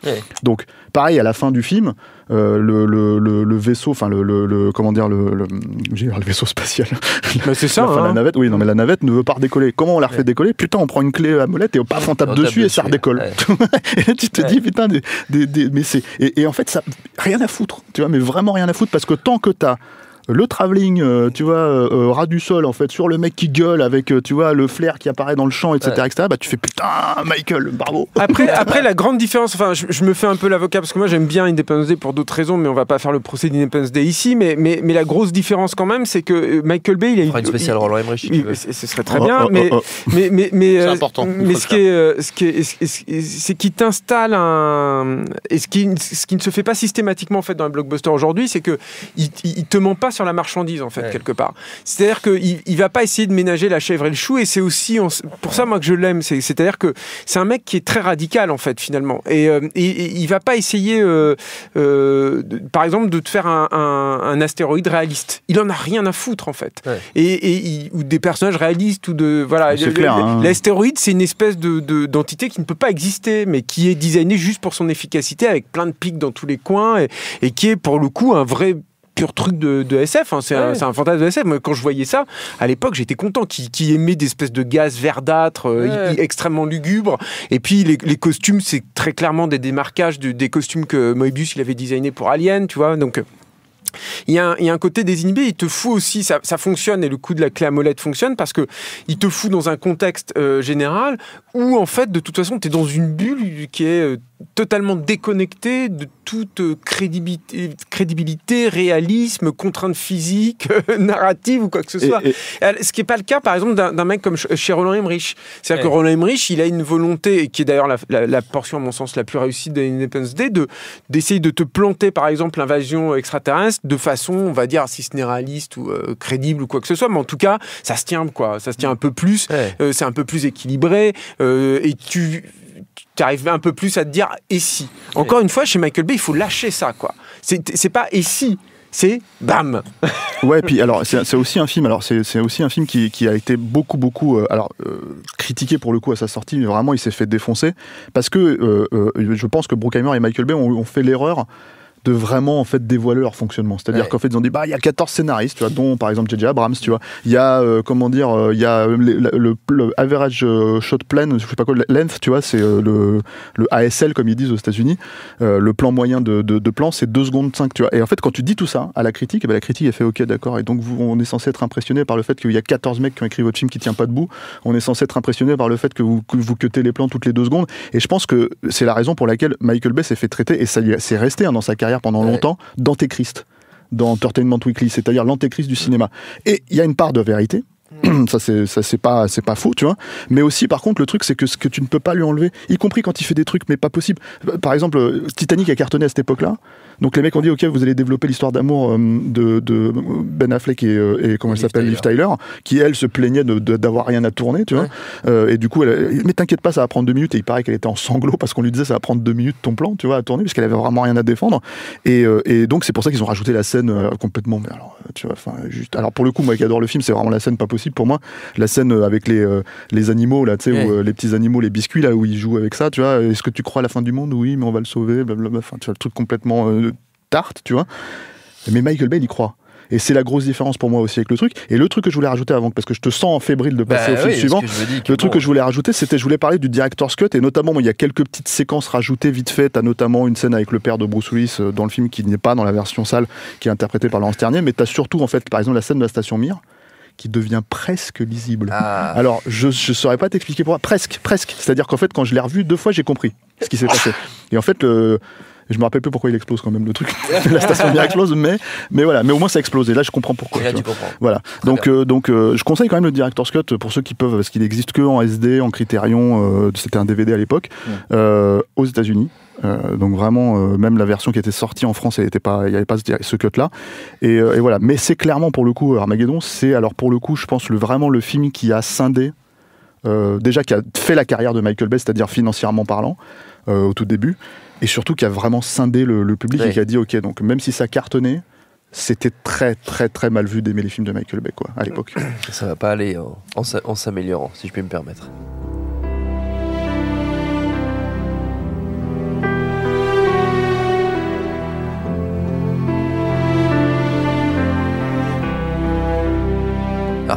Ouais. Donc, pareil, à la fin du film, euh, le, le, le, le vaisseau, enfin, le, le, le, comment dire, le, le, j'ai le vaisseau spatial. Bah c'est ça, la, hein. la navette, oui, non, mais la navette ne veut pas redécoller. Comment on la refait ouais. décoller? Putain, on prend une clé à molette et on, paf, on tape on dessus tape et dessus, ça redécolle. Ouais. Et là, tu te ouais. dis, putain, des, des, des, mais c'est. Et, et en fait, ça, rien à foutre, tu vois, mais vraiment rien à foutre, parce que tant que t'as le travelling, euh, tu vois, euh, ras du sol, en fait, sur le mec qui gueule avec, euh, tu vois, le flair qui apparaît dans le champ, et cetera, ouais. et cetera, bah tu fais putain, Michael, bravo. Après, après la grande différence, enfin, je, je me fais un peu l'avocat parce que moi j'aime bien Independence Day pour d'autres raisons, mais on va pas faire le procès d'Independence Day ici, mais, mais, mais la grosse différence quand même, c'est que Michael Bay, il a eu. une spéciale Roland Emmerich. Ce serait très oh, bien, oh, mais, oh, oh. mais, mais, mais, c'est euh, important. Mais ce qui est, ce qui est, c'est qu'il t'installe un. Et ce qui, ce qui ne se fait pas systématiquement en fait dans les blockbusters aujourd'hui, c'est que il, il te ment pas sur la marchandise en fait. Ouais. Quelque part. C'est-à-dire qu'il il va pas essayer de ménager la chèvre et le chou, et c'est aussi pour ça moi que je l'aime. C'est, c'est-à-dire que c'est un mec qui est très radical en fait finalement, et, euh, et, et il va pas essayer, euh, euh, de, par exemple, de te faire un, un, un astéroïde réaliste. Il en a rien à foutre en fait. Ouais. Et, et il, ou des personnages réalistes ou de voilà. C'est le, clair, le, hein. L'astéroïde, c'est une espèce de, de d'entité qui ne peut pas exister, mais qui est designée juste pour son efficacité, avec plein de pics dans tous les coins, et, et qui est pour le coup un vrai pur truc de, de S F, hein. c'est, ouais. un, c'est un fantasme de S F. Moi, quand je voyais ça, à l'époque, j'étais content qu'il, qu'il émet des espèces de gaz verdâtres euh, ouais. extrêmement lugubres. Et puis, les, les costumes, c'est très clairement des démarquages de, des costumes que Moebius il avait designés pour Alien, tu vois. Donc, il y, a un, il y a un côté désinhibé, il te fout aussi, ça, ça fonctionne, et le coup de la clé à molette fonctionne parce que il te fout dans un contexte euh, général où, en fait, de toute façon, tu es dans une bulle qui est euh, totalement déconnectée de toute crédibilité, crédibilité réalisme, contrainte physique, euh, narrative ou quoi que ce soit. Et, et... Ce qui n'est pas le cas, par exemple, d'un, d'un mec comme chez Roland Emmerich. C'est-à-dire ouais. que Roland Emmerich, il a une volonté, qui est d'ailleurs la, la, la portion, à mon sens, la plus réussie d'Independence Day, de, d'essayer de te planter, par exemple, l'invasion extraterrestre de façon, on va dire, si ce n'est réaliste ou euh, crédible ou quoi que ce soit, mais en tout cas, ça se tient, quoi. Ça se tient un peu plus, ouais. euh, c'est un peu plus équilibré, euh, et tu... tu arrives un peu plus à te dire et si. Encore une fois, chez Michael Bay, il faut lâcher ça, quoi. C'est, c'est pas et si, c'est bam. Ouais, puis alors c'est, c'est aussi un film. Alors c'est, c'est aussi un film qui, qui a été beaucoup beaucoup euh, alors euh, critiqué pour le coup à sa sortie, mais vraiment il s'est fait défoncer parce que euh, euh, je pense que Bruckheimer et Michael Bay ont, ont fait l'erreur de vraiment en fait dévoiler leur fonctionnement. C'est-à-dire ouais. qu'en fait ils ont dit bah il y a quatorze scénaristes, tu vois, dont par exemple J J Abrams, tu vois. Il y a euh, comment dire, il euh, y a le, le, le average shot plan, je sais pas quoi, length, tu vois, c'est euh, le le A S L comme ils disent aux États-Unis. Euh, le plan moyen de, de, de plan c'est deux secondes cinq, tu vois. Et en fait quand tu dis tout ça à la critique, eh ben, la critique elle fait ok d'accord. Et donc vous, on est censé être impressionné par le fait qu'il y a quatorze mecs qui ont écrit votre film qui tient pas debout. On est censé être impressionné par le fait que vous que vous cuttez les plans toutes les deux secondes. Et je pense que c'est la raison pour laquelle Michael Bay s'est fait traiter, et ça c'est resté hein, dans sa carrière pendant ouais. longtemps, d'antéchrist dans Entertainment Weekly, c'est-à-dire l'antéchrist du cinéma. Et il y a une part de vérité. Ça c'est ça c'est pas c'est pas faux, tu vois, mais aussi par contre le truc c'est que ce que tu ne peux pas lui enlever, y compris quand il fait des trucs mais pas possible. Par exemple Titanic a cartonné à cette époque-là, donc les mecs ont dit ok vous allez développer l'histoire d'amour de, de Ben Affleck et, et comment elle s'appelle, Liv Tyler, qui elle se plaignait de, de, d'avoir rien à tourner, tu vois, ouais. euh, et du coup elle, mais t'inquiète pas ça va prendre deux minutes, et il paraît qu'elle était en sanglots parce qu'on lui disait ça va prendre deux minutes ton plan, tu vois, à tourner, parce qu'elle avait vraiment rien à défendre, et, euh, et donc c'est pour ça qu'ils ont rajouté la scène euh, complètement, mais alors tu vois, enfin juste, alors pour le coup moi qui adore le film c'est vraiment la scène pas possible pour moi, la scène avec les euh, les animaux là, tu sais, ouais. où, euh, les petits animaux, les biscuits là où ils jouent avec ça, tu vois, est-ce que tu crois à la fin du monde? Oui mais on va le sauver, blablabla, enfin tu vois le truc complètement euh, tarte, tu vois, mais Michael Bay il y croit. Et c'est la grosse différence pour moi aussi avec le truc. Et le truc que je voulais rajouter avant, parce que je te sens fébrile de passer bah, au film oui, suivant, le truc bon. que je voulais rajouter, c'était, je voulais parler du director's cut, et notamment, il y a quelques petites séquences rajoutées vite fait. T'as notamment une scène avec le père de Bruce Willis dans le film qui n'est pas dans la version sale, qui est interprétée par Laurence Ternier, mais t'as surtout, en fait, par exemple, la scène de la station Mir, qui devient presque lisible. Ah. Alors, je ne saurais pas t'expliquer pourquoi. Presque, presque. C'est-à-dire qu'en fait, quand je l'ai revu deux fois, j'ai compris ce qui s'est passé. Et en fait, le... je me rappelle plus pourquoi il explose quand même le truc. La station bien explose, mais mais voilà, mais au moins ça explose. Et là, je comprends pourquoi. Et là, tu comprends. Voilà. Très donc euh, donc euh, je conseille quand même le director's cut pour ceux qui peuvent, parce qu'il existe que en S D, en Criterion. Euh, c'était un D V D à l'époque, ouais. euh, aux États-Unis. Euh, donc vraiment, euh, même la version qui était sortie en France, il n'y avait pas ce, ce cut-là. Et, euh, et voilà. Mais c'est clairement pour le coup Armageddon, c'est alors pour le coup, je pense le, vraiment le film qui a scindé, euh, déjà qui a fait la carrière de Michael Bay, c'est-à-dire financièrement parlant, euh, au tout début. Et surtout qui a vraiment scindé le, le public, oui. et qui a dit ok, donc même si ça cartonnait, c'était très très très mal vu d'aimer les films de Michael Bay, quoi, à l'époque. Ça va pas aller en, en, en s'améliorant, si je puis me permettre.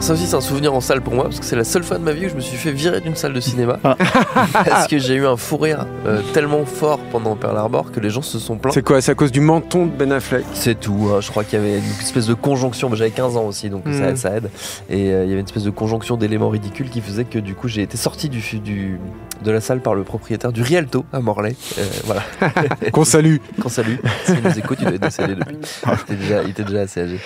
ça aussi c'est un souvenir en salle pour moi parce que c'est la seule fois de ma vie où je me suis fait virer d'une salle de cinéma ah. parce que j'ai eu un fou rire euh, tellement fort pendant Pearl Harbor que les gens se sont plaints. C'est quoi? C'est à cause du menton de Ben Affleck? C'est tout, hein. Je crois qu'il y avait une espèce de conjonction, j'avais quinze ans aussi donc mmh. ça, ça aide et euh, il y avait une espèce de conjonction d'éléments ridicules qui faisait que du coup j'ai été sorti du, du, de la salle par le propriétaire du Rialto à Morlaix. Euh, voilà. Qu'on salue. Qu'on salue. S'il nous écoute, il doit être décédé depuis. Il était déjà, il était déjà assez âgé.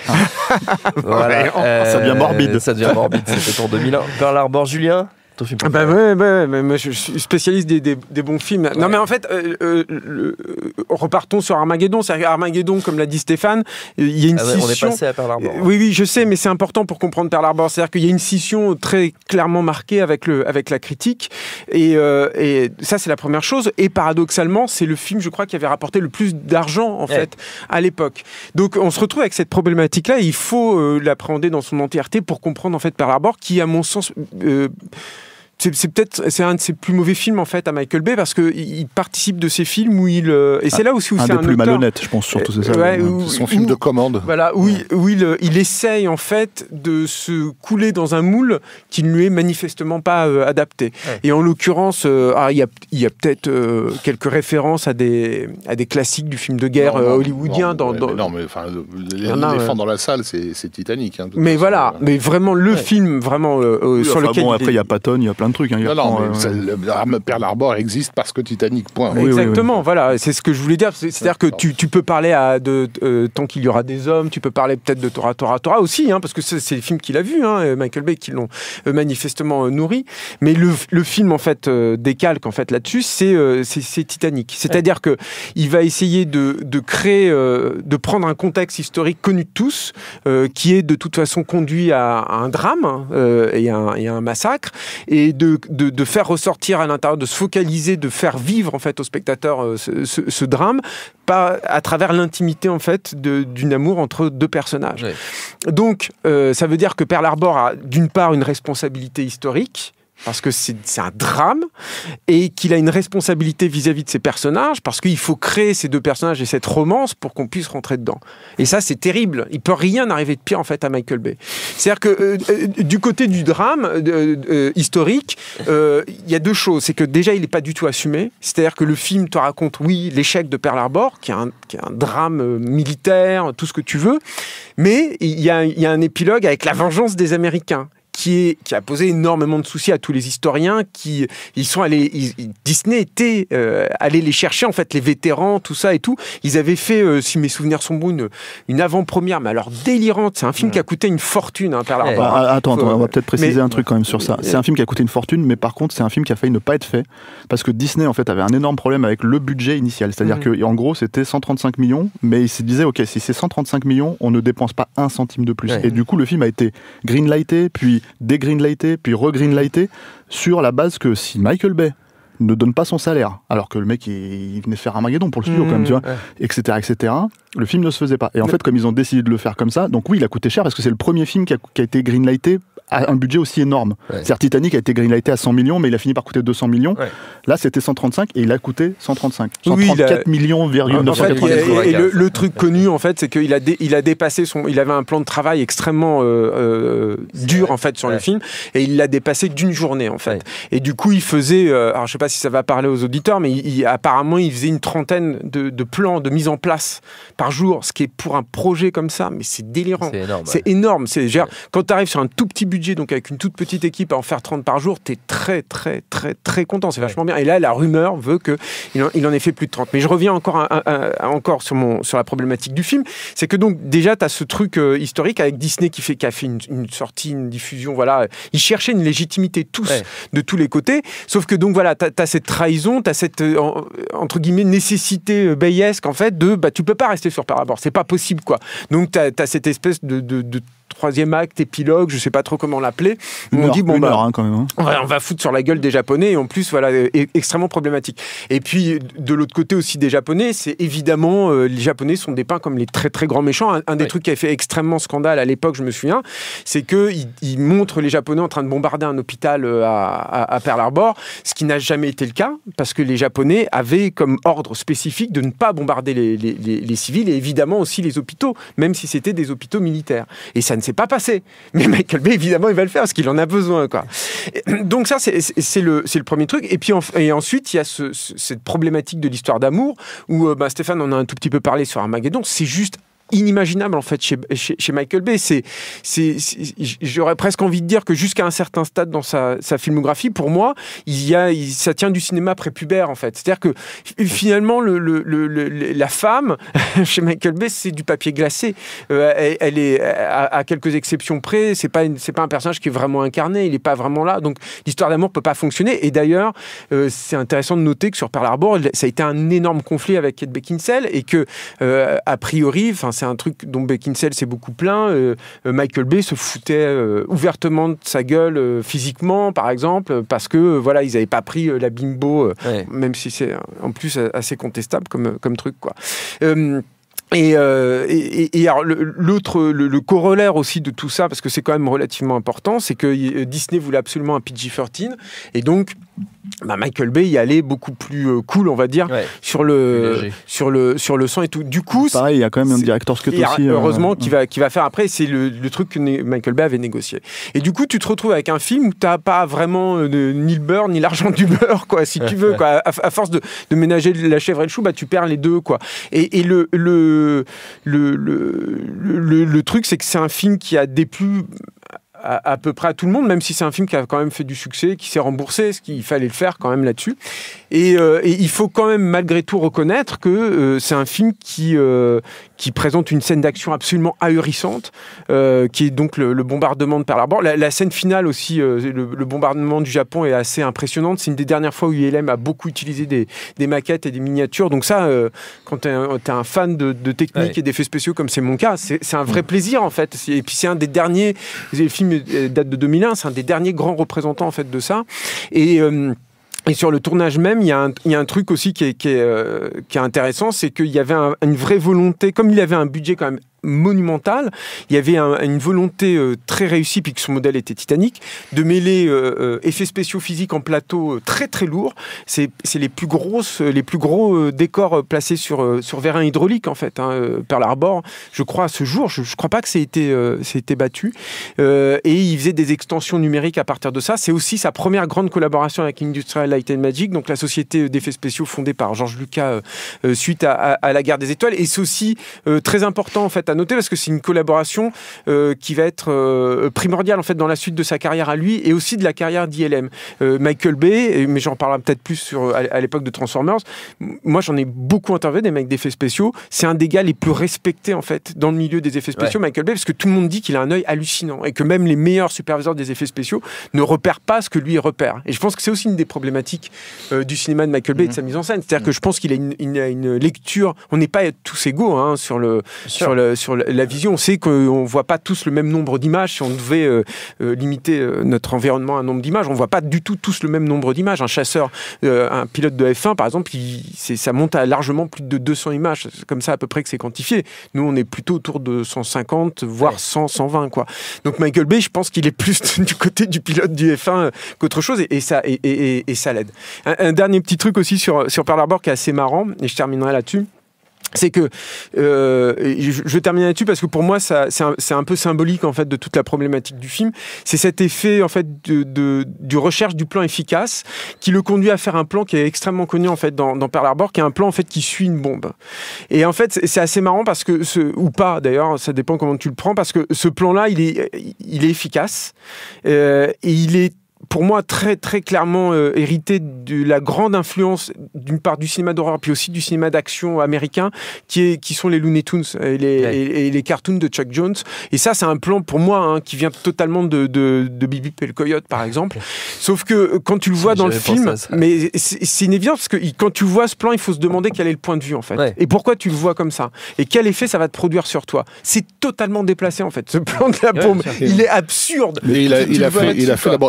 Voilà. Euh, ça devient morbide. Ça devient morbide, c'était en deux mille un. Pearl Harbor, Julien? Ah bah ouais, ouais, ouais, moi je suis spécialiste des, des, des bons films. Ouais. Non mais en fait, euh, euh, euh, repartons sur Armageddon. C'est Armageddon, comme l'a dit Stéphane, il y a une ah ouais, scission. On est passé à Pearl Harbor. Oui, oui, je sais, mais c'est important pour comprendre Pearl Harbor. C'est-à-dire qu'il y a une scission très clairement marquée avec le, avec la critique, et, euh, et ça c'est la première chose. Et paradoxalement, c'est le film, je crois, qui avait rapporté le plus d'argent en ouais. fait à l'époque. Donc on se retrouve avec cette problématique-là. Et il faut euh, l'appréhender dans son entièreté pour comprendre en fait Pearl Harbor, qui, à mon sens, euh, C'est, c'est peut-être c'est un de ses plus mauvais films en fait à Michael Bay parce que il participe de ces films où il euh, et c'est là aussi où un c'est des un plus auteur, malhonnêtes, je pense surtout c'est ça. Ouais, ouais. Où, son film où, de commande. Voilà où, ouais. il, où il il essaye en fait de se couler dans un moule qui ne lui est manifestement pas euh, adapté. Ouais. Et en l'occurrence, euh, ah, il y a il y a peut-être euh, quelques références à des à des classiques du film de guerre non, non, euh, hollywoodien. Non, dans, mais, dans... non mais enfin l'éléphant ouais. dans la salle, c'est, c'est Titanic. Hein, mais façon, voilà, ouais. mais vraiment le ouais. film vraiment euh, oui, sur enfin, lequel bon, après il y a Patton, il y a plein de trucs. Hein, non, non, mais ouais. Pearl Harbor existe parce que Titanic, point. Oui, exactement, oui, oui. Voilà, c'est ce que je voulais dire. C'est-à-dire que tu, tu peux parler à de, euh, tant qu'il y aura des hommes, tu peux parler peut-être de Tora Tora Tora aussi, hein, parce que c'est, c'est les films qu'il a vus, hein, Michael Bay, qui l'ont euh, manifestement euh, nourri. Mais le, le film, en fait, euh, décalque en fait, là-dessus, c'est, euh, c'est, c'est Titanic. C'est-à-dire ouais. qu'il va essayer de, de créer, euh, de prendre un contexte historique connu de tous, euh, qui est de toute façon conduit à, à un drame euh, et, à un, et à un massacre, et de, de, de faire ressortir à l'intérieur, de se focaliser, de faire vivre en fait au spectateur euh, ce, ce, ce drame, pas à travers l'intimité en fait de, d'une amour entre deux personnages. Oui. Donc euh, ça veut dire que Pearl Harbor a d'une part une responsabilité historique, parce que c'est, c'est un drame, et qu'il a une responsabilité vis-à-vis de ses personnages, parce qu'il faut créer ces deux personnages et cette romance pour qu'on puisse rentrer dedans. Et ça, c'est terrible. Il peut rien arriver de pire, en fait, à Michael Bay. C'est-à-dire que, euh, euh, du côté du drame euh, euh, historique, il euh, y a deux choses. C'est que, déjà, il n'est pas du tout assumé. C'est-à-dire que le film te raconte, oui, l'échec de Pearl Harbor, qui est un, qui est un drame euh, militaire, tout ce que tu veux, mais il y a, y a un épilogue avec la vengeance des Américains. Qui, est, qui a posé énormément de soucis à tous les historiens qui ils sont allés ils, Disney était euh, allé les chercher en fait les vétérans tout ça et tout ils avaient fait euh, si mes souvenirs sont bons une, une avant-première mais alors délirante c'est un film mmh. qui a coûté une fortune hein, Pearl Harbor. Ah, attends, attends, on va peut-être préciser mais, un truc quand même sur ça c'est un film qui a coûté une fortune mais par contre c'est un film qui a failli ne pas être fait parce que Disney en fait avait un énorme problème avec le budget initial c'est-à-dire mmh. que en gros c'était cent trente-cinq millions mais il se disait ok si c'est cent trente-cinq millions on ne dépense pas un centime de plus ouais. et du coup le film a été greenlighté puis dégreenlighté puis re-greenlighté sur la base que si Michael Bay ne donne pas son salaire, alors que le mec il, il venait faire Armageddon pour le studio mmh, quand même, tu vois, ouais. et cetera, et cetera. Le film ne se faisait pas. Et en fait, comme ils ont décidé de le faire comme ça, donc oui, il a coûté cher parce que c'est le premier film qui a, qui a été greenlighté à un budget aussi énorme. Ouais. C'est-à-dire Titanic a été greenlighté à cent millions, mais il a fini par coûter deux cents millions. Ouais. Là, c'était cent trente-cinq et il a coûté cent trente-cinq. cent trente-quatre oui, millions, neuf cent quatre-vingt-dix. En fait, et, et le, le truc connu, en fait, c'est qu'il a, dé, il a dépassé son. Il avait un plan de travail extrêmement euh, euh, dur, vrai. en fait, sur ouais. le film, et il l'a dépassé d'une journée, en fait. Ouais. Et du coup, il faisait. Euh, alors, je sais pas si ça va parler aux auditeurs, mais il, il, apparemment, il faisait une trentaine de, de plans de mise en place par jour, ce qui est pour un projet comme ça, mais c'est délirant. C'est énorme. C'est ouais. énorme. C'est, genre, ouais. Quand tu arrives sur un tout petit budget, donc avec une toute petite équipe à en faire trente par jour, t'es très, très, très, très content. C'est vachement bien. Et là, la rumeur veut qu'il en, il en ait fait plus de trente. Mais je reviens encore, à, à, à, encore sur, mon, sur la problématique du film. C'est que donc, déjà, t'as ce truc euh, historique avec Disney qui fait, qui a fait une, une sortie, une diffusion. Voilà. Ils cherchaient une légitimité tous, ouais. de tous les côtés. Sauf que donc, voilà, t'as, t'as cette trahison, t'as cette, euh, entre guillemets, nécessité euh, bayesque, en fait, de, bah, tu peux pas rester sur Pearl Harbor. C'est pas possible, quoi. Donc, t'as, t'as cette espèce de, de, de troisième acte, épilogue, je sais pas trop comment l'appeler. Une on heure, dit bon bah, heure, hein, quand même, hein. on va foutre sur la gueule des Japonais et en plus voilà est extrêmement problématique. Et puis de l'autre côté aussi des Japonais, c'est évidemment euh, les Japonais sont dépeints comme les très très grands méchants. Un, un des oui. trucs qui a fait extrêmement scandale à l'époque, je me souviens, c'est que ils, ils montrent les Japonais en train de bombarder un hôpital à, à, à Pearl Harbor, ce qui n'a jamais été le cas parce que les Japonais avaient comme ordre spécifique de ne pas bombarder les, les, les, les civils et évidemment aussi les hôpitaux, même si c'était des hôpitaux militaires. Et ça ne s'est pas passé. Mais Michael Bay, évidemment, il va le faire parce qu'il en a besoin, quoi. Et, donc ça, c'est, c'est, le, c'est le premier truc. Et puis en, et ensuite, il y a ce, ce, cette problématique de l'histoire d'amour où euh, bah, Stéphane en a un tout petit peu parlé sur Armageddon. C'est juste inimaginable en fait chez, chez, chez Michael Bay. C'est, c'est, c'est, j'aurais presque envie de dire que jusqu'à un certain stade dans sa, sa filmographie, pour moi, il y a, il, ça tient du cinéma prépubère en fait. C'est-à-dire que finalement, le, le, le, le, la femme chez Michael Bay, c'est du papier glacé. Euh, elle, elle est à, à quelques exceptions près. C'est pas, une, c'est pas un personnage qui est vraiment incarné. Il est pas vraiment là. Donc l'histoire d'amour peut pas fonctionner. Et d'ailleurs, euh, c'est intéressant de noter que sur Pearl Harbor, ça a été un énorme conflit avec Kate Beckinsale et que euh, a priori, enfin c'est un truc dont Beckinsale s'est beaucoup plaint. Euh, Michael Bay se foutait euh, ouvertement de sa gueule euh, physiquement, par exemple, parce que euh, voilà, ils n'avaient pas pris euh, la bimbo, euh, ouais. même si c'est en plus assez contestable comme, comme truc, quoi. Euh, Et, euh, et, et alors l'autre, le, le corollaire aussi de tout ça, parce que c'est quand même relativement important, c'est que Disney voulait absolument un P G treize, et donc bah Michael Bay y allait beaucoup plus euh, cool, on va dire, ouais, sur le sur le sur le son et tout. Du coup, pareil, il y a quand même un director's cut aussi. Heureusement, euh, qui va qui va faire après, c'est le, le truc que Michael Bay avait négocié. Et du coup, tu te retrouves avec un film où t'as pas vraiment euh, ni le beurre ni l'argent du beurre, quoi, si tu veux, quoi. À, à force de, de ménager la chèvre et le chou, bah tu perds les deux, quoi. Et, et le le le le le, le truc, c'est que c'est un film qui a déplu à, à peu près à tout le monde, même si c'est un film qui a quand même fait du succès, qui s'est remboursé, ce qu'il fallait le faire quand même là-dessus. Et, euh, et il faut quand même malgré tout reconnaître que euh, c'est un film qui, euh, qui présente une scène d'action absolument ahurissante, euh, qui est donc le, le bombardement de Pearl Harbor. La, la scène finale aussi, euh, le, le bombardement du Japon est assez impressionnante. C'est une des dernières fois où I L M a beaucoup utilisé des, des maquettes et des miniatures. Donc ça, euh, quand tu es un fan de, de technique ouais. et d'effets spéciaux comme c'est mon cas, c'est, c'est un vrai plaisir en fait. Et puis c'est un des derniers, le film date de deux mille un, c'est un des derniers grands représentants en fait de ça. Et euh, Et sur le tournage même, il y a un, il y a un truc aussi qui est, qui est, euh, qui est intéressant, c'est qu'il y avait un, une vraie volonté, comme il avait un budget quand même monumental, il y avait un, une volonté euh, très réussie, puis que son modèle était Titanic, de mêler euh, euh, effets spéciaux physiques en plateau euh, très très lourds. C'est, c'est les plus grosses, les plus gros euh, décors euh, placés sur euh, sur vérin hydraulique en fait. Hein, euh, Pearl Harbor, je crois à ce jour, je, je crois pas que c'est été euh, c'est été battu. Euh, et il faisait des extensions numériques à partir de ça. C'est aussi sa première grande collaboration avec Industrial Light and Magic, donc la société d'effets spéciaux fondée par George Lucas euh, suite à, à, à la Guerre des Étoiles. Et c'est aussi euh, très important en fait à noter parce que c'est une collaboration euh, qui va être euh, primordiale en fait dans la suite de sa carrière à lui et aussi de la carrière d'I L M. Euh, Michael Bay, mais j'en parlerai peut-être plus sur, à, à l'époque de Transformers, moi j'en ai beaucoup interviewé des mecs d'effets spéciaux, c'est un des gars les plus respectés en fait dans le milieu des effets spéciaux, ouais. Michael Bay, parce que tout le monde dit qu'il a un œil hallucinant et que même les meilleurs superviseurs des effets spéciaux ne repèrent pas ce que lui repère. Et je pense que c'est aussi une des problématiques euh, du cinéma de Michael Bay mmh. et de sa mise en scène. C'est-à-dire mmh. que je pense qu'il a une, une, une lecture, on n'est pas tous égaux hein, sur le sur le sur la vision. On sait qu'on ne voit pas tous le même nombre d'images. Si on devait euh, euh, limiter euh, notre environnement à un nombre d'images, on ne voit pas du tout tous le même nombre d'images. Un chasseur, euh, un pilote de F un, par exemple, il, c'est, ça monte à largement plus de deux cents images. C'est comme ça à peu près que c'est quantifié. Nous, on est plutôt autour de cent cinquante, voire ouais. cent, cent vingt. Quoi. Donc Michael Bay, je pense qu'il est plus du côté du pilote du F un qu'autre chose, et, et, ça, et, et, et ça l'aide. Un, un dernier petit truc aussi sur, sur Pearl Harbor qui est assez marrant, et je terminerai là-dessus. C'est que euh, je, je vais terminer là-dessus parce que pour moi ça, c'est, un, c'est un peu symbolique en fait de toute la problématique du film. C'est cet effet en fait de, de, de recherche du plan efficace qui le conduit à faire un plan qui est extrêmement connu en fait dans, dans Pearl Harbor, qui est un plan en fait qui suit une bombe. Et en fait c'est, c'est assez marrant parce que ce, ou pas d'ailleurs, ça dépend comment tu le prends, parce que ce plan-là il est il est efficace euh, et il est pour moi très très clairement euh, hérité de la grande influence d'une part du cinéma d'horreur puis aussi du cinéma d'action américain qui est qui sont les Looney Tunes et les, ouais. et, et les cartoons de Chuck Jones. Et ça c'est un plan pour moi hein, qui vient totalement de de, de Bibi et le Coyote par exemple. Sauf que quand tu le vois dans le film, mais c'est, c'est une évidence parce que quand tu vois ce plan, il faut se demander quel est le point de vue en fait ouais. et pourquoi tu le vois comme ça et quel effet ça va te produire sur toi. C'est totalement déplacé en fait. Ce plan de la bombe, ouais, il est absurde. Et il a il a fait il a fait la il a fait la bande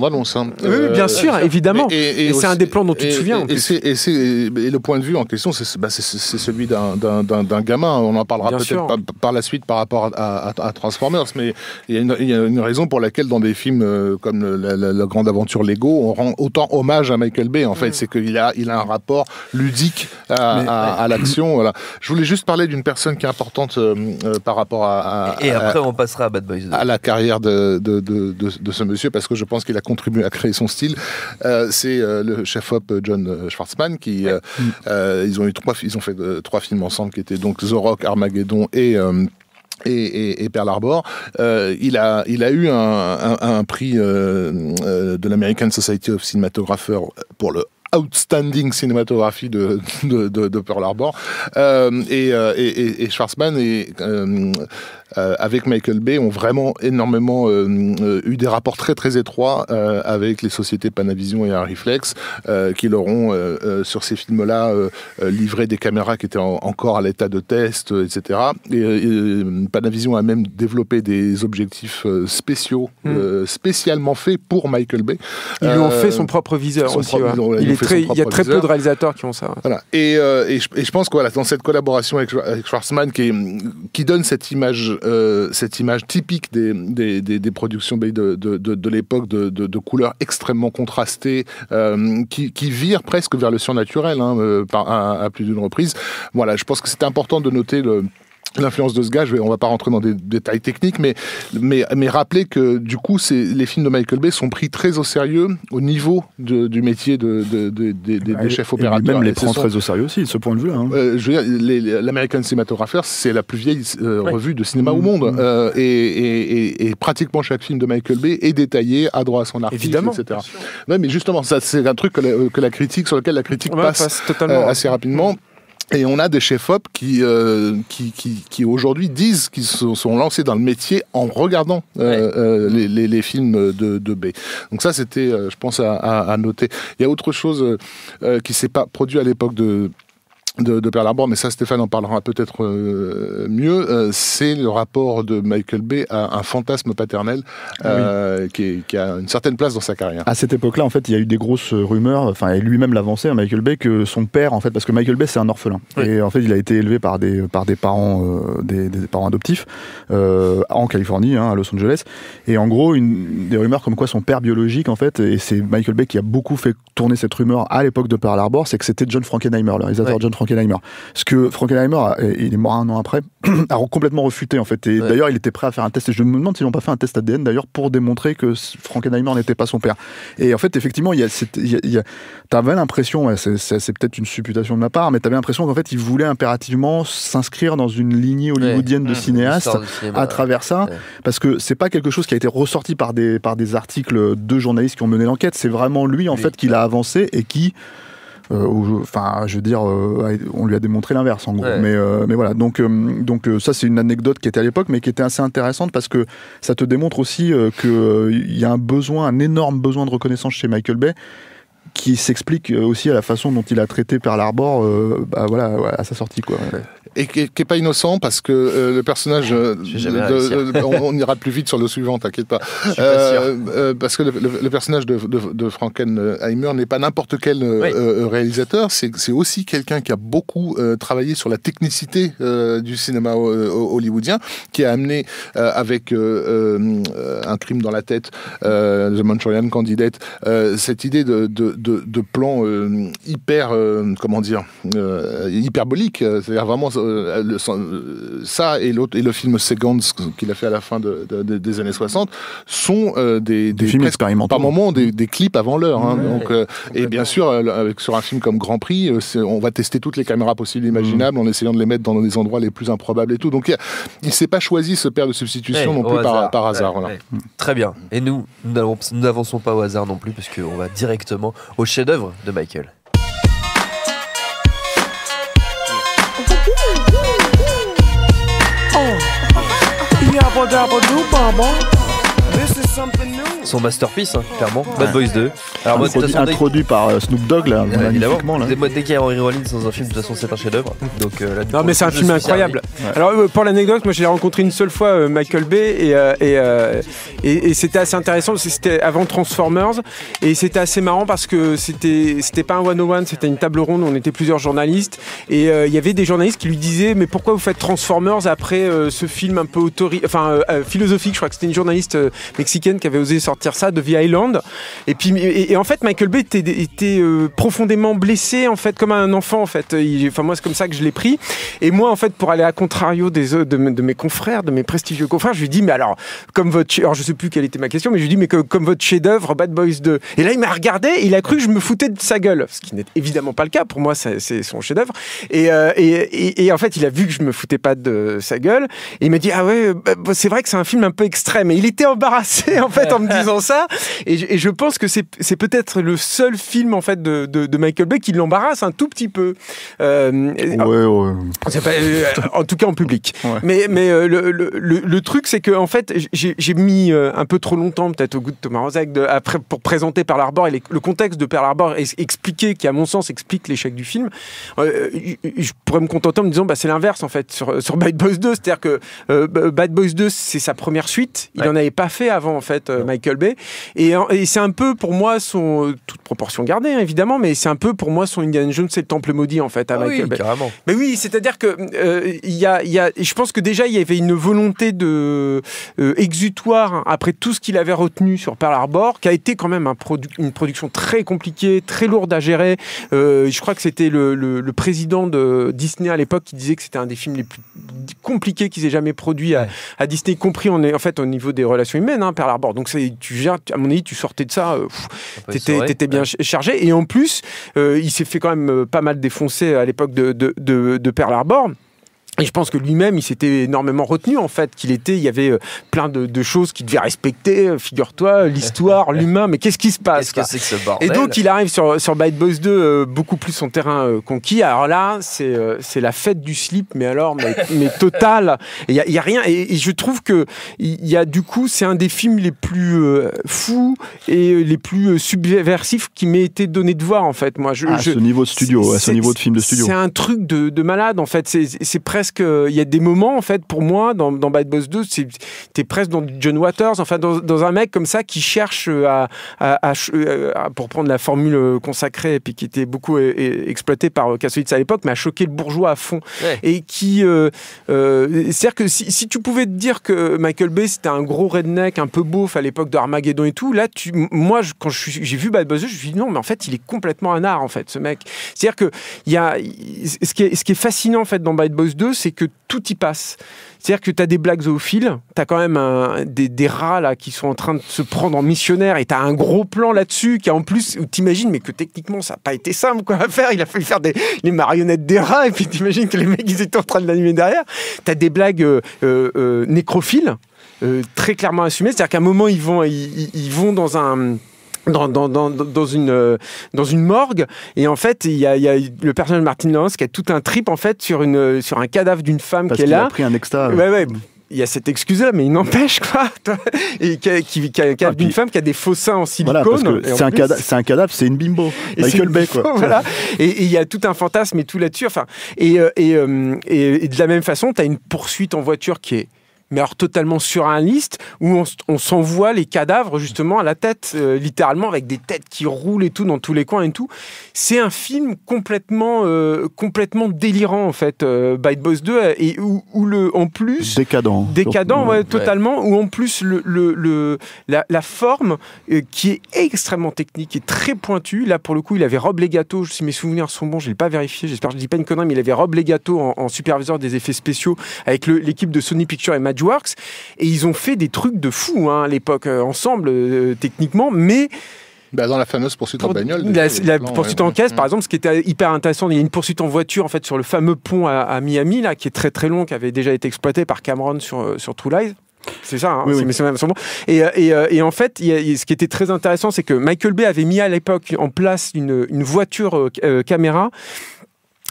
bande-annonce. Hein. Oui, euh, bien sûr, évidemment. Et, et, et, et c'est un des plans dont tu et, te souviens. Et, et, et, et le point de vue en question, c'est bah, celui d'un gamin. On en parlera peut-être par, par la suite par rapport à, à, à Transformers, mais il y, a une, il y a une raison pour laquelle dans des films euh, comme le, la, la, la Grande Aventure Lego, on rend autant hommage à Michael Bay. En fait, mmh. c'est qu'il a, il a un rapport ludique à, mais, à, à l'action. Voilà. Je voulais juste parler d'une personne qui est importante euh, euh, par rapport à, à... Et après, à, on passera à Bad Boys deux. À la carrière de, de, de, de, de ce monsieur, parce que je pense qu'il a contribué à créer son style. Euh, c'est euh, le chef-op John Schwartzman, qui... Ouais. Euh, euh, ils ont eu trois, ils ont fait euh, trois films ensemble, qui étaient donc The Rock, Armageddon et... Euh, Et, et, et Pearl Harbor. Euh, il, a, il a eu un, un, un prix euh, euh, de l'American Society of Cinematographers pour le outstanding cinématographie de, de, de, de Pearl Harbor. Euh, et, et, et Schwartzman et, euh, euh, avec Michael Bay ont vraiment énormément euh, euh, eu des rapports très très étroits euh, avec les sociétés Panavision et Arriflex euh, qui leur ont euh, euh, sur ces films-là euh, livré des caméras qui étaient en, encore à l'état de test, et cetera. Et, et Panavision a même développé des objectifs euh, spéciaux, mmh. euh, spécialement faits pour Michael Bay. Ils lui ont euh, fait son propre viseur son aussi. Propre, ouais. Il, est très, il y a très viseur. peu de réalisateurs qui ont ça. Ouais. Voilà. Et, euh, et, je, et je pense que voilà, dans cette collaboration avec, avec Schwartzman qui, est, qui donne cette image, euh, cette image typique des, des, des, des productions Bay de, de, de, de l'époque, de, de, de couleurs extrêmement contrastées, euh, qui, qui virent presque vers le surnaturel hein, euh, par, à, à plus d'une reprise. Voilà, je pense que c'est important de noter le l'influence de ce gars. Je vais, on va pas rentrer dans des détails techniques, mais, mais, mais rappeler que du coup, les films de Michael Bay sont pris très au sérieux au niveau de, du métier de, de, de, de, de, des chefs opérateurs. Et même les prend sont, très au sérieux aussi, de ce point de vue-là. Hein. Euh, je veux dire, l'American Cinematographers, c'est la plus vieille euh, ouais. revue de cinéma mmh. au monde. Mmh. Euh, et, et, et, et pratiquement chaque film de Michael Bay est détaillé à droit à son article, évidemment, et cetera. Ouais, mais justement, ça, c'est un truc que la, que la critique, sur lequel la critique ouais, passe, passe euh, assez rapidement. Mmh. Et on a des chefs-op qui, euh, qui, qui, qui aujourd'hui disent qu'ils se sont lancés dans le métier en regardant euh, ouais. euh, les, les, les films de, de Bay. Donc ça, c'était, euh, je pense, à, à, à noter. Il y a autre chose euh, qui s'est pas produit à l'époque de... De, de Pearl Harbor, mais ça Stéphane en parlera peut-être euh, mieux, euh, c'est le rapport de Michael Bay à un fantasme paternel euh, oui. qui, est, qui a une certaine place dans sa carrière. À cette époque-là, en fait, il y a eu des grosses rumeurs, enfin, et lui-même l'avançait à Michael Bay, que son père, en fait, parce que Michael Bay c'est un orphelin, oui. et en fait, il a été élevé par des, par des parents, euh, des, des parents adoptifs euh, en Californie, hein, à Los Angeles, et en gros, une, des rumeurs comme quoi son père biologique, en fait, et c'est Michael Bay qui a beaucoup fait tourner cette rumeur à l'époque de Pearl Harbor, c'est que c'était John Frankenheimer, le réalisateur ouais. John Frankenheimer. Ce que Frankenheimer, il est mort un an après, a complètement refuté en fait. Et ouais. d'ailleurs, il était prêt à faire un test. Et je me demande s'ils n'ont pas fait un test A D N d'ailleurs pour démontrer que Frankenheimer n'était pas son père. Et en fait, effectivement, il y a, il y a, il y a, t'avais l'impression, ouais, c'est, c'est, c'est peut-être une supputation de ma part, mais t'avais l'impression qu'en fait, il voulait impérativement s'inscrire dans une lignée hollywoodienne ouais. de cinéastes cinéma, à travers ça, ouais. parce que c'est pas quelque chose qui a été ressorti par des par des articles de journalistes qui ont mené l'enquête. C'est vraiment lui en oui. fait qui l'a avancé et qui enfin, euh, je veux dire, euh, on lui a démontré l'inverse en gros. Ouais. Mais, euh, mais voilà, donc, euh, donc euh, ça c'est une anecdote qui était à l'époque, mais qui était assez intéressante parce que ça te démontre aussi euh, qu'il euh, y a un besoin, un énorme besoin de reconnaissance chez Michael Bay, qui s'explique aussi à la façon dont il a traité Pearl Harbor, euh, bah, voilà, à sa sortie, quoi. Ouais. Et qui n'est pas innocent parce que euh, le personnage, euh, de, de, on, on ira plus vite sur le suivant, t'inquiète pas. Euh, euh, parce que le, le, le personnage de, de, de Frankenheimer n'est pas n'importe quel oui. euh, réalisateur, c'est, c'est aussi quelqu'un qui a beaucoup euh, travaillé sur la technicité euh, du cinéma euh, hollywoodien, qui a amené euh, avec euh, euh, Un crime dans la tête, euh, The Manchurian Candidate, euh, cette idée de, de, de, de plan euh, hyper, euh, comment dire, euh, hyperbolique, c'est-à-dire vraiment Euh, le, euh, ça et, l'autre, et le film Seconds qu'il a fait à la fin de, de, de, des années soixante sont euh, des, des, des films expérimentaux. Par moments des, des clips avant l'heure. Hein, ouais, donc, euh, et bien sûr, avec, sur un film comme Grand Prix, on va tester toutes les caméras possibles et imaginables mmh. en essayant de les mettre dans les endroits les plus improbables et tout. Donc il ne s'est pas choisi ce père de substitution ouais, non plus par, par hasard. Ouais, voilà. ouais. Très bien. Et nous, nous n'avançons pas au hasard non plus, puisqu'on va directement au chef-d'œuvre de Michael. Yabba dabba doo baba. This is Son masterpiece, hein, clairement. Ouais. Bad Boys deux. Alors, moi, introduit, façon, introduit dès... par euh, Snoop Dogg, là, euh, magnifiquement. Là. Dès, dès qu'il y a Henry Rollins dans un film, de toute façon, c'est un chef-d'œuvre. Donc, euh, là, du non, coup, mais c'est un film incroyable. Ouais. Alors, euh, pour l'anecdote, moi, j'ai rencontré une seule fois euh, Michael Bay et, euh, et, euh, et, et c'était assez intéressant. C'était avant Transformers et c'était assez marrant parce que c'était, c'était pas un one-on-one, c'était une table ronde. On était plusieurs journalistes et il euh, y avait des journalistes qui lui disaient mais pourquoi vous faites Transformers après euh, ce film un peu autori- enfin euh, philosophique. Je crois que c'était une journaliste euh, mexicaine qui avait osé sortir ça de The Island. Et puis et, et en fait Michael Bay était, était euh, profondément blessé en fait comme un enfant en fait. Il, enfin moi c'est comme ça que je l'ai pris. Et moi en fait pour aller à contrario des de, de, de mes confrères, de mes prestigieux confrères, je lui dis mais alors comme votre alors je sais plus quelle était ma question mais je lui dis mais que, comme votre chef-d'œuvre Bad Boys deux. Et là il m'a regardé, et il a cru que je me foutais de sa gueule, ce qui n'est évidemment pas le cas. Pour moi c'est, c'est son chef-d'œuvre. Et, euh, et, et, et en fait il a vu que je me foutais pas de sa gueule. Et il m'a dit ah ouais bah, c'est vrai que c'est un film un peu extrême. Et il était embarrassé en fait en me disant ça. Et je, et je pense que c'est, c'est peut-être le seul film en fait de, de, de Michael Bay qui l'embarrasse un tout petit peu. Euh, ouais, ouais. C'est pas, euh, en tout cas en public. Ouais. Mais, mais euh, le, le, le, le truc c'est que en fait j'ai, j'ai mis euh, un peu trop longtemps peut-être au goût de Thomas Rozek de, après, pour présenter Pearl Harbor et les, le contexte de Pearl Harbor et expliquer, qui à mon sens explique l'échec du film. Euh, je pourrais me contenter en me disant bah, c'est l'inverse en fait sur, sur Bad Boys deux, c'est-à-dire que euh, Bad Boys deux c'est sa première suite, il n'en ouais. avait pas fait avant en fait euh, Michael Bay et, et c'est un peu pour moi son, toute proportion gardée hein, évidemment, mais c'est un peu pour moi son Indiana Jones c'est le Temple maudit en fait à ah Michael oui, Bay. Carrément. Mais oui, c'est-à-dire que euh, il y a, y a, je pense que déjà il y avait une volonté de euh, exutoire après tout ce qu'il avait retenu sur Pearl Harbor, qui a été quand même un produ- une production très compliquée, très lourde à gérer. Euh, je crois que c'était le, le, le président de Disney à l'époque qui disait que c'était un des films les plus compliqués qu'ils aient jamais produits à, à Disney, y compris en, en fait au niveau des relations humaines, hein, Pearl Harbor. Donc c'est, tu gères, à mon avis, tu sortais de ça, euh, pff, t'étais, t'étais bien ouais. chargé. Et en plus, euh, il s'est fait quand même pas mal défoncer à l'époque de, de, de, de Pearl Harbor. Et je pense que lui-même, il s'était énormément retenu, en fait, qu'il était, il y avait plein de, de choses qu'il devait respecter, figure-toi, l'histoire, l'humain, mais qu'est-ce qui se passe? Qu'est-ce que c'est que ce bordel? Et donc, il arrive sur, sur Bad Boys deux, euh, beaucoup plus son terrain euh, conquis. Alors là, c'est, euh, c'est la fête du slip, mais alors, mais, mais totale. Il y a, y a rien, et, et je trouve que, il y a, du coup, c'est un des films les plus euh, fous et les plus subversifs qui m'ait été donné de voir, en fait. Moi, je, à je, ce niveau de studio, à ce niveau de film de studio. C'est un truc de, de malade, en fait. C'est, c'est presque il y a des moments en fait pour moi dans, dans Bad Boys deux c'est, t'es presque dans John Waters, enfin dans, dans un mec comme ça qui cherche à, à, à, à pour prendre la formule consacrée et puis qui était beaucoup é, é, exploitée par Kassovitz à l'époque, mais à choquer le bourgeois à fond ouais. et qui euh, euh, c'est-à-dire que si, si tu pouvais te dire que Michael Bay c'était un gros redneck un peu beauf à l'époque de Armageddon et tout, là tu, moi je, quand je, j'ai vu Bad Boys deux je me suis dit non mais en fait il est complètement un art en fait ce mec, c'est-à-dire que il y a ce qui est, ce qui est fascinant en fait dans Bad Boys deux c'est que tout y passe. C'est-à-dire que tu as des blagues zoophiles, tu as quand même un, des, des rats là, qui sont en train de se prendre en missionnaire et tu as un gros plan là-dessus qui en plus, où t'imagines mais que techniquement ça n'a pas été simple quoi, à faire. Il a fallu faire des, les marionnettes des rats et puis t'imagines que les mecs ils étaient en train de l'animer derrière. Tu as des blagues euh, euh, nécrophiles, euh, très clairement assumées. C'est-à-dire qu'à un moment ils vont, ils, ils vont dans un... Dans, dans, dans, dans, une, euh, dans une morgue et en fait il y a, il y a le personnage de Martin Lawrence qui a tout un trip en fait sur, une, sur un cadavre d'une femme parce qui est là. Parce qu'il a pris un extra. Ouais, ouais. Il y a cette excuse-là, mais il n'empêche quoi. Et qui a, qui, qui a un cadavre ah, d'une femme qui a des faux seins en silicone. Voilà, parce que c'est, un plus... cadavre, c'est un cadavre, c'est une bimbo. Et Michael Bay, quoi. Voilà. Et il y a tout un fantasme et tout là-dessus. Enfin, et, et, et, et de la même façon, tu as une poursuite en voiture qui est mais alors totalement surréaliste, où on, on s'envoie les cadavres justement à la tête, euh, littéralement avec des têtes qui roulent et tout dans tous les coins et tout. C'est un film complètement, euh, complètement délirant en fait, euh, Bad Boys deux, et où, où le, en plus décadent, décadent, ouais, ouais. totalement, où en plus le, le, le la, la forme euh, qui est extrêmement technique et très pointue. Là pour le coup, il avait Rob Legato, si mes souvenirs sont bons, je l'ai pas vérifié, j'espère que je dis pas une connerie, mais il avait Rob Legato en, en superviseur des effets spéciaux avec le, l'équipe de Sony Pictures et Magic Works, et ils ont fait des trucs de fou hein, à l'époque euh, ensemble euh, techniquement, mais bah dans la fameuse poursuite en bagnole, la, la plans, poursuite ouais, en caisse ouais. par exemple, ce qui était hyper intéressant, il y a une poursuite en voiture en fait sur le fameux pont à, à Miami là, qui est très très long, qui avait déjà été exploité par Cameron sur sur True Lies. C'est ça, hein, oui, c'est, oui. c'est, c'est bon. Et, et, et en fait, il y a, ce qui était très intéressant, c'est que Michael Bay avait mis à l'époque en place une, une voiture euh, caméra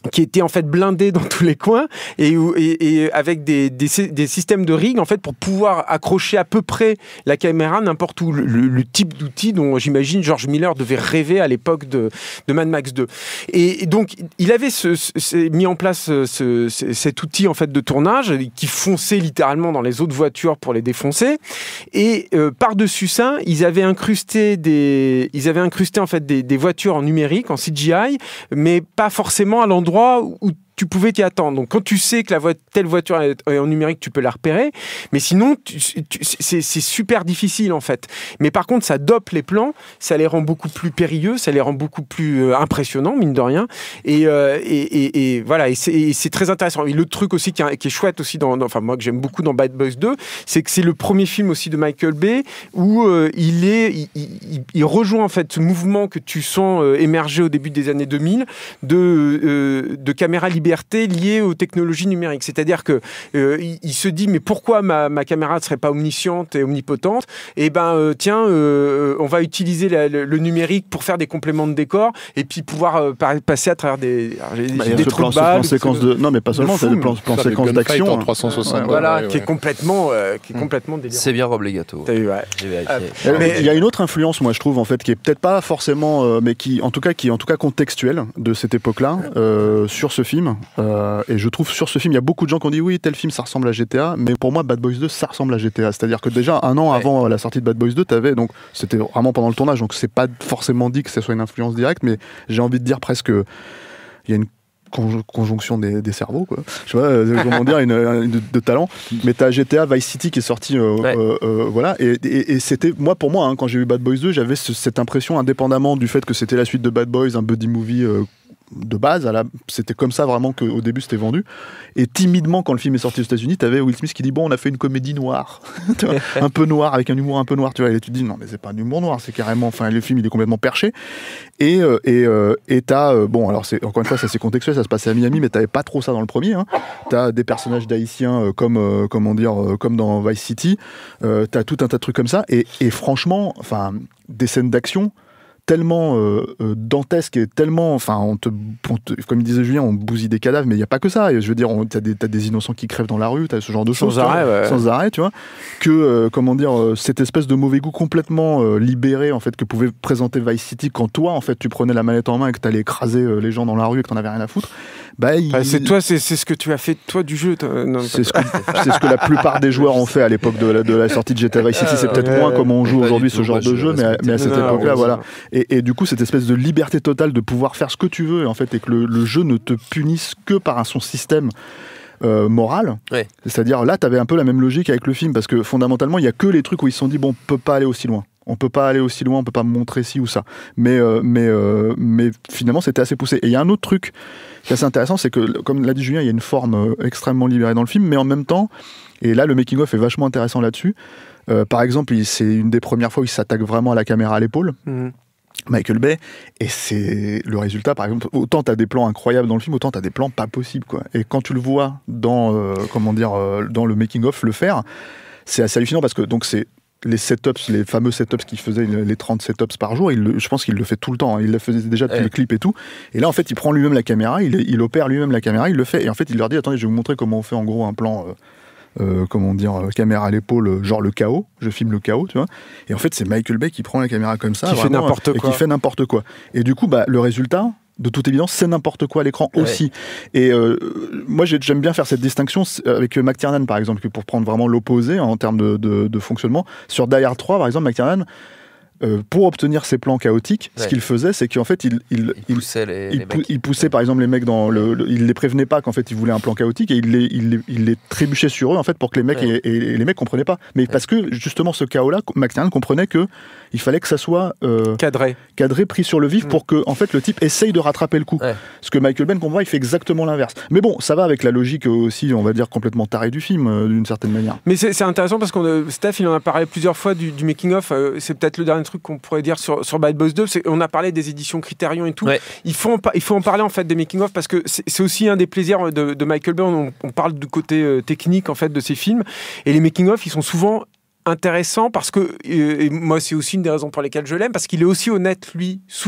qui était en fait blindé dans tous les coins et, et, et avec des, des, des systèmes de rig en fait pour pouvoir accrocher à peu près la caméra n'importe où. Le, le, le type d'outil dont j'imagine George Miller devait rêver à l'époque de, de Mad Max deux. Et, et donc il avait ce, ce, mis en place ce, ce, cet outil en fait de tournage qui fonçait littéralement dans les autres voitures pour les défoncer. Et euh, par-dessus ça, ils avaient incrusté des, ils avaient incrusté en fait des, des voitures en numérique, en C G I, mais pas forcément à l'endroit où tu pouvais t'y attendre. Donc, quand tu sais que la vo- telle voiture est en numérique, tu peux la repérer. Mais sinon, tu, tu, c'est, c'est super difficile, en fait. Mais par contre, ça dope les plans, ça les rend beaucoup plus périlleux, ça les rend beaucoup plus euh, impressionnants, mine de rien. Et, euh, et, et, et voilà, et c'est, et c'est très intéressant. Et le truc aussi qui est, qui est chouette aussi, dans, dans, enfin, moi, que j'aime beaucoup dans Bad Boys deux, c'est que c'est le premier film aussi de Michael Bay où euh, il, est, il, il, il rejoint, en fait, ce mouvement que tu sens euh, émerger au début des années deux mille de, euh, de caméra liberté liée aux technologies numériques. C'est-à-dire que euh, il, il se dit mais pourquoi ma, ma caméra ne serait pas omnisciente et omnipotente ? Et ben euh, tiens, euh, on va utiliser la, le, le numérique pour faire des compléments de décor et puis pouvoir euh, passer à travers des, bah, des, des trous de balles. Séquence de... Non mais pas seulement, c'est des plans, plans séquences d'action en trois cent soixante. Ouais, voilà, ouais, ouais. qui est complètement, euh, qui est complètement délirant. C'est bien Rob Legato. T'as vu, ouais. J'ai vérifié. Euh, mais il y a une autre influence, moi je trouve en fait, qui est peut-être pas forcément, euh, mais qui en tout cas, qui est en tout cas contextuelle de cette époque-là euh, sur ce film. Euh, et je trouve sur ce film, il y a beaucoup de gens qui ont dit oui, tel film ça ressemble à G T A, mais pour moi Bad Boys deux ça ressemble à G T A. C'est-à-dire que déjà un an ouais. avant la sortie de Bad Boys deux, t'avais donc c'était vraiment pendant le tournage, donc c'est pas forcément dit que ce soit une influence directe, mais j'ai envie de dire presque il y a une Conj- conjonction des, des cerveaux, quoi. Je sais pas euh, comment dire, une, une, de, de talent. Mais t'as G T A Vice City qui est sorti, euh, ouais. euh, euh, voilà. Et, et, et c'était, moi, pour moi, hein, quand j'ai vu Bad Boys deux, j'avais ce, cette impression, indépendamment du fait que c'était la suite de Bad Boys, un buddy movie euh, de base, à la, c'était comme ça vraiment qu'au début c'était vendu. Et timidement, quand le film est sorti aux États-Unis, t'avais Will Smith qui dit bon, on a fait une comédie noire, tu vois, un peu noire, avec un humour un peu noir, tu vois. Et tu te dis non, mais c'est pas un humour noir, c'est carrément, enfin, le film il est complètement perché. Et euh, et euh, et t'as euh, bon, alors c'est encore une fois ça c'est contextuel, ça se passait à Miami, mais t'avais pas trop ça dans le premier. Hein. T'as des personnages d'haïtiens euh, comme euh, comment dire euh, comme dans Vice City. Euh, t'as tout un tas de trucs comme ça. Et et franchement, enfin, des scènes d'action tellement euh, euh, dantesque et tellement, enfin, on te, on te, comme il disait Julien, on bousille des cadavres, mais il n'y a pas que ça. Et je veux dire, t'as des, t'as des innocents qui crèvent dans la rue, t'as ce genre de sans choses. Arrêt, ouais. Sans arrêt, tu vois. Que, euh, comment dire, euh, cette espèce de mauvais goût complètement euh, libéré, en fait, que pouvait présenter Vice City quand toi, en fait, tu prenais la manette en main et que t'allais écraser euh, les gens dans la rue et que t'en avais rien à foutre. Bah, il... enfin, c'est toi, c'est, c'est ce que tu as fait, toi, du jeu. Non, c'est, ce que, c'est ce que la plupart des joueurs ont fait à l'époque de la, de la sortie de G T A Vice City. C'est peut-être ouais, moins comment on joue aujourd'hui ce genre de jeu, mais à, mais à cette non, époque-là, voilà. Et, et du coup, cette espèce de liberté totale de pouvoir faire ce que tu veux, en fait, et que le, le jeu ne te punisse que par un, son système euh, moral. Ouais. C'est-à-dire, là, tu avais un peu la même logique avec le film, parce que fondamentalement, il n'y a que les trucs où ils se sont dit, bon, on peut pas aller aussi loin. On peut pas aller aussi loin, on peut pas montrer ci ou ça. Mais, euh, mais, euh, mais finalement, c'était assez poussé. Et il y a un autre truc qui est assez intéressant, c'est que, comme l'a dit Julien, il y a une forme euh, extrêmement libérée dans le film, mais en même temps, et là, le making-of est vachement intéressant là-dessus. Euh, par exemple, il, c'est une des premières fois où il s'attaque vraiment à la caméra à l'épaule. Mmh. Michael Bay, et c'est le résultat, par exemple, autant t'as des plans incroyables dans le film, autant t'as des plans pas possibles, quoi. Et quand tu le vois dans, euh, comment dire, euh, dans le making-of le faire, c'est assez hallucinant parce que donc c'est les setups, les fameux setups qu'il faisait, les trente setups par jour, il le, je pense qu'il le fait tout le temps, hein. Il le faisait déjà depuis ouais. le clip et tout. Et là, en fait, il prend lui-même la caméra, il, il opère lui-même la caméra, il le fait, et en fait, il leur dit, attendez, je vais vous montrer comment on fait en gros un plan... Euh, Euh, comment dire, euh, caméra à l'épaule, genre le chaos, je filme le chaos, tu vois. Et en fait, c'est Michael Bay qui prend la caméra comme ça, qui vraiment, fait n'importe et quoi. qui fait n'importe quoi. Et du coup, bah, le résultat, de toute évidence, c'est n'importe quoi à l'écran ouais. aussi. Et euh, moi, j'aime bien faire cette distinction avec McTiernan, par exemple, pour prendre vraiment l'opposé en termes de, de, de fonctionnement. Sur Die Hard trois, par exemple, McTiernan, Euh, pour obtenir ces plans chaotiques, ouais. ce qu'il faisait, c'est qu'en fait, il, il, il poussait, les, il, les mecs. il poussait par exemple les mecs dans le, le, il les prévenait pas qu'en fait il voulait un plan chaotique et il les, il les, il les trébuchait sur eux en fait pour que les mecs ouais. et, et les mecs comprenaient pas. Mais ouais. parce que justement ce chaos-là, McTiernan comprenait que il fallait que ça soit euh, cadré, cadré, pris sur le vif mmh. pour que en fait le type essaye de rattraper le coup. Ouais. Ce que Michael Bay comprend, il fait exactement l'inverse. Mais bon, ça va avec la logique aussi, on va dire complètement tarée du film euh, d'une certaine manière. Mais c'est, c'est intéressant parce qu'on Steph, il en a parlé plusieurs fois du, du making of. Euh, c'est peut-être le dernier truc qu'on pourrait dire sur Sur Bad Boys deux, c'est, on a parlé des éditions Criterion et tout. Ouais. Il, faut en, il faut en parler en fait des making-of parce que c'est, c'est aussi un des plaisirs de, de Michael Bay. On, on parle du côté euh, technique en fait de ses films et les making-of, ils sont souvent intéressants parce que euh, et moi c'est aussi une des raisons pour lesquelles je l'aime parce qu'il est aussi honnête lui souvent.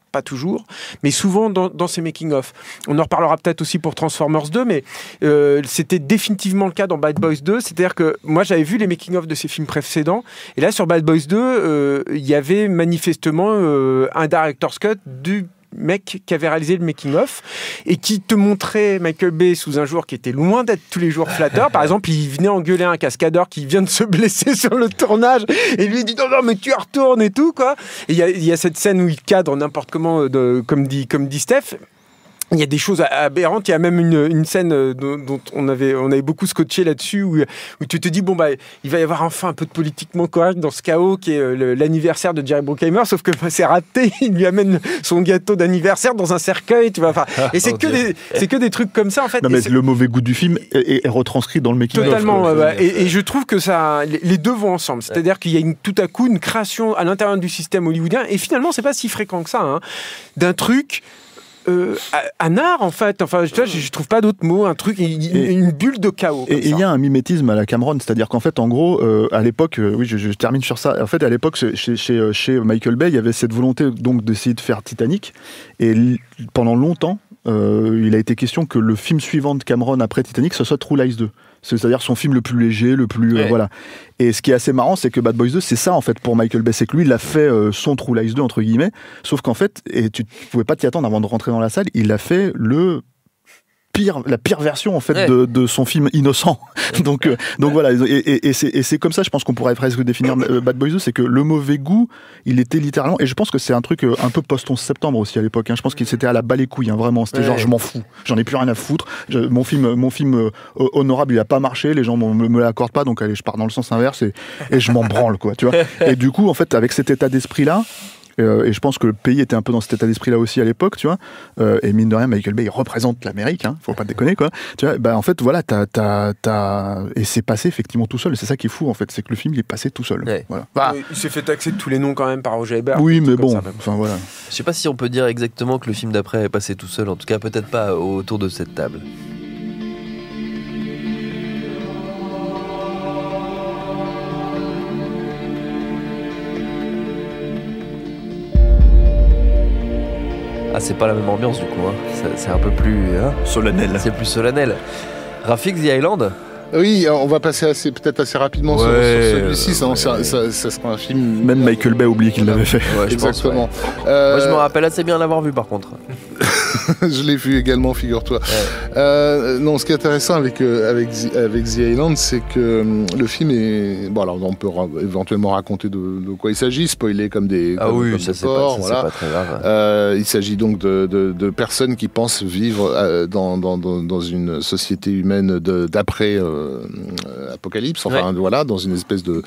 pas toujours, mais souvent dans, dans ces making-of. On en reparlera peut-être aussi pour Transformers deux, mais euh, c'était définitivement le cas dans Bad Boys deux. C'est-à-dire que moi, j'avais vu les making-of de ces films précédents, et là, sur Bad Boys deux, euh, il y avait manifestement euh, un director's cut du mec qui avait réalisé le making-of et qui te montrait Michael Bay sous un jour qui était loin d'être tous les jours flatteur. Par exemple, il venait engueuler un cascadeur qui vient de se blesser sur le tournage et lui dit non, non, mais tu retournes et tout, quoi. Et il y a, y a cette scène où il cadre n'importe comment, de, comme, dit, comme dit Steph. Il y a des choses aberrantes. Il y a même une, une scène dont, dont on avait, on avait beaucoup scotché là-dessus où, où tu te dis bon bah il va y avoir enfin un peu de politiquement correct dans ce chaos qui est le, l'anniversaire de Jerry Bruckheimer, sauf que bah, c'est raté. Il lui amène son gâteau d'anniversaire dans un cercueil, tu vois. Enfin, et c'est okay. que des, c'est que des trucs comme ça en fait. Non mais le mauvais goût du film est, est retranscrit dans le making of. Totalement. Ouais, ouais. Et, et je trouve que ça, les deux vont ensemble. C'est-à-dire qu'il y a une, tout à coup une création à l'intérieur du système hollywoodien et finalement c'est pas si fréquent que ça hein, d'un truc. Euh, un art en fait, enfin je, je trouve pas d'autres mots, un truc, une, et, une bulle de chaos. Et il y a un mimétisme à la Cameron, c'est-à-dire qu'en fait en gros, euh, à l'époque, euh, oui je, je termine sur ça, en fait à l'époque chez, chez, chez Michael Bay, il y avait cette volonté donc d'essayer de faire Titanic, et l- pendant longtemps, euh, il a été question que le film suivant de Cameron après Titanic, ce soit True Lies deux. C'est-à-dire son film le plus léger, le plus... Ouais. Euh, voilà. Et ce qui est assez marrant, c'est que Bad Boys deux, c'est ça, en fait, pour Michael Bay. C'est que lui, il a fait euh, son True Lies deux, entre guillemets. Sauf qu'en fait, et tu ne pouvais pas t'y attendre avant de rentrer dans la salle, il a fait le... Pire, la pire version en fait ouais. de, de son film innocent. donc euh, donc voilà et, et, et, c'est, et c'est comme ça je pense qu'on pourrait presque définir Bad Boys deux, c'est que le mauvais goût il était littéralement, et je pense que c'est un truc un peu post onze septembre aussi à l'époque hein. Je pense qu'il c'était à la balle les couilles hein, vraiment c'était ouais. genre je m'en fous, j'en ai plus rien à foutre, je, mon film mon film euh, honorable il a pas marché, les gens me, me l'accordent pas donc allez je pars dans le sens inverse et, et je m'en branle quoi tu vois. Et du coup en fait avec cet état d'esprit là Euh, et je pense que le pays était un peu dans cet état d'esprit là aussi à l'époque, tu vois. Euh, et mine de rien, Michael Bay il représente l'Amérique, hein, faut pas déconner quoi. Tu vois, bah en fait voilà, t'as, t'as, t'as... et c'est passé effectivement tout seul. Et c'est ça qui est fou en fait, c'est que le film il est passé tout seul. Ouais. Voilà. Bah, il s'est fait taxer de tous les noms quand même par Roger Ebert. Oui, mais bon, enfin voilà. Je sais pas si on peut dire exactement que le film d'après est passé tout seul. En tout cas, peut-être pas autour de cette table. Ah, c'est pas la même ambiance du coup, hein. c'est, c'est un peu plus hein, solennel. C'est plus solennel. Rafik, The Island. Oui, on va passer assez, peut-être assez rapidement ouais, sur, sur celui-ci. Ça, ouais, ça, ouais. ça, ça sera un film. Même Michael Bay a oublié qu'il l'avait fait. Ouais, Exactement. Pense, ouais. euh... Moi, je me rappelle assez bien l'avoir vu, par contre. Je l'ai vu également, figure-toi. Ouais. Euh, non, ce qui est intéressant avec euh, avec avec The Island, c'est que euh, le film est. Bon, alors on peut ra- éventuellement raconter de, de quoi il s'agit, spoiler comme des. Ah comme, oui, comme ça, c'est porc, pas, ça voilà. c'est pas très grave. Euh, il s'agit donc de, de, de personnes qui pensent vivre euh, dans, dans dans dans une société humaine de, d'après. Euh, apocalypse, enfin ouais. voilà, dans une espèce de,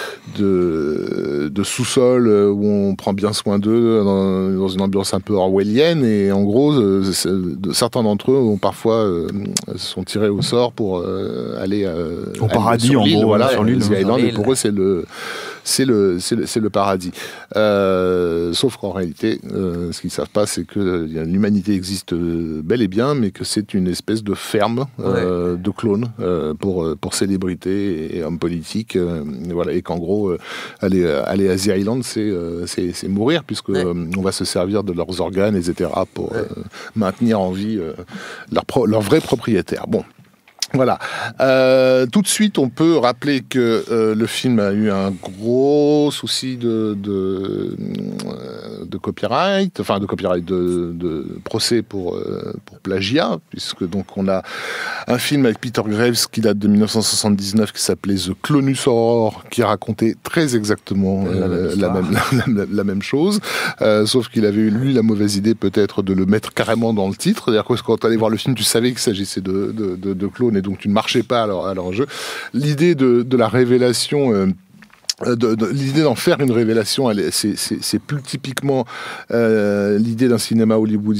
de, de sous-sol où on prend bien soin d'eux, dans, dans une ambiance un peu orwellienne, et en gros, euh, de, certains d'entre eux ont parfois euh, sont tirés au sort pour euh, aller euh, au paradis, sur en l'île, gros, voilà, sur l'île, sur l'île, et pour eux, c'est le c'est le, c'est le, c'est le paradis. Euh, sauf qu'en réalité, euh, ce qu'ils ne savent pas, c'est que euh, l'humanité existe bel et bien, mais que c'est une espèce de ferme euh, ouais. de clones euh, pour, pour célébrités et hommes politiques. Euh, et, voilà, et qu'en gros, euh, aller, aller à The Island, c'est, euh, c'est, c'est mourir, puisque ouais. euh, on va se servir de leurs organes, et cetera, pour ouais. euh, maintenir en vie euh, leur, pro, leur vrai propriétaire. Bon. Voilà. Euh, tout de suite, on peut rappeler que euh, le film a eu un gros souci de de, de copyright, enfin de copyright, de, de procès pour euh, pour plagiat, puisque donc on a un film avec Peter Graves qui date de dix-neuf cent soixante-dix-neuf qui s'appelait The Clonus Horror, qui racontait très exactement euh, la, même la, même, la, la même chose, euh, sauf qu'il avait eu lui la mauvaise idée peut-être de le mettre carrément dans le titre, c'est-à-dire que quand tu allais voir le film, tu savais qu'il s'agissait de de, de, de clones, et donc tu ne marchais pas à leur, à leur jeu. L'idée de, de la révélation... Euh, De, de, l'idée d'en faire une révélation, elle, c'est, c'est, c'est plus typiquement euh, l'idée d'un cinéma hollywoodien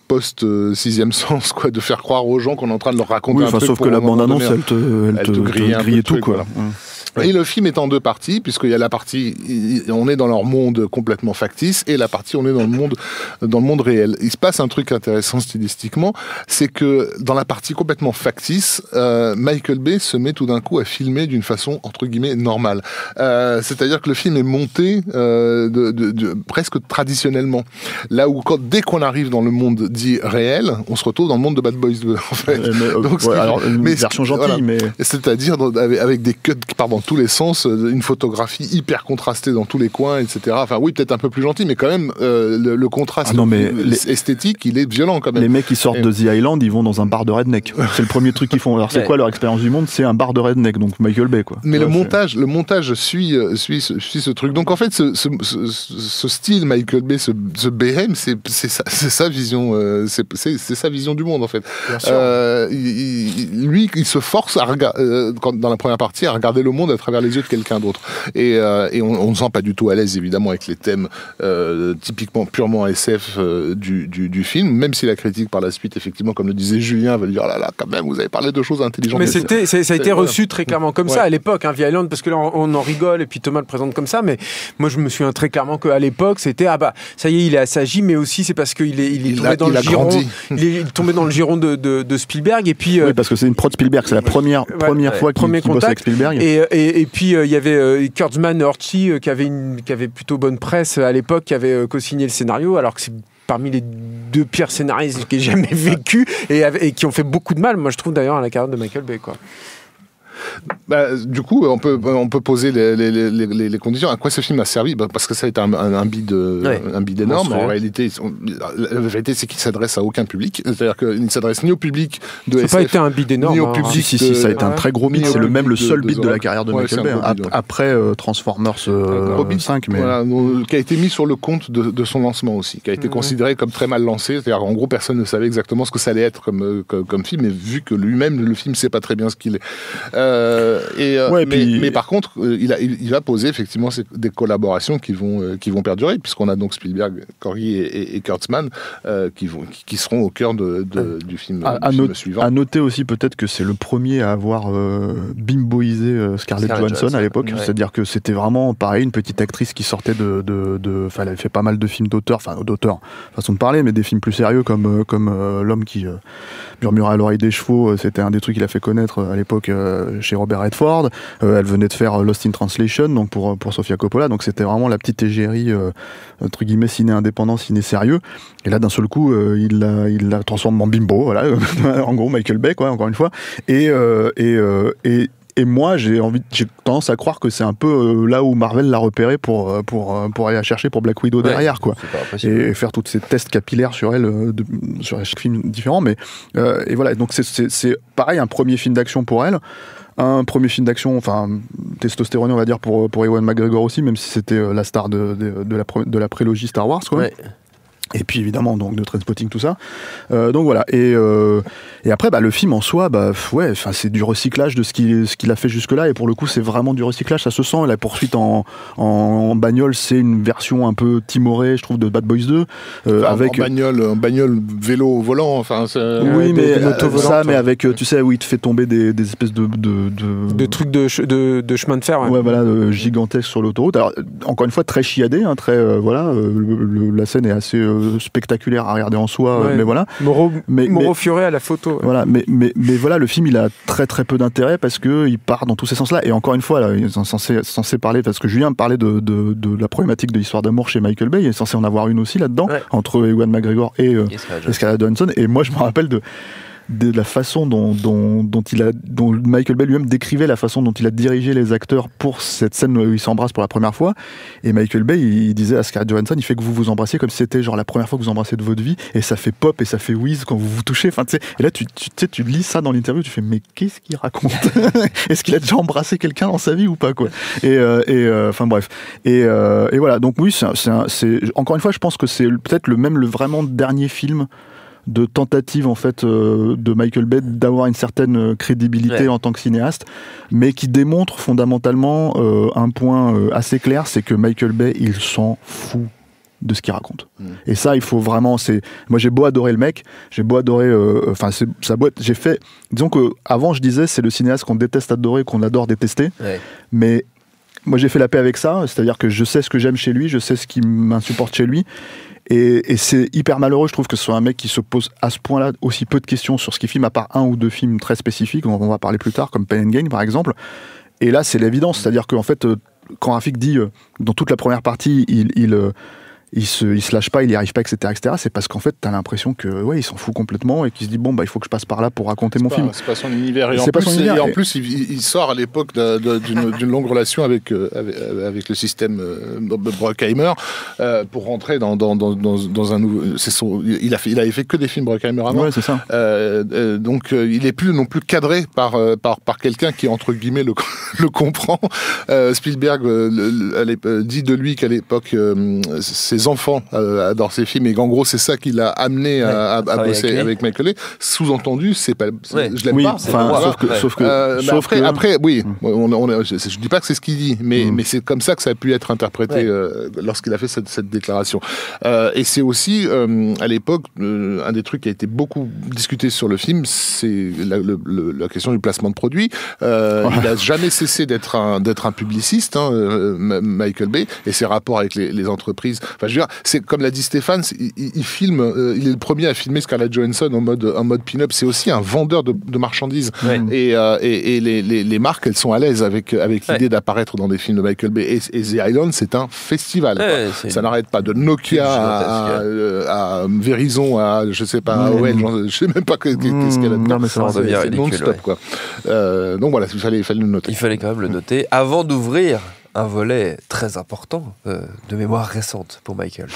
post euh, sixième sens, quoi, de faire croire aux gens qu'on est en train de leur raconter oui, un truc. Sauf que la bande-annonce, elle te, elle elle te, te grille, te grille tout, truc, quoi. Voilà. Hum. Et le film est en deux parties, puisqu'il y a la partie, on est dans leur monde complètement factice, et la partie, on est dans le monde, dans le monde réel. Il se passe un truc intéressant stylistiquement, c'est que dans la partie complètement factice, euh, Michael Bay se met tout d'un coup à filmer d'une façon, entre guillemets, normale. Euh, c'est-à-dire que le film est monté euh, de, de, de, presque traditionnellement. Là où, quand, dès qu'on arrive dans le monde dit réel, on se retrouve dans le monde de Bad Boys deux, en fait. Mais, euh, Donc, ouais, alors, une mais, version gentille, voilà. mais... C'est-à-dire avec, avec des cuts, pardon, tous les sens, une photographie hyper contrastée dans tous les coins, et cetera. Enfin oui, peut-être un peu plus gentil, mais quand même euh, le, le contraste ah non, mais les... esthétique, il est violent quand même. Les mecs qui sortent et... de The Island, ils vont dans un bar de redneck. C'est le premier truc qu'ils font. Alors c'est ouais. quoi leur expérience du monde? C'est un bar de redneck, donc Michael Bay, quoi. Mais ouais, le montage, le montage suit, suit, suit ce truc. Donc en fait, ce, ce, ce, ce style Michael Bay, ce, ce B M, c'est sa, sa vision, euh, c'est sa vision du monde en fait. Euh, il, il, lui, il se force à regarder, euh, dans la première partie, à regarder le monde à travers les yeux de quelqu'un d'autre. Et, euh, et on ne se sent pas du tout à l'aise, évidemment, avec les thèmes euh, typiquement purement S F euh, du, du, du film, même si la critique par la suite, effectivement, comme le disait Julien, va dire oh là là, quand même, vous avez parlé de choses intelligentes. Mais c'était, ça, ça a été reçu voilà. très clairement comme ouais. ça à l'époque, hein, The Island, parce que là, on, on en rigole et puis Thomas le présente comme ça, mais moi, je me souviens très clairement qu'à l'époque, c'était ah bah, ça y est, il est assagi, mais aussi c'est parce qu'il est, il est il tombé a, dans il le giron, il est tombé dans le giron de, de, de Spielberg, et puis. Euh, oui, parce que c'est une prod Spielberg, c'est la première, ouais, première ouais, fois qu'il qu bosse avec Spielberg. Et, et, et puis, il euh, y avait euh, Kurtzman Orchi euh, qui, avait une, qui avait plutôt bonne presse à l'époque, qui avait euh, co-signé le scénario, alors que c'est parmi les deux pires scénaristes que j'ai jamais vécu et, et qui ont fait beaucoup de mal, moi je trouve d'ailleurs, à la carrière de Michael Bay, quoi. Bah, du coup, on peut, on peut poser les, les, les, les conditions. À quoi ce film a servi? Bah, parce que ça a été un, un, un bide, ouais. un bide énorme. En réalité, on, la vérité, c'est qu'il s'adresse à aucun public. C'est-à-dire qu'il ne s'adresse ni au public de S F, ça n'a pas été un bide énorme, ni au public. Ah, si, si, si, ça a été un très gros bide. C'est le même le seul bide de, de la carrière de ouais, Michael Bay. Hein, après euh, Transformers euh, cinq, mais voilà, donc, qui a été mis sur le compte de, de son lancement aussi, qui a été mmh. considéré comme très mal lancé. C'est-à-dire, en gros, personne ne savait exactement ce que ça allait être comme, comme, comme film, mais vu que lui-même, le film, ne sait pas très bien ce qu'il est. Euh, et Euh, ouais, mais, puis... mais par contre, euh, il, a, il, il va poser effectivement des collaborations qui vont, euh, qui vont perdurer, puisqu'on a donc Spielberg, Corgi et, et, et Kurtzman euh, qui, vont, qui, qui seront au cœur de, de, du film, à, du à film not suivant. À noter aussi peut-être que c'est le premier à avoir euh, bimboisé euh, Scarlett, Scarlett Johansson, Johansson à l'époque, ouais. C'est-à-dire que c'était vraiment pareil, une petite actrice qui sortait de... de, de enfin, elle avait fait pas mal de films d'auteur, enfin d'auteur, façon de parler, mais des films plus sérieux comme, comme euh, L'homme qui euh, murmurait à l'oreille des chevaux, c'était un des trucs qu'il a fait connaître à l'époque euh, chez Robert Redford. Euh, elle venait de faire Lost in Translation, donc pour, pour Sofia Coppola, donc c'était vraiment la petite égérie euh, entre guillemets ciné indépendant, ciné sérieux, et là d'un seul coup euh, il, la, il la transforme en bimbo, voilà, en gros Michael Bay, quoi, encore une fois, et, euh, et, euh, et Et moi, j'ai envie, j'ai tendance à croire que c'est un peu euh, là où Marvel l'a repéré pour pour pour aller la chercher pour Black Widow ouais, derrière, quoi, et faire tous ces tests capillaires sur elle, euh, de, sur chaque film différent. Mais euh, et voilà, donc c'est c'est pareil, un premier film d'action pour elle, un premier film d'action, enfin testostéroné, on va dire, pour pour Ewan McGregor aussi, même si c'était euh, la star de de, de la de la prélogie Star Wars, quoi. Ouais. Et puis évidemment donc de Trainspotting, tout ça. Euh, donc voilà. Et euh, et après bah le film en soi, bah ouais, enfin c'est du recyclage de ce qu'il ce qu'il a fait jusque là, et pour le coup c'est vraiment du recyclage, ça se sent. La poursuite en en bagnole, c'est une version un peu timorée, je trouve, de Bad Boys deux, euh, enfin, avec en bagnole, en bagnole vélo au volant, enfin oui, mais euh, ça, mais avec tu sais où il te fait tomber des, des espèces de de de, de trucs de, de de chemin de fer, ouais, ouais voilà, euh, gigantesques sur l'autoroute. Alors encore une fois très chiadé, hein, très euh, voilà, euh, le, le, la scène est assez euh, spectaculaire à regarder en soi, ouais. mais voilà. Moreau, mais, Moreau mais, Fioré à la photo. Ouais. Voilà, mais, mais, mais voilà, le film il a très très peu d'intérêt parce qu'il part dans tous ces sens-là. Et encore une fois, là, il est censé, censé parler, parce que Julien me parlait de, de, de la problématique de l'histoire d'amour chez Michael Bay, il est censé en avoir une aussi là-dedans, ouais. entre Ewan McGregor et euh, Scarlett Johansson. Et moi je me rappelle de de la façon dont, dont, dont, il a, dont Michael Bay lui-même décrivait la façon dont il a dirigé les acteurs pour cette scène où ils s'embrassent pour la première fois. Et Michael Bay, il, il disait à Scarlett Johansson, il fait que vous vous embrassiez comme si c'était genre la première fois que vous embrassez de votre vie, et ça fait pop et ça fait whiz quand vous vous touchez. Enfin, tu sais, et là, tu, tu, tu, tu lis ça dans l'interview, tu fais, mais qu'est-ce qu'il raconte? Est-ce qu'il a déjà embrassé quelqu'un dans sa vie ou pas, quoi? Et, euh, et enfin euh, bref. Et, euh, et voilà. Donc oui, c'est, c'est, c'est, encore une fois, je pense que c'est peut-être le même le vraiment dernier film de tentative en fait euh, de Michael Bay d'avoir une certaine crédibilité ouais. en tant que cinéaste, mais qui démontre fondamentalement euh, un point euh, assez clair, c'est que Michael Bay il s'en fout de ce qu'il raconte. Mmh. Et ça, il faut vraiment... c'est Moi, j'ai beau adorer le mec, j'ai beau adorer... Enfin, euh, sa boîte... J'ai fait... Disons qu'avant, je disais, c'est le cinéaste qu'on déteste adorer, qu'on adore détester. Ouais. Mais moi, j'ai fait la paix avec ça. C'est-à-dire que je sais ce que j'aime chez lui, je sais ce qui m'insupporte chez lui. Et, et c'est hyper malheureux, je trouve, que ce soit un mec qui se pose à ce point-là aussi peu de questions sur ce qu'il filme, à part un ou deux films très spécifiques, dont on va parler plus tard, comme Pain and Gain, par exemple. Et là, c'est l'évidence. C'est-à-dire qu'en fait, quand Rafik dit, dans toute la première partie, il... il il se, il se lâche pas, il y arrive pas, et cetera, et cetera. C'est parce qu'en fait, t'as l'impression que ouais, il s'en fout complètement et qu'il se dit bon bah il faut que je passe par là pour raconter c'est mon pas, film. C'est pas son univers. Et, en plus, univers. Et en plus, il, il sort à l'époque de, de, d'une, d'une longue relation avec, euh, avec avec le système euh, Bruckheimer euh, pour rentrer dans dans dans dans, dans un nouveau. C'est son. Il a fait, il avait fait que des films Bruckheimer avant. Ouais, c'est ça. Euh, euh, donc euh, il est plus non plus cadré par euh, par par quelqu'un qui entre guillemets le le comprend. Euh, Spielberg euh, le, le, dit de lui qu'à l'époque euh, ses enfants euh, adore ses films et qu'en gros c'est ça qui l'a amené ouais, à, à, à bosser avec, avec Michael Bay. Sous-entendu, c'est pas, c'est, ouais. je l'aime oui, pas. Enfin, sauf que, ouais. sauf que, euh, sauf après, que... après, oui, mm. on, on, on, je, je dis pas que c'est ce qu'il dit, mais, mm. mais c'est comme ça que ça a pu être interprété ouais. euh, lorsqu'il a fait cette, cette déclaration. Euh, et c'est aussi euh, à l'époque euh, un des trucs qui a été beaucoup discuté sur le film, c'est la, le, le, la question du placement de produits. Euh, ouais. Il a jamais cessé d'être un d'être un publiciste, hein, euh, Michael Bay, et ses rapports avec les, les entreprises. Enfin, je veux dire, c'est comme l'a dit Stéphane, il, il filme, euh, il est le premier à filmer Scarlett Johansson en mode, en mode pin-up. C'est aussi un vendeur de, de marchandises. Ouais. Et, euh, et, et les, les, les marques, elles sont à l'aise avec, avec l'idée ouais. d'apparaître dans des films de Michael Bay. Et, et The Island, c'est un festival. Ouais, c'est ça une... n'arrête pas. De Nokia à, à, à Verizon, à je sais pas, à O L, mmh. je sais même pas qu'est-ce mmh, qu'elle a dedans. C'est, c'est, c'est non-stop, ouais. quoi. Euh, donc voilà, il fallait, il fallait le noter. Il fallait quand même le noter avant d'ouvrir un volet très important euh, de mémoire récente pour Michael.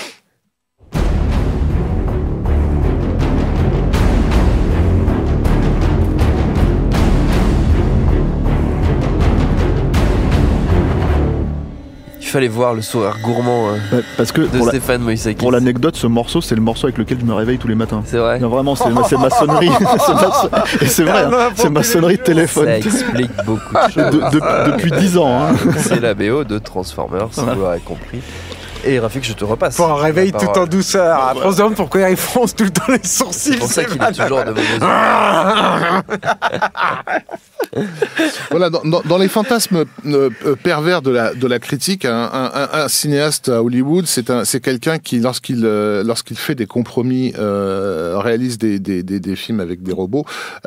Il fallait voir le sourire gourmand euh, ouais, parce que de pour Stéphane la, Moïsakis. Pour l'anecdote, ce morceau, c'est le morceau avec lequel je me réveille tous les matins. C'est vrai. Non, vraiment, c'est, c'est maçonnerie. c'est ma, et c'est vrai, hein, c'est maçonnerie de téléphone. Ça explique beaucoup de choses. De, de, depuis dix ans. Hein. C'est la B O de Transformers, si vous l'aurez compris. Et Rafik, je te repasse. Pour un réveil tout en douceur. Bon, après, on se demande pourquoi il fronce tout le temps les sourcils. C'est pour ça qu'il est toujours de mauvaise Voilà, dans, dans, dans les fantasmes euh, pervers de la, de la critique, un, un, un cinéaste à Hollywood, c'est, un, c'est quelqu'un qui, lorsqu'il, euh, lorsqu'il fait des compromis, euh, réalise des, des, des, des films avec des robots,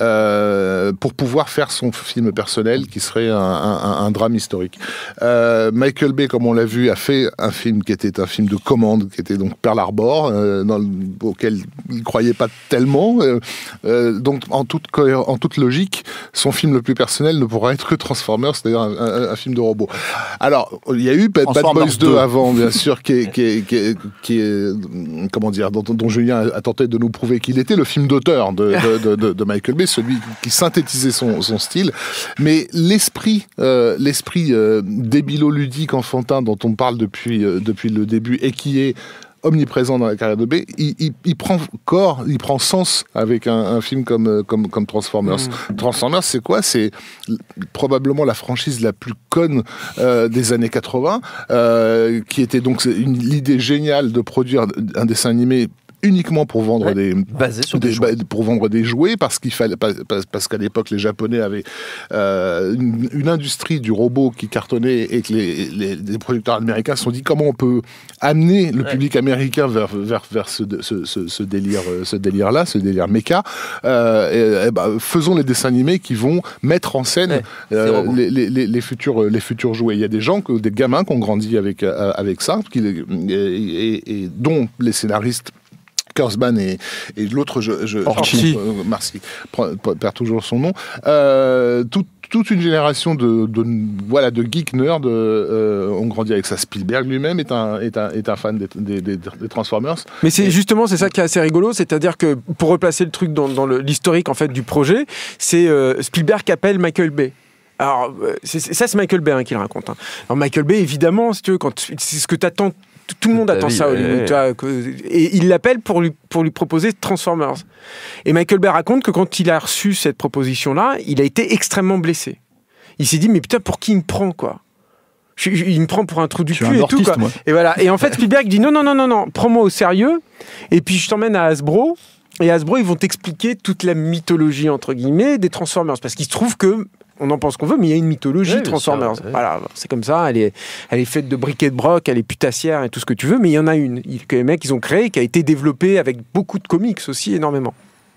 euh, pour pouvoir faire son film personnel, qui serait un, un, un drame historique. Euh, Michael Bay, comme on l'a vu, a fait un film qui était un film de commande, qui était donc Pearl Harbor, euh, dans le, auquel il ne croyait pas tellement. Euh, euh, donc, en toute, cohé- en toute logique, son film le plus personnel ne pourra être que Transformers, c'est-à-dire un, un, un film de robot. Alors, il y a eu Bad Boys deux avant, bien sûr, qui est, qui est, qui est, qui est comment dire, dont, dont Julien a tenté de nous prouver qu'il était le film d'auteur de, de, de, de Michael Bay, celui qui synthétisait son, son style. Mais l'esprit, euh, l'esprit euh, débilo-ludique, enfantin, dont on parle depuis, euh, depuis le début et qui est omniprésent dans la carrière de Bay, il, il, il prend corps, il prend sens avec un, un film comme, comme, comme Transformers. Mmh. Transformers, c'est quoi ? C'est probablement la franchise la plus conne euh, des années quatre-vingts, euh, qui était donc une, l'idée géniale de produire un dessin animé uniquement pour vendre ouais, des, basé sur des, des jouets. pour vendre des jouets, parce qu'il fallait parce qu'à l'époque les Japonais avaient euh, une, une industrie du robot qui cartonnait, et que les, les, les producteurs américains se sont dit comment on peut amener le ouais. public américain vers vers vers ce ce, ce, ce délire ce délire là ce délire méca. Euh, et, et bah, faisons les dessins animés qui vont mettre en scène ouais, euh, les, les, les futurs les futurs jouets. Il y a des gens, des gamins qui ont grandi avec avec ça, qui, et, et, et dont les scénaristes Kurzban et, et l'autre, je, je, Orchi. Euh, merci, perd toujours son nom. Euh, tout, toute une génération de, de voilà de geeks nerds euh, ont grandi avec ça. Spielberg lui-même est un est un est un fan des, des, des, des Transformers. Mais c'est et... justement c'est ça qui est assez rigolo, c'est-à-dire que pour replacer le truc dans, dans le, l'historique en fait du projet, c'est euh, Spielberg qui appelle Michael Bay. Alors c'est, ça c'est Michael Bay hein, qui le raconte. Hein. Alors Michael Bay évidemment, si tu veux, quand c'est ce que t'attends. Tout le monde attend vie, ça, Hollywood, ouais. tu vois, et il l'appelle pour lui, pour lui proposer Transformers. Et Michael Bay raconte que quand il a reçu cette proposition-là, il a été extrêmement blessé. Il s'est dit, mais putain, pour qui il me prend, quoi ? Je, je, il me prend pour un trou du cul et artiste, tout. Quoi. Moi. Et voilà. Et en fait, Spielberg dit non, non, non, non, non, prends-moi au sérieux. Et puis je t'emmène à Hasbro. Et Hasbro, ils vont t'expliquer toute la mythologie entre guillemets des Transformers, parce qu'il se trouve que on en pense qu'on veut, mais il y a une mythologie oui, Transformers. sûr, oui. Voilà, c'est comme ça. Elle est, elle est faite de briquet de broc, elle est putassière et tout ce que tu veux, mais il y en a une que les mecs ils ont créée, qui a été développée avec beaucoup de comics aussi, énormément.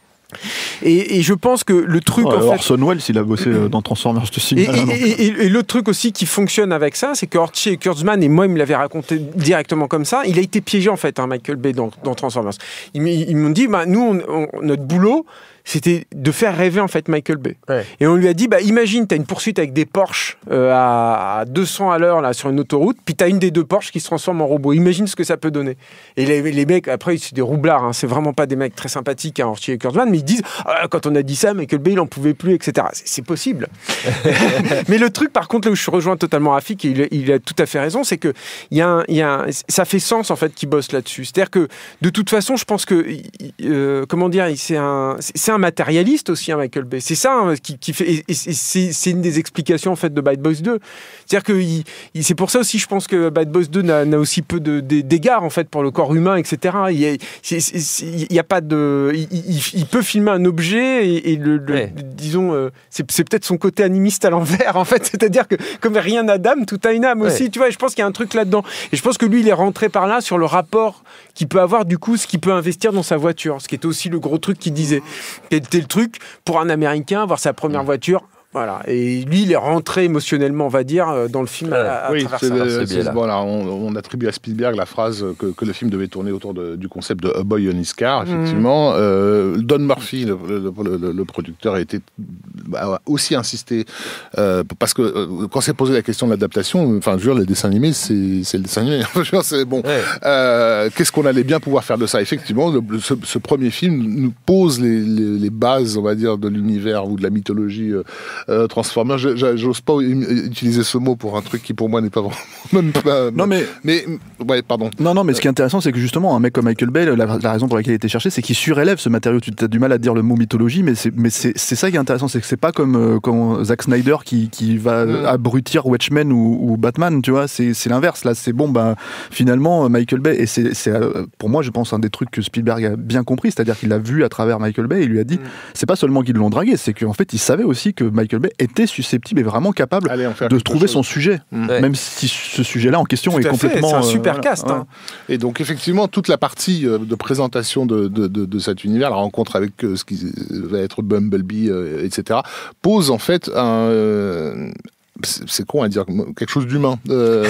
Et, et je pense que le truc oh, en fait, Orson Welles il a bossé dans Transformers de cinéma. et, et, et, et, et l'autre truc aussi qui fonctionne avec ça, c'est que Archie et Kurtzman, et moi il me l'avait raconté directement comme ça, il a été piégé en fait, hein, Michael Bay dans, dans Transformers. Ils, ils m'ont dit bah, nous on, on, notre boulot c'était de faire rêver en fait Michael Bay. Ouais. Et on lui a dit bah imagine t'as une poursuite avec des Porsche euh, à, à deux cents à l'heure là sur une autoroute, puis t'as une des deux Porsche qui se transforme en robot. Imagine ce que ça peut donner. Et les, les mecs après c'est des roublards, hein, c'est vraiment pas des mecs très sympathiques, hein, Archie et Kurtzman, mais ils disent ah, quand on a dit ça Michael Bay il en pouvait plus, et cetera. C'est, c'est possible. Mais le truc par contre là où je rejoins totalement Rafik et il, il a tout à fait raison, c'est que il y a, un, il y a un, ça fait sens en fait qu'il bosse là-dessus. C'est-à-dire que de toute façon je pense que euh, comment dire c'est un c'est un matérialiste aussi, hein, Michael Bay. C'est ça hein, qui, qui fait. Et, et c'est, c'est une des explications en fait de Bad Boys deux. C'est-à-dire que il, il, c'est pour ça aussi, je pense que Bad Boys deux n'a, n'a aussi peu de, de, d'égards en fait pour le corps humain, et cetera. Il y a, c'est, c'est, c'est, il y a pas de. Il, il, il peut filmer un objet et, et le, le ouais. disons, euh, c'est, c'est peut-être son côté animiste à l'envers en fait. C'est-à-dire que comme rien n'a d'âme, tout a une âme ouais. aussi. Tu vois, je pense qu'il y a un truc là-dedans. Et je pense que lui, il est rentré par là sur le rapport qu'il peut avoir du coup, ce qu'il peut investir dans sa voiture, ce qui était aussi le gros truc qu'il disait. C'était le truc pour un Américain, avoir sa première voiture. Voilà. Et lui, il est rentré émotionnellement, on va dire, dans le film à, à oui, travers c'est ça. Le, c'est, c'est, voilà, on, on attribue à Spielberg la phrase que, que le film devait tourner autour de, du concept de A Boy on His Car, effectivement. Mmh. Euh, Don Murphy, le, le, le, le producteur, a été a aussi insisté euh, parce que euh, quand s'est posé la question de l'adaptation, enfin, je veux dire, les dessins animés, c'est, c'est le dessin animé. Je veux dire, c'est bon. Ouais. Euh, qu'est-ce qu'on allait bien pouvoir faire de ça? Effectivement, le, ce, ce premier film nous pose les, les, les bases, on va dire, de l'univers ou de la mythologie euh, Euh, Transformers, j'ose pas utiliser ce mot pour un truc qui pour moi n'est pas vraiment même pas, non mais mais ouais pardon non non mais ce qui est intéressant c'est que justement un mec comme Michael Bay, la, la raison pour laquelle il a été cherché c'est qu'il surélève ce matériau. Tu as du mal à dire le mot mythologie, mais c'est mais c'est, c'est ça qui est intéressant, c'est que c'est pas comme euh, comme Zack Snyder qui qui va mmh. abrutir Watchmen ou, ou Batman, tu vois, c'est c'est l'inverse. Là c'est bon, bah finalement Michael Bay, et c'est c'est euh, pour moi je pense un des trucs que Spielberg a bien compris, c'est-à-dire qu'il l'a vu à travers Michael Bay et il lui a dit mmh. c'est pas seulement qu'ils l'ont dragué, c'est qu'en fait il savait aussi que Michael Bay était susceptible et vraiment capable de trouver chose. son sujet, mmh. même si ce sujet-là en question Tout est complètement... Fait, c'est un super euh, cast. Hein. Ouais. Et donc effectivement, toute la partie euh, de présentation de, de, de, de cet univers, la rencontre avec euh, ce qui va être Bumblebee, euh, et cetera, pose en fait un... Euh, c'est con à dire, quelque chose d'humain. Euh,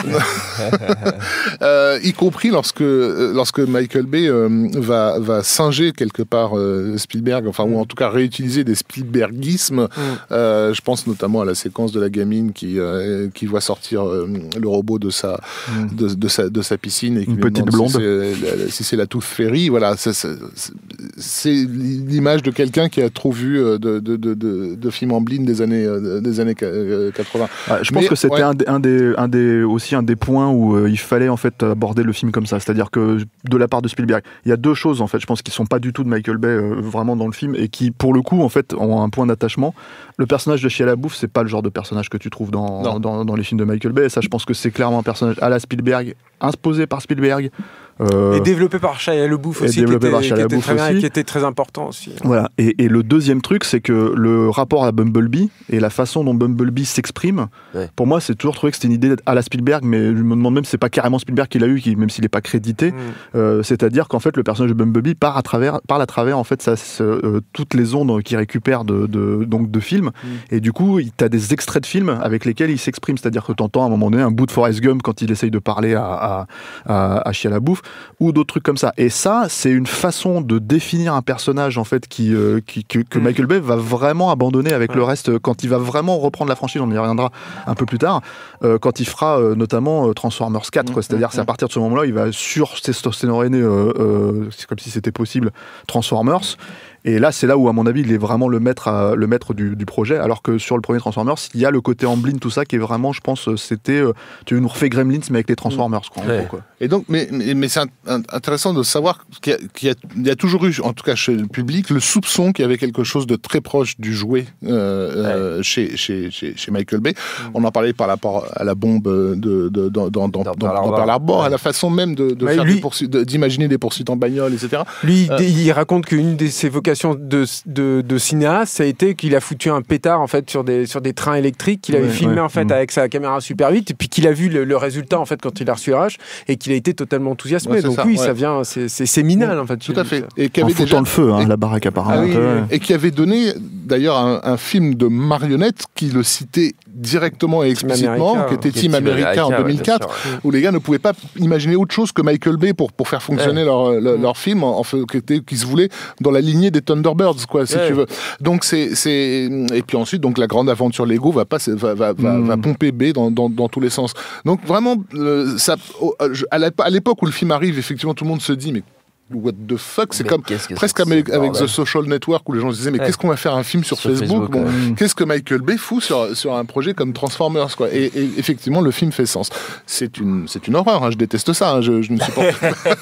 euh, y compris lorsque, lorsque Michael Bay euh, va, va singer quelque part euh, Spielberg, enfin, ou en tout cas réutiliser des Spielbergismes. Mm. Euh, je pense notamment à la séquence de la gamine qui, euh, qui voit sortir euh, le robot de sa, mm. de, de, sa, de sa piscine. Et qui Une petite blonde. Si c'est, si c'est la Tooth Fairy. Voilà, c'est, c'est, c'est l'image de quelqu'un qui a trop vu de, de, de, de, de films en blind des années, des années quatre-vingts. Ouais, je pense mais, que c'était ouais. un, des, un, des, un des, aussi un des points où euh, il fallait en fait aborder le film comme ça, c'est-à-dire que de la part de Spielberg, il y a deux choses en fait, je pense qui sont pas du tout de Michael Bay euh, vraiment dans le film et qui pour le coup en fait ont un point d'attachement. Le personnage de Shia LaBeouf, c'est pas le genre de personnage que tu trouves dans, dans, dans les films de Michael Bay, et ça je pense que c'est clairement un personnage à la Spielberg, imposé par Spielberg. Euh, et développé par Shia LaBeouf aussi, qui était, qui, était très bien, qui était très important aussi. Voilà. Et, et le deuxième truc, c'est que le rapport à Bumblebee et la façon dont Bumblebee s'exprime, ouais. pour moi, c'est toujours trouvé que c'était une idée à la Spielberg, mais je me demande même si c'est pas carrément Spielberg qui l'a eu, qui, même s'il n'est pas crédité. Mm. Euh, c'est-à-dire qu'en fait, le personnage de Bumblebee part à travers, parle à travers en fait, ça, euh, toutes les ondes qu'il récupère de, de, donc de films. Mm. Et du coup, tu as des extraits de films avec lesquels il s'exprime. C'est-à-dire que tu entends à un moment donné un bout de Forrest Gump quand il essaye de parler à, à, à, à Shia LaBeouf, ou d'autres trucs comme ça. Et ça, c'est une façon de définir un personnage en fait qui, euh, qui que, que mmh. Michael Bay va vraiment abandonner avec ouais. le reste quand il va vraiment reprendre la franchise. On y reviendra un peu plus tard euh, quand il fera euh, notamment euh, Transformers quatre. Mmh. Quoi. C'est-à-dire, mmh. c'est à partir de ce moment-là, il va sur testostéroner, euh, euh, c'est comme si c'était possible, Transformers. Et là, c'est là où, à mon avis, il est vraiment le maître, à, le maître du, du projet. Alors que sur le premier Transformers, il y a le côté Amblin, tout ça, qui est vraiment, je pense, c'était. Euh, tu nous refais Gremlins, mais avec les Transformers, quoi, ouais. en gros, quoi. Et donc, mais, mais, mais c'est un, intéressant de savoir qu'il y, a, qu'il y, a, il y a toujours eu, en tout cas chez le public, le soupçon qu'il y avait quelque chose de très proche du jouet euh, ouais. euh, chez, chez, chez, chez Michael Bay. Mm. On en parlait par rapport à la bombe de, de, de, dans, dans, dans, dans Pearl Harbor, ouais. à la façon même de, de ouais, faire lui, des poursuites, de, d'imaginer des poursuites en bagnole, et cetera. Lui, euh, il raconte qu'une de ses vocations de, de, de cinéaste, ça a été qu'il a foutu un pétard en fait sur des sur des trains électriques qu'il avait ouais, filmé ouais. en fait mmh. avec sa caméra super vite, et puis qu'il a vu le, le résultat en fait quand il a reçu H et qu'il a été totalement enthousiasmé. Ouais, donc ça, oui, ouais. ça vient, c'est, c'est séminal ouais, en fait. Tout à fait. Et qui avait en foutant déjà... le feu, hein, et... la baraque apparemment. Ah, oui, oui. Et qui avait donné d'ailleurs un, un film de marionnettes qui le citait directement et explicitement, Team qui était Team America en deux mille quatre, ouais, où les gars ne pouvaient pas imaginer autre chose que Michael Bay pour pour faire fonctionner ouais. leur, leur leur film en, en fait, qui, était, qui se voulait dans la lignée des Thunderbirds, quoi, si ouais. tu veux. Donc c'est c'est et puis ensuite donc la grande aventure Lego va pas va va va, mm. va pomper B dans, dans dans tous les sens. Donc vraiment euh, ça à l'époque où le film arrive, effectivement tout le monde se dit mais what the fuck, c'est mais comme que presque c'est avec, avec The Social Network où les gens se disaient mais ouais. qu'est-ce qu'on va faire un film sur, sur Facebook, Facebook bon, ouais. Qu'est-ce que Michael Bay fout sur, sur un projet comme Transformers, quoi. Et, et effectivement le film fait sens. C'est une, c'est une horreur, hein. Je déteste ça, hein. je, je ne supporte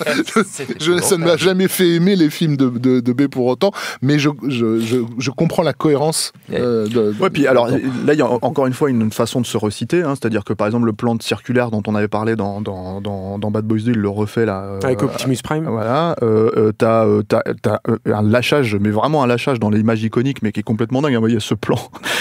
je, je, ça ne m'a jamais fait aimer les films de, de, de Bay pour autant, mais je, je, je, je comprends la cohérence euh, de, ouais, puis alors là il y a encore une fois une façon de se reciter, hein. C'est-à-dire que par exemple le plan de circulaire dont on avait parlé dans, dans, dans, dans Bad Boys deux, il le refait là euh, avec Optimus Prime, voilà. Euh, euh, t'as, euh, t'as, t'as euh, un lâchage, mais vraiment un lâchage dans l'image iconique, mais qui est complètement dingue. Il y a ce plan,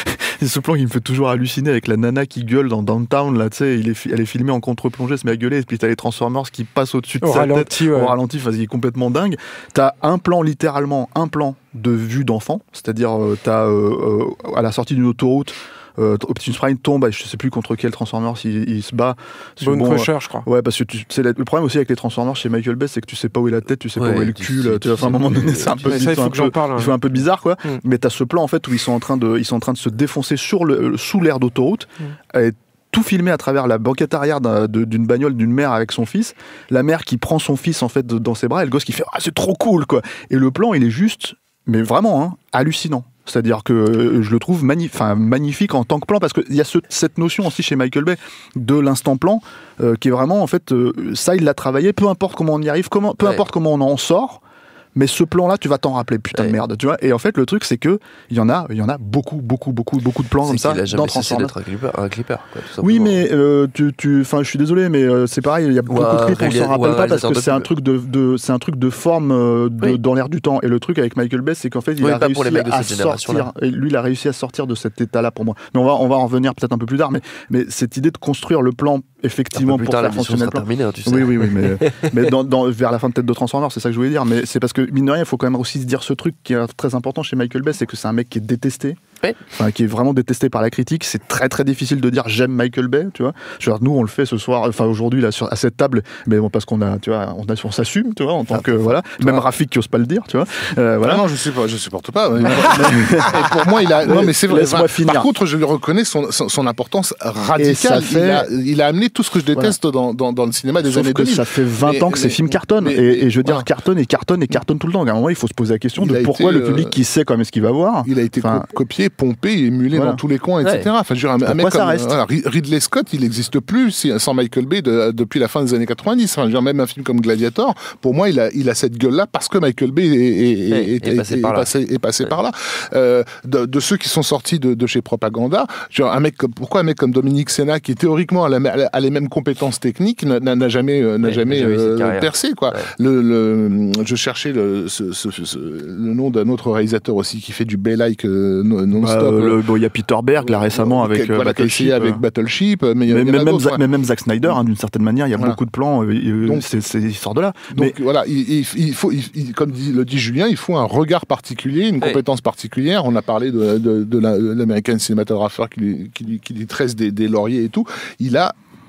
ce plan qui me fait toujours halluciner avec la nana qui gueule dans Downtown, là, tu sais, il est, elle est filmée en contre-plongée, elle se met à gueuler, et puis t'as les Transformers qui passent au-dessus de au sa ralenti, tête, ouais. au ralenti, enfin, il est complètement dingue. T'as un plan, littéralement, un plan de vue d'enfant, c'est-à-dire, euh, t'as euh, euh, à la sortie d'une autoroute, Euh, Optimus Prime tombe, je sais plus contre quel Transformers il, il se bat. Bone bon, Crusher, je crois. Ouais, parce que tu, c'est la, le problème aussi avec les Transformers chez Michael Bay, c'est que tu sais pas où est la tête, tu sais ouais, pas où est le cul. Tu, tu, enfin, à un moment donné, c'est un peu, ça, il faut que j'en parle. Il fait un peu bizarre, quoi. Mm. Mais t'as ce plan en fait où ils sont en train de, ils sont en train de se défoncer sur le, sous l'aire d'autoroute. Mm. Et tout filmé à travers la banquette arrière d'un, de, d'une bagnole d'une mère avec son fils, la mère qui prend son fils en fait dans ses bras, et le gosse qui fait ah c'est trop cool, quoi. Et le plan, il est juste, mais vraiment hein, hallucinant. C'est-à-dire que je le trouve magni- magnifique en tant que plan, parce qu'il y a ce, cette notion aussi chez Michael Bay de l'instant plan, euh, qui est vraiment, en fait, euh, ça, il l'a travaillé, peu importe comment on y arrive, comment, peu ouais. importe comment on en sort, mais ce plan-là, tu vas t'en rappeler, putain ouais. de merde, tu vois. Et en fait, le truc, c'est que il y en a, il y en a beaucoup, beaucoup, beaucoup, beaucoup de plans c'est comme ça. Il a jamais cessé d'être un clipper, un clipper quoi, tout oui, mais euh, tu, tu, enfin, je suis désolé, mais euh, c'est pareil. Il y a beaucoup ouais, de clips, on s'en rappelle ouais, pas parce que c'est un truc de, de, c'est un truc de forme euh, de, oui. dans l'air du temps. Et le truc avec Michael Bay, c'est qu'en fait, il oui, a réussi à sortir. Et lui, il a réussi à sortir de cet état-là pour moi. Mais on va, on va en revenir peut-être un peu plus tard. Mais, mais cette idée de construire le plan effectivement pour faire fonctionner le plan. Terminée, tu sais. Oui, oui, oui, mais, mais dans, dans, vers la fin de Tête de Transformers, c'est ça que je voulais dire. Mais c'est parce que mine de rien, il faut quand même aussi se dire ce truc qui est très important chez Michael Bay, c'est que c'est un mec qui est détesté. Ouais. Enfin, qui est vraiment détesté par la critique. C'est très très difficile de dire j'aime Michael Bay, tu vois. Genre, nous on le fait ce soir, enfin aujourd'hui là sur, à cette table, mais bon parce qu'on a, tu vois, on, a, on s'assume, tu vois, en tant ah, que voilà. Même Rafik qui ose pas le dire, tu vois. Euh, voilà. Ah non, je sais pas, je supporte pas. Mais, mais, pour moi, il a. Non, mais c'est vrai. Laisse-moi finir. Par contre, je lui reconnais son, son, son importance radicale. Fait... Il, a, il a amené tout ce que je déteste voilà. dans, dans, dans le cinéma des Sauf années que deux mille. Ça fait vingt mais, ans que mais, ces films cartonnent mais, et, et je veux dire voilà. cartonne et cartonne et cartonne tout le temps. À un moment, il faut se poser la question de pourquoi le public qui sait quand même ce qu'il va voir. Il a été copié, pompé, émulé voilà. dans tous les coins, et cetera. Ouais. Enfin, je veux dire, un, un mec comme voilà, Ridley Scott, il n'existe plus sans Michael Bay de, depuis la fin des années quatre-vingt-dix. Enfin, je veux dire, même un film comme Gladiator, pour moi, il a, il a cette gueule-là parce que Michael Bay est, est, ouais, est, est, est, passé, est, par est, passé, est passé ouais. par là. Euh, de, de ceux qui sont sortis de, de chez Propaganda, genre, un mec comme, pourquoi un mec comme Dominique Sena, qui théoriquement a, la, a les mêmes compétences techniques, n'a, n'a jamais, n'a ouais, jamais euh, percé, quoi. Ouais. Le, le, je cherchais le, ce, ce, ce, le nom d'un autre réalisateur aussi qui fait du Bay-like euh, non-stop. Bah, euh, il y a Peter Berg, là, récemment, avec voilà, Battleship. Avec Battleship. Mais, mais, y mais, même, Zach, mais même Zack Snyder, hein, d'une certaine manière, il y a voilà. beaucoup de plans, euh, donc, c'est, c'est, il sort de là. Donc mais, voilà, il, il, il faut, il, il, comme dit, le dit Julien, il faut un regard particulier, une compétence hey. particulière. On a parlé de, de, de, la, de l'American Cinematographer qui lui, qui, qui lui tresse des, des lauriers et tout. Il a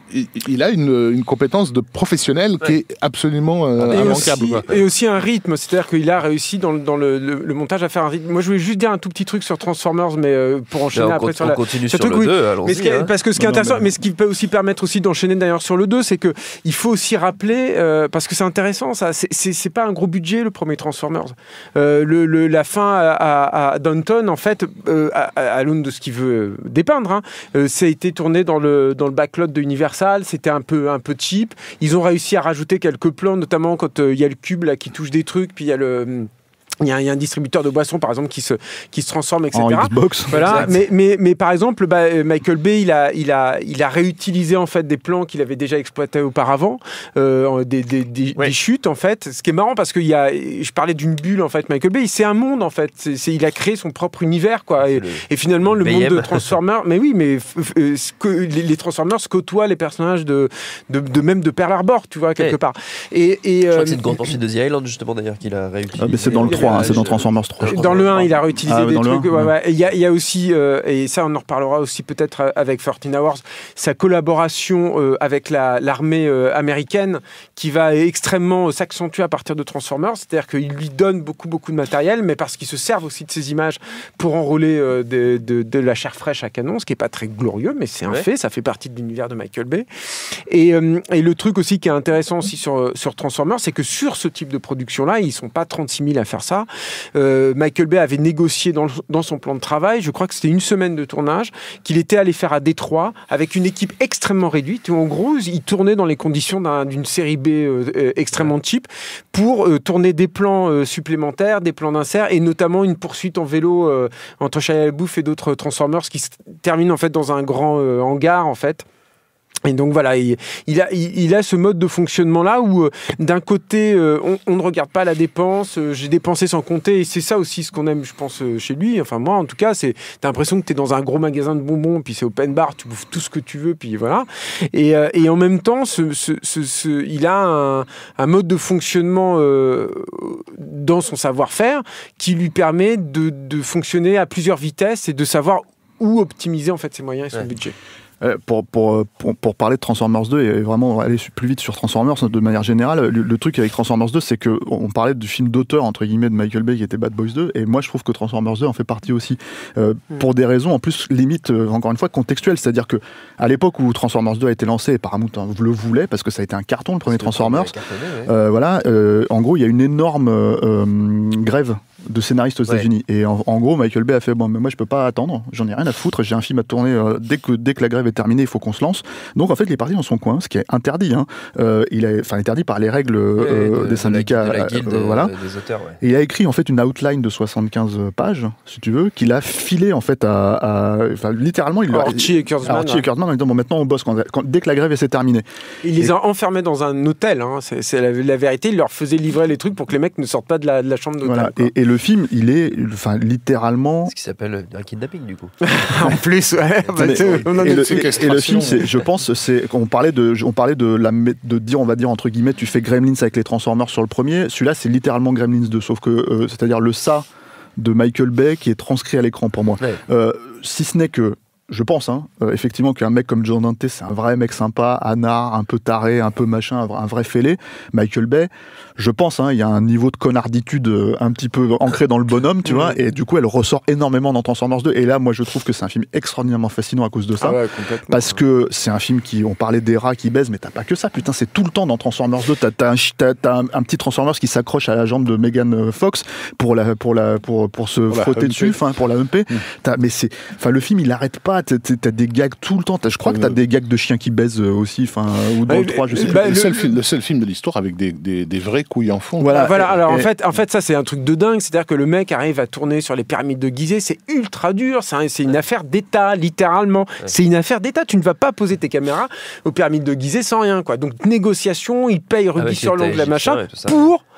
il, il a une, une compétence de professionnel ouais. qui est absolument euh, et immanquable. Aussi, et aussi un rythme, c'est-à-dire qu'il a réussi dans, le, dans le, le, le montage à faire un rythme. Moi, je voulais juste dire un tout petit truc sur Transformers, mais euh, pour enchaîner Là, après on sur la. continue sur truc, le oui. deux, allons-y. Mais ce qui est, hein. parce que ce qui est non, intéressant, mais... mais ce qui peut aussi permettre aussi d'enchaîner d'ailleurs sur le deux, c'est que il faut aussi rappeler, euh, parce que c'est intéressant, ça, c'est, c'est, c'est pas un gros budget le premier Transformers. Euh, le, le, la fin à, à, à Downton, en fait, euh, à, à l'aune de ce qu'il veut dépeindre, hein, euh, ça a été tourné dans le dans le backlot de Universal. C'était un peu un peu cheap. Ils ont réussi à rajouter quelques plans, notamment quand il euh, y a le cube là qui touche des trucs, puis il y a le Il y, a, il y a un distributeur de boissons, par exemple, qui se, qui se transforme, et cetera. En Xbox. Voilà. Mais, mais, mais par exemple, bah, Michael Bay, il a, il, a, il a réutilisé en fait, des plans qu'il avait déjà exploités auparavant, euh, des, des, des, ouais. des chutes, en fait. Ce qui est marrant, parce que il y a, je parlais d'une bulle, en fait. Michael Bay, c'est un monde, en fait. C'est, c'est, il a créé son propre univers, quoi. Et, le, et finalement, le, le monde de Transformers... Mais oui, mais euh, que, les, les Transformers côtoient les personnages de, de, de même de Pearl Harbor, tu vois, quelque ouais. part. Et, et, je euh, crois que c'est une grande partie de The Island, justement, d'ailleurs, qu'il a réutilisé. Ah, mais c'est dans le trois, hein, c'est dans Transformers trois. Dans le un, il a réutilisé ah, des trucs. Il ouais, ouais. ouais. y, y a aussi, euh, et ça on en reparlera aussi peut-être avec thirteen hours, sa collaboration euh, avec la, l'armée euh, américaine qui va extrêmement euh, s'accentuer à partir de Transformers. C'est-à-dire qu'il lui donne beaucoup, beaucoup de matériel, mais parce qu'ils se servent aussi de ces images pour enrôler euh, de, de, de la chair fraîche à canon, ce qui n'est pas très glorieux, mais c'est un ouais. fait. Ça fait partie de l'univers de Michael Bay. Et, euh, et le truc aussi qui est intéressant aussi sur, sur Transformers, c'est que sur ce type de production-là, ils ne sont pas trente-six mille à faire ça. Euh, Michael Bay avait négocié dans, dans son plan de travail, je crois que c'était une semaine de tournage, qu'il était allé faire à Détroit avec une équipe extrêmement réduite. Où en gros, il tournait dans les conditions d'un, d'une série B euh, extrêmement cheap pour euh, tourner des plans euh, supplémentaires, des plans d'insert et notamment une poursuite en vélo euh, entre Shia LaBeouf et d'autres Transformers qui se termine en fait dans un grand euh, hangar en fait. Et donc voilà, il, il, a, il, il a ce mode de fonctionnement-là où euh, d'un côté, euh, on, on ne regarde pas la dépense, euh, j'ai dépensé sans compter, et c'est ça aussi ce qu'on aime, je pense, euh, chez lui. Enfin moi, en tout cas, c'est, t'as l'impression que t'es dans un gros magasin de bonbons, puis c'est open bar, tu bouffes tout ce que tu veux, puis voilà. Et, euh, et en même temps, ce, ce, ce, ce, il a un, un mode de fonctionnement euh, dans son savoir-faire qui lui permet de, de fonctionner à plusieurs vitesses et de savoir où optimiser en fait ses moyens et son ouais. budget. Pour, pour, pour, pour parler de Transformers deux et vraiment aller plus vite sur Transformers de manière générale, le, le truc avec Transformers deux, c'est qu'on parlait du film d'auteur entre guillemets de Michael Bay qui était Bad Boys deux, et moi je trouve que Transformers deux en fait partie aussi euh, mmh. pour des raisons en plus limite euh, encore une fois contextuelles, c'est-à-dire que à l'époque où Transformers deux a été lancé, et Paramount le voulait parce que ça a été un carton le premier Transformers, cartonné, ouais. euh, voilà, euh, en gros il y a une énorme euh, grève de scénaristes aux ouais. États-Unis, et en, en gros Michael Bay a fait bon mais moi je peux pas attendre, j'en ai rien à foutre, j'ai un film à tourner euh, dès que dès que la grève est terminée, il faut qu'on se lance. Donc en fait il est parti dans son coin, ce qui est interdit, hein. euh, il est enfin interdit par les règles euh, de, des syndicats, de la, de la guilde, euh, voilà. Des auteurs, ouais. Et il a écrit en fait une outline de soixante-quinze pages, si tu veux, qu'il a filé en fait à, à enfin littéralement il Archie et Kurtzman, Archie et Kurtzman en disant bon maintenant on bosse quand, quand, dès que la grève s'est terminée. Il les et... a enfermés dans un hôtel, hein. c'est, c'est la, la vérité, il leur faisait livrer les trucs pour que les mecs ne sortent pas de la, de la chambre d'hôtel. Voilà. Et, et le film il est enfin littéralement ce qui s'appelle un kidnapping du coup. En plus ouais. Bah, mais, et, et, le, et, et le film c'est, je pense c'est on parlait de on parlait de la de dire on va dire entre guillemets tu fais Gremlins avec les Transformers sur le premier, celui-là c'est littéralement Gremlins deux, sauf que euh, c'est-à-dire le ça de Michael Bay qui est transcrit à l'écran pour moi. Ouais. Euh, si ce n'est que je pense, hein, euh, effectivement, qu'un mec comme Joe Dante, c'est un vrai mec sympa, anard, un peu taré, un peu machin, un vrai fêlé. Michael Bay, je pense, hein, il y a un niveau de connarditude euh, un petit peu ancré dans le bonhomme, tu vois, et du coup, elle ressort énormément dans Transformers deux. Et là, moi, je trouve que c'est un film extraordinairement fascinant à cause de ça. Ah ouais, parce que c'est un film qui, on parlait des rats qui baisent, mais t'as pas que ça, putain, c'est tout le temps dans Transformers deux. T'as, t'as, un, t'as, t'as un, un petit Transformers qui s'accroche à la jambe de Megan Fox pour, la, pour, la, pour, pour se pour frotter dessus, enfin, pour la E M P. Mmh. T'as, mais c'est, enfin, le film, il arrête pas, t'as, t'as des gags tout le temps. T'as, je crois que t'as des gags de chiens qui baisent aussi, enfin, ou dans bah, le trois, je sais bah, pas. Le, seul film, le seul film de l'histoire avec des, des, des vrais couilles en fond. Voilà, voilà. Alors et, en fait, en fait, ça c'est un truc de dingue. C'est-à-dire que le mec arrive à tourner sur les pyramides de Gizeh, c'est ultra dur. C'est, un, c'est une affaire d'État, littéralement. Ouais. C'est une affaire d'État. Tu ne vas pas poser tes caméras aux pyramides de Gizeh sans rien, quoi. Donc négociation, il paye rubis sur l'ongle, machin, pour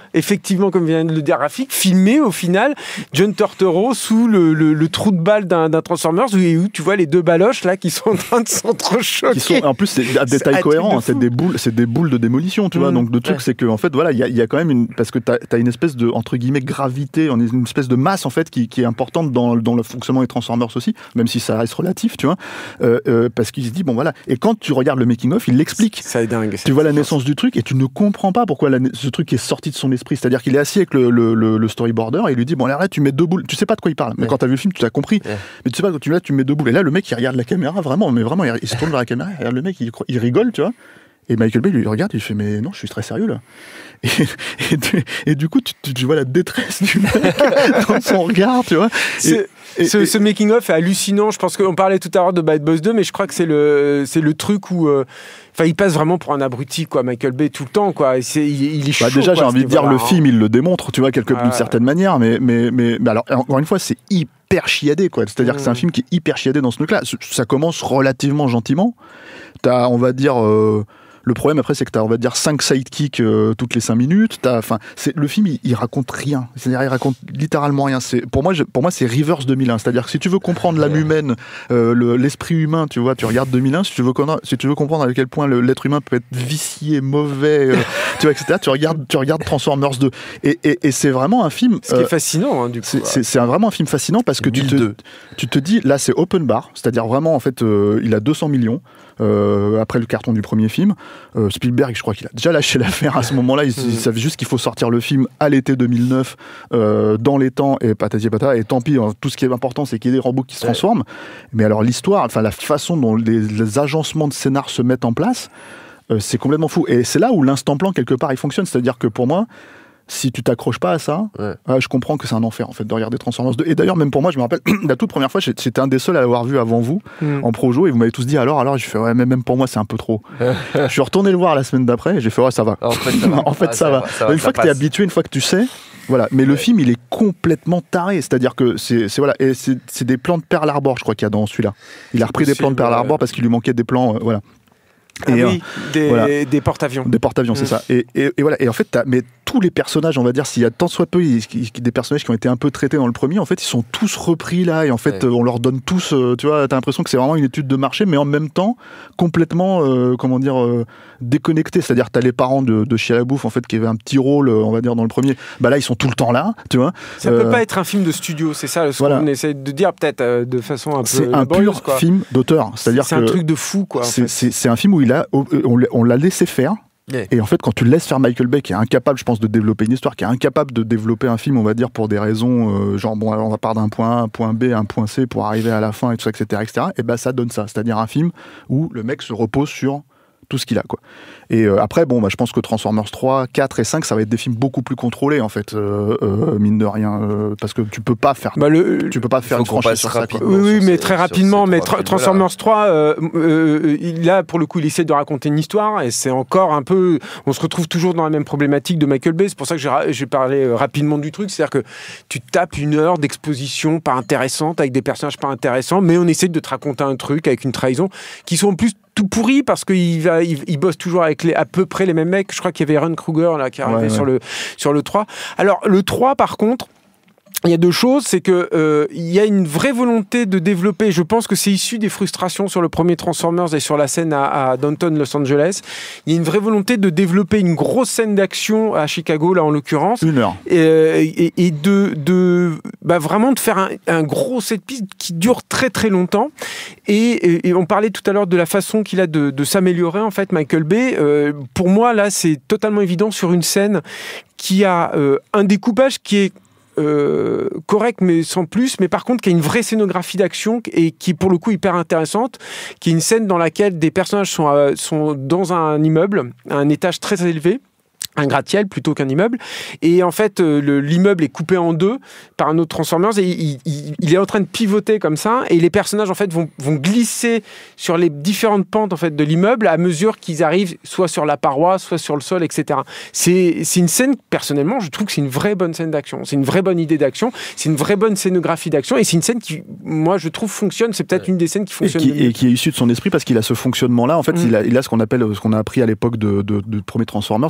effectivement, comme vient de le dire Rafik, filmer au final John Turturro sous le, le, le trou de balle d'un, d'un Transformers où, où tu vois les deux baloches là qui sont en train de s'entrechoquer. Qui sont, en plus, c'est à des tailles cohérentes, hein, c'est des boules, c'est des boules de démolition, tu mmh, vois. Donc le truc, ouais. c'est que en fait, voilà, il y, y a quand même une, parce que t'as, t'as une espèce de entre guillemets gravité, une espèce de masse en fait qui, qui est importante dans, dans le fonctionnement des Transformers aussi, même si ça reste relatif, tu vois. Euh, euh, parce qu'il se dit bon voilà. Et quand tu regardes le making of, il l'explique. Ça est dingue. Tu vois la naissance du truc et tu ne comprends pas pourquoi la, ce truc est sorti de son esprit. C'est-à-dire qu'il est assis avec le, le, le, le storyboarder et il lui dit bon là tu mets deux boules. Tu sais pas de quoi il parle. Mais ouais. quand t'as vu le film, tu l'as compris. Ouais. Mais tu sais pas quand tu là tu mets deux boules. Et là le mec il regarde la caméra vraiment, mais vraiment il, il se tourne vers la caméra, il regarde le mec, il, il rigole, tu vois. Et Michael Bay lui regarde, il fait mais non, je suis très sérieux là. Et, et, tu, et du coup, tu, tu, tu vois la détresse du mec dans son regard, tu vois. Et, et, ce, et, ce making of est hallucinant. Je pense qu'on parlait tout à l'heure de Bad Boys deux, mais je crois que c'est le c'est le truc où euh, enfin il passe vraiment pour un abruti quoi, Michael Bay tout le temps quoi. Et c'est, il, il est chaud. Bah déjà, quoi, j'ai envie de dire voilà, le hein. film, il le démontre, tu vois, quelque ah, d'une certaine manière. Mais mais mais, mais alors encore une fois, c'est hyper hyper chiadé quoi, c'est-à-dire mmh. que c'est un film qui est hyper chiadé dans ce truc là. Ça commence relativement gentiment, t'as on va dire euh, le problème après c'est que t'as on va dire cinq sidekicks euh, toutes les cinq minutes, t'as enfin c'est le film il, il raconte rien, c'est-à-dire il raconte littéralement rien. C'est pour moi je, pour moi c'est Rivers deux mille un, c'est-à-dire que si tu veux comprendre l'âme humaine, euh, le, l'esprit humain, tu vois, tu regardes deux mille un. Si tu veux connaître, si tu veux comprendre à quel point le, l'être humain peut être vicié, mauvais, euh, tu vois, et cetera. Tu regardes tu regardes Transformers deux et, et, et c'est vraiment un film. Ce qui euh, est fascinant hein, du coup. C'est, c'est, c'est un, vraiment un film fascinant parce que tu te, tu te dis là c'est open bar, c'est-à-dire vraiment en fait euh, il a deux cents millions. Euh, après le carton du premier film, euh, Spielberg, je crois qu'il a déjà lâché l'affaire à ce moment-là. Il, il savait juste qu'il faut sortir le film à l'été deux mille neuf, euh, dans les temps, et patati et patata. Et tant pis, hein, tout ce qui est important, c'est qu'il y ait des robots qui se transforment. Ouais. Mais alors l'histoire, enfin la façon dont les, les agencements de scénar se mettent en place, euh, c'est complètement fou. Et c'est là où l'instant plan quelque part il fonctionne. C'est-à-dire que pour moi, si tu t'accroches pas à ça, ouais. euh, je comprends que c'est un enfer en fait de regarder Transformers deux. Et d'ailleurs même pour moi, je me rappelle la toute première fois, j'étais un des seuls à l'avoir vu avant vous mm. en projo et vous m'avez tous dit alors alors, j'ai fait ouais mais même pour moi c'est un peu trop. Je suis retourné le voir la semaine d'après et j'ai fait ouais ça va. En fait ça va. en fait, ah, ça, ça va. va. Ça va. Une ça fois passe. Que t'es habitué, une fois que tu sais. Voilà, mais ouais. le film il est complètement taré, c'est-à-dire que c'est, c'est voilà, et c'est, c'est des plans de Pearl Harbor, je crois qu'il y a dans celui-là. Il a repris possible, des plans de Pearl Harbor ouais. parce qu'il lui manquait des plans, euh, voilà. Ah et oui, euh, des, voilà. des porte-avions. Des porte-avions, mmh. c'est ça. Et, et, et voilà. Et en fait, t'as, mais tous les personnages, on va dire, s'il y a tant soit peu il, il, des personnages qui ont été un peu traités dans le premier, en fait, ils sont tous repris là. Et en fait, ouais. on leur donne tous, euh, tu vois, t'as l'impression que c'est vraiment une étude de marché, mais en même temps, complètement, euh, comment dire, euh, déconnecté. C'est-à-dire, t'as les parents de, de Shia LaBeouf, en fait, qui avaient un petit rôle, on va dire, dans le premier. Bah là, ils sont tout le temps là, tu vois. Ça euh, peut pas être un film de studio, c'est ça ce voilà. qu'on essaie de dire, peut-être, euh, de façon un peu. C'est un pur quoi. Film d'auteur. C'est-à-dire c'est que un truc de fou, quoi. C'est, en fait. c'est, c'est un film où il a, on, on l'a laissé faire. Yeah. Et en fait, quand tu laisses faire Michael Bay, qui est incapable, je pense, de développer une histoire, qui est incapable de développer un film, on va dire, pour des raisons, euh, genre, bon, alors on va partir d'un point A, un point B, un point C pour arriver à la fin et tout ça, et cetera, et cetera. Et ben, ça donne ça. C'est-à-dire un film où le mec se repose sur tout ce qu'il a, quoi. Et euh, après, bon, bah, je pense que Transformers trois, quatre et cinq, ça va être des films beaucoup plus contrôlés, en fait, euh, euh, mine de rien, euh, parce que tu peux pas faire, bah, le, tu peux pas faire une franchise sur ça. Oui, oui, mais ces, très rapidement, mais tra- Transformers trois, euh, euh, là, pour le coup, il essaie de raconter une histoire, et c'est encore un peu, on se retrouve toujours dans la même problématique de Michael Bay. C'est pour ça que j'ai, j'ai parlé rapidement du truc, c'est-à-dire que tu tapes une heure d'exposition pas intéressante, avec des personnages pas intéressants, mais on essaie de te raconter un truc avec une trahison, qui sont en plus tout pourri parce qu'il va, il, il bosse toujours avec les, à peu près les mêmes mecs. Je crois qu'il y avait Aaron Kruger là, qui est arrivé ouais, sur, ouais. le, sur le trois. Alors, le trois, par contre, il y a deux choses, c'est que euh, il y a une vraie volonté de développer, je pense que c'est issu des frustrations sur le premier Transformers et sur la scène à, à Downton, Los Angeles. Il y a une vraie volonté de développer une grosse scène d'action à Chicago, là en l'occurrence. Une heure. Et, et, et de, de bah, vraiment de faire un, un gros set piece qui dure très très longtemps. Et, et, et on parlait tout à l'heure de la façon qu'il a de, de s'améliorer, en fait, Michael Bay. Euh, pour moi, là, c'est totalement évident sur une scène qui a euh, un découpage qui est Euh, correct mais sans plus, mais par contre qui a une vraie scénographie d'action et qui pour le coup hyper intéressante, qui est une scène dans laquelle des personnages sont, euh, sont dans un immeuble à un étage très élevé, un gratte-ciel plutôt qu'un immeuble, et en fait euh, le, l'immeuble est coupé en deux par un autre Transformers et il, il, il est en train de pivoter comme ça et les personnages en fait vont, vont glisser sur les différentes pentes en fait de l'immeuble à mesure qu'ils arrivent soit sur la paroi, soit sur le sol, et cetera. C'est, c'est une scène, personnellement je trouve que c'est une vraie bonne scène d'action, c'est une vraie bonne idée d'action, c'est une vraie bonne scénographie d'action et c'est une scène qui moi je trouve fonctionne, c'est peut-être une des scènes qui fonctionne et qui, et qui est issue de son esprit parce qu'il a ce fonctionnement là en fait, mmh. il, a, il a ce qu'on appelle, ce qu'on a appris à l'époque de, de, de premier Transformers, il a sa War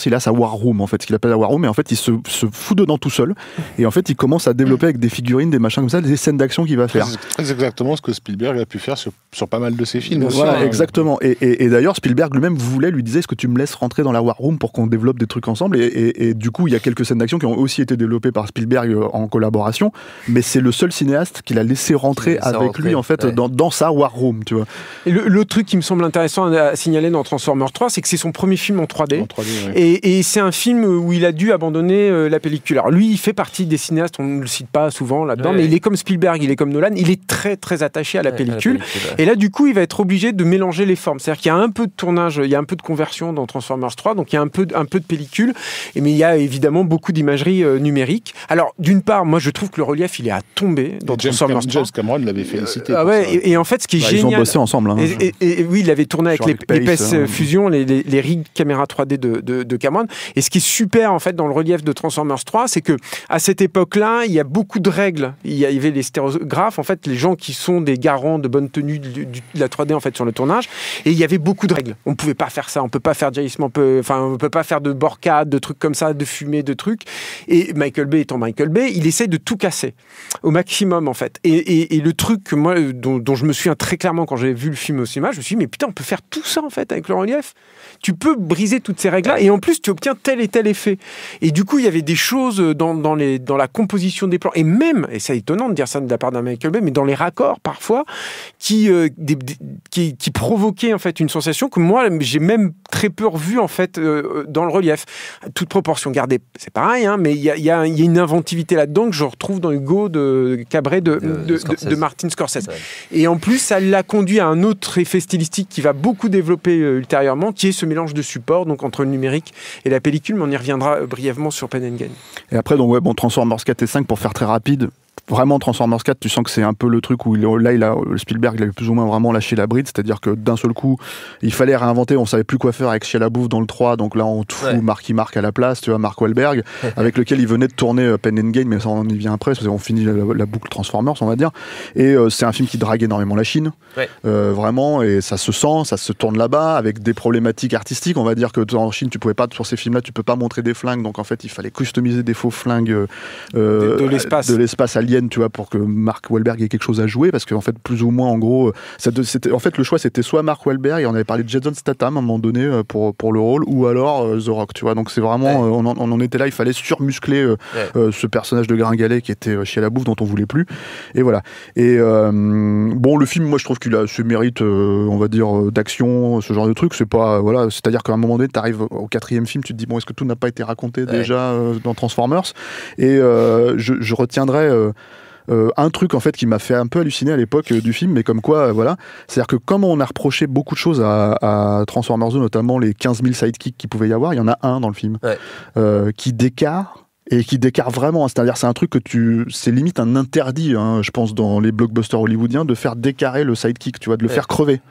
War Room, en fait, ce qu'il appelle la War Room, et en fait, il se, se fout dedans tout seul, et en fait, il commence à développer avec des figurines, des machins comme ça, des scènes d'action qu'il va faire. C'est exactement ce que Spielberg a pu faire sur, sur pas mal de ses films. Voilà, sûr, exactement. Et, et, et d'ailleurs, Spielberg lui-même voulait, lui disait, est-ce que tu me laisses rentrer dans la War Room pour qu'on développe des trucs ensemble, et, et, et du coup, il y a quelques scènes d'action qui ont aussi été développées par Spielberg en collaboration, mais c'est le seul cinéaste qu'il a laissé rentrer laissé avec rentrer. lui, en fait, ouais. dans, dans sa War Room, tu vois. Et le, le truc qui me semble intéressant à signaler dans Transformers trois, c'est que c'est son premier film en trois D. En trois D ouais. et, et c'est un film où il a dû abandonner euh, la pellicule. Alors lui, il fait partie des cinéastes, on ne le cite pas souvent là-dedans, ouais. mais il est comme Spielberg, il est comme Nolan, il est très très attaché à la ouais, pellicule. À la pellicule ouais. Et là, du coup, il va être obligé de mélanger les formes. C'est-à-dire qu'il y a un peu de tournage, il y a un peu de conversion dans Transformers trois, donc il y a un peu, un peu de pellicule, et, mais il y a évidemment beaucoup d'imagerie euh, numérique. Alors, d'une part, moi, je trouve que le relief, il est à tomber dans James Transformers trois. James Cameron l'avait félicité. Euh, ah ouais, et, et en fait, ce qui est bah, génial... Ils ont bossé ensemble. Hein, et, et, et, et oui, il avait tourné avec, avec l'épaisse euh, fusion, les, les, les rigs caméra trois D de, de, de Cameron. Et ce qui est super, en fait, dans le relief de Transformers trois, c'est que à cette époque-là, il y a beaucoup de règles. Il y avait les stéréographes, en fait, les gens qui sont des garants de bonne tenue de, de la trois D, en fait, sur le tournage. Et il y avait beaucoup de règles. On ne pouvait pas faire ça. On ne peut pas faire jaillissement, on peut, enfin, on ne peut pas faire de borcade, de trucs comme ça, de fumée, de trucs. Et Michael Bay étant Michael Bay, il essaye de tout casser au maximum, en fait. Et, et, et le truc que moi, dont, dont je me souviens très clairement quand j'ai vu le film au cinéma, je me suis dit, mais putain, on peut faire tout ça, en fait, avec le relief. Tu peux briser toutes ces règles-là et en plus, tu obtiens tel et tel effet. Et du coup, il y avait des choses dans, dans, les, dans la composition des plans et même, et c'est étonnant de dire ça de la part d'un Michael Bay, mais dans les raccords, parfois, qui, euh, des, des, qui, qui provoquaient, en fait, une sensation que moi, j'ai même très peu revue, en fait, euh, dans le relief. Toute proportion gardée, c'est pareil, hein, mais il y a, y a, y a une inventivité là-dedans que je retrouve dans Hugo de Cabret de, de, de, de, de Martin Scorsese. Ouais. Et en plus, ça l'a conduit à un autre effet stylistique qui va beaucoup développer euh, ultérieurement, qui est ce mélange de supports, donc entre le numérique et la pellicule, mais on y reviendra brièvement sur Pen and Gain. Et après, donc, ouais, bon, Transformers quatre et cinq, pour faire très rapide, vraiment Transformers quatre, tu sens que c'est un peu le truc où il, là, il a, Spielberg, il avait plus ou moins vraiment lâché la bride, c'est-à-dire que d'un seul coup, il fallait réinventer, on savait plus quoi faire avec Shia LaBeouf dans le trois, donc là, on te fout ouais. Marky Mark à la place, tu vois, Mark Wahlberg, avec lequel il venait de tourner Pen and Gain, mais ça, on y vient après, on finit la, la boucle Transformers, on va dire, et euh, c'est un film qui drague énormément la Chine, ouais. euh, vraiment, et ça se sent, ça se tourne là-bas, avec des problématiques artistiques, on va dire que en Chine, tu pouvais pas, sur ces films-là, tu peux pas montrer des flingues, donc en fait, il fallait customiser des faux flingues euh, de, de l'espace, de l'espace alien, tu vois, pour que Mark Wahlberg ait quelque chose à jouer, parce qu'en fait, plus ou moins, en gros, ça, c'était, en fait, le choix, c'était soit Mark Wahlberg, et on avait parlé de Jason Statham à un moment donné pour, pour le rôle, ou alors euh, The Rock, tu vois. Donc c'est vraiment, ouais. euh, on, en, on en était là, il fallait surmuscler euh, ouais. euh, ce personnage de gringalet qui était euh, Shia LaBeouf, dont on voulait plus. Et voilà. Et euh, bon, le film, moi, je trouve qu'il a ce mérite, euh, on va dire, d'action, ce genre de truc. C'est pas, voilà, c'est-à-dire qu'à un moment donné, tu arrives au quatrième film, tu te dis, bon, est-ce que tout n'a pas été raconté ouais. déjà euh, dans Transformers? Et euh, je, je retiendrai. Euh, Euh, un truc en fait qui m'a fait un peu halluciner à l'époque euh, du film, mais comme quoi, euh, voilà, c'est-à-dire que comme on a reproché beaucoup de choses à, à Transformers deux, notamment les quinze mille sidekicks qu'il pouvait y avoir, il y en a un dans le film ouais. euh, qui décarre. Et qui décarre vraiment, c'est-à-dire c'est un truc que tu, c'est limite un interdit, hein, je pense, dans les blockbusters hollywoodiens, de faire décarrer le sidekick, tu vois, de le ouais. faire crever.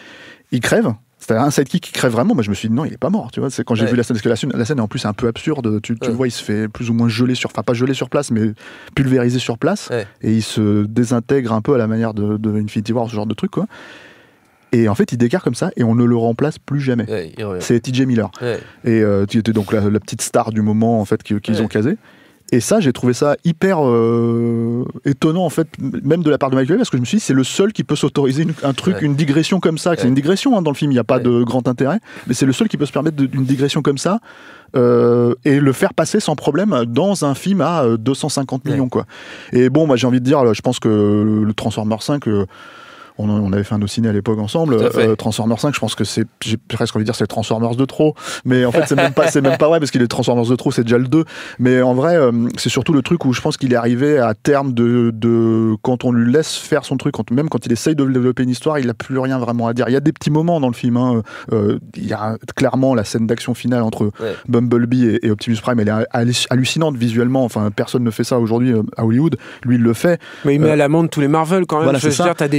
Il crève. C'est-à-dire un sidekick qui crève vraiment, moi je me suis dit non, il est pas mort, tu vois. C'est quand j'ai ouais. vu la scène, parce que la scène, la scène est en plus un peu absurde, tu, tu ouais. le vois, il se fait plus ou moins geler sur, enfin pas geler sur place, mais pulvériser sur place, ouais. et il se désintègre un peu à la manière de, de Infinity War, ce genre de truc, quoi. Et en fait, il décarre comme ça, et on ne le remplace plus jamais. Ouais, c'est T J Miller. Ouais. Et euh, tu étais donc la, la petite star du moment, en fait, qu'ils ouais. ont casé. Et ça, j'ai trouvé ça hyper euh, étonnant, en fait, même de la part de Michael Bay, parce que je me suis dit, c'est le seul qui peut s'autoriser une, un truc, ouais. une digression comme ça. Ouais. C'est une digression hein, dans le film, il n'y a pas ouais. de grand intérêt, mais c'est le seul qui peut se permettre de, d'une digression comme ça euh, et le faire passer sans problème dans un film à euh, deux cent cinquante ouais. millions, quoi. Et bon, moi, j'ai envie de dire, là, je pense que le Transformers cinq... Euh, On, on avait fait un dossier à l'époque ensemble. Euh, Transformers cinq, je pense que c'est, j'ai presque envie de dire, c'est le Transformers de trop. Mais en fait, c'est même pas, c'est même pas vrai parce qu'il est Transformers de trop, c'est déjà le deux. Mais en vrai, euh, c'est surtout le truc où je pense qu'il est arrivé à terme de, de quand on lui laisse faire son truc, quand, même quand il essaye de développer une histoire, il n'a plus rien vraiment à dire. Il y a des petits moments dans le film. Hein. Euh, il y a clairement la scène d'action finale entre ouais. Bumblebee et, et Optimus Prime. Elle est hallucinante visuellement. Enfin, personne ne fait ça aujourd'hui à Hollywood. Lui, il le fait. Mais il met euh, à l'amende tous les Marvel quand même. Voilà, je veux dire, t'as des images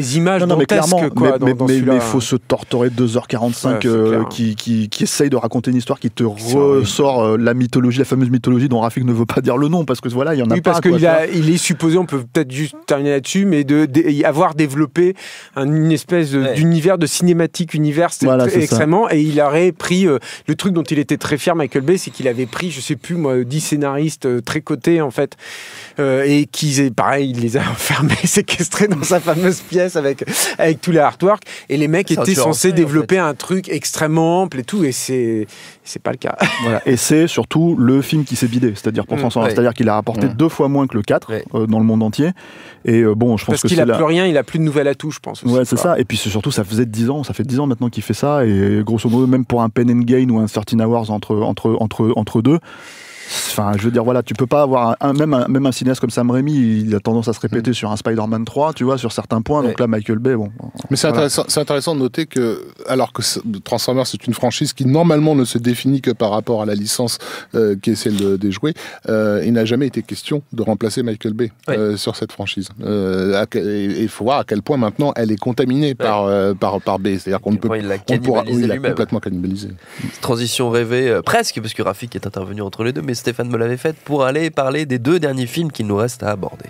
non, non, mais clairement, quoi, mais, dans, mais, dans mais, mais faut se torturer deux heures quarante-cinq ouais, euh, qui, qui, qui essaye de raconter une histoire qui te ressort euh, la mythologie, la fameuse mythologie dont Rafik ne veut pas dire le nom parce que voilà, il y en a oui, pas. Parce qu'il il est supposé, on peut peut-être juste terminer là-dessus, mais de, de avoir développé un, une espèce ouais. d'univers, de cinématique univers voilà, extrêmement, ça. Et il aurait pris euh, le truc dont il était très fier, Michael Bay, c'est qu'il avait pris, je sais plus moi, dix scénaristes euh, très cotés en fait, euh, et qu'ils, pareil, il les a enfermés, séquestrés dans sa fameuse pièce avec avec tous les artworks, et les mecs étaient censés fait, développer en fait. un truc extrêmement ample et tout, et c'est c'est pas le cas. Voilà. Et c'est surtout le film qui s'est bidé, c'est-à-dire pour mmh, ouais. c'est-à-dire qu'il a rapporté mmh. deux fois moins que le quatre ouais. euh, dans le monde entier. Et euh, bon, je pense Parce que qu'il a la... plus rien, il a plus de nouvelles atouts, je pense. Aussi, ouais, c'est quoi. ça. Et puis c'est surtout, ça faisait dix ans, ça fait dix ans maintenant qu'il fait ça, et grosso modo, même pour un Pen and Gain ou un thirteen Hours entre entre entre entre deux. Enfin, je veux dire, voilà, tu peux pas avoir un, même, un, même un cinéaste comme Sam Raimi, il a tendance à se répéter mmh. sur un Spider-Man trois, tu vois, sur certains points. Ouais. Donc là, Michael Bay, bon. Mais c'est, voilà. intéressant, c'est intéressant de noter que, alors que Transformers, c'est une franchise qui normalement ne se définit que par rapport à la licence euh, qui est celle de, des jouets, euh, il n'a jamais été question de remplacer Michael Bay ouais. euh, sur cette franchise. Euh, il faut voir à quel point maintenant elle est contaminée ouais. par, euh, par, par Bay. C'est-à-dire qu'on ne peut pas. Il pourra, oui, il l'a complètement cannibalisé. Transition rêvée, euh, presque, parce que Rafik est intervenu entre les deux, mais Stéphane me l'avait faite pour aller parler des deux derniers films qu'il nous reste à aborder.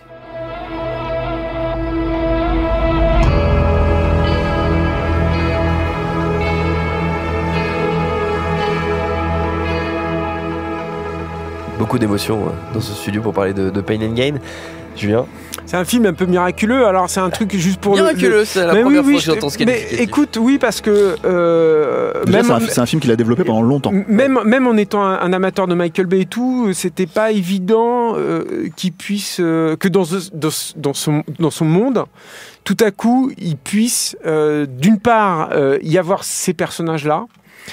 Beaucoup d'émotions dans ce studio pour parler de, de Pain and Gain. Julien ? C'est un film un peu miraculeux, alors c'est un truc juste pour miraculeux, le... c'est la mais première oui, fois oui, que j'entends ce Mais écoute, oui, parce que... Euh, Déjà, même c'est, un, c'est un film qu'il a développé pendant longtemps. Même, même en étant un, un amateur de Michael Bay et tout, c'était pas évident euh, qu'il puisse... Euh, que dans, dans, dans, son, dans son monde, tout à coup, il puisse, euh, d'une part, euh, y avoir ces personnages-là,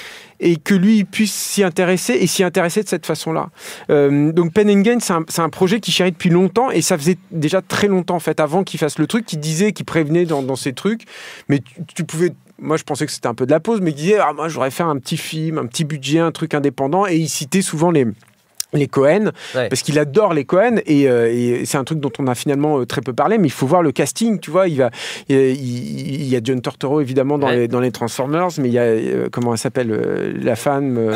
et que lui puisse s'y intéresser et s'y intéresser de cette façon-là. Euh, donc Pain and Gain, c'est un, c'est un projet qui chérit depuis longtemps, et ça faisait déjà très longtemps en fait, avant qu'il fasse le truc, qu'il disait, qu'il prévenait dans, dans ces trucs, mais tu, tu pouvais... Moi, je pensais que c'était un peu de la pause, mais il disait ah, moi, j'aurais fait un petit film, un petit budget, un truc indépendant, et il citait souvent les... les Cohen, ouais. parce qu'il adore les Cohen, et, euh, et c'est un truc dont on a finalement euh, très peu parlé, mais il faut voir le casting, tu vois, il, va, il, il, il y a John Turturro évidemment dans, ouais. les, dans les Transformers, mais il y a, euh, comment elle s'appelle, euh, la femme... Euh,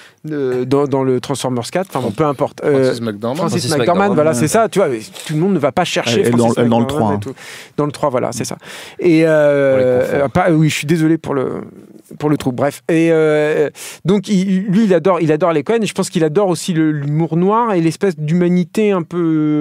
De, dans, dans le Transformers quatre, enfin bon, peu importe. Francis McDormand. Francis, Francis McDormand, McDormand, voilà, ouais. c'est ça, tu vois, tout le monde ne va pas chercher elle, Francis dans, McDormand. Dans le trois. Hein. Dans le trois, voilà, c'est ça. Et euh, pas, oui, je suis désolé pour le, pour le trou, bref. Et euh, donc, il, lui, il adore, il adore les Cohen, et je pense qu'il adore aussi le, l'humour noir et l'espèce d'humanité un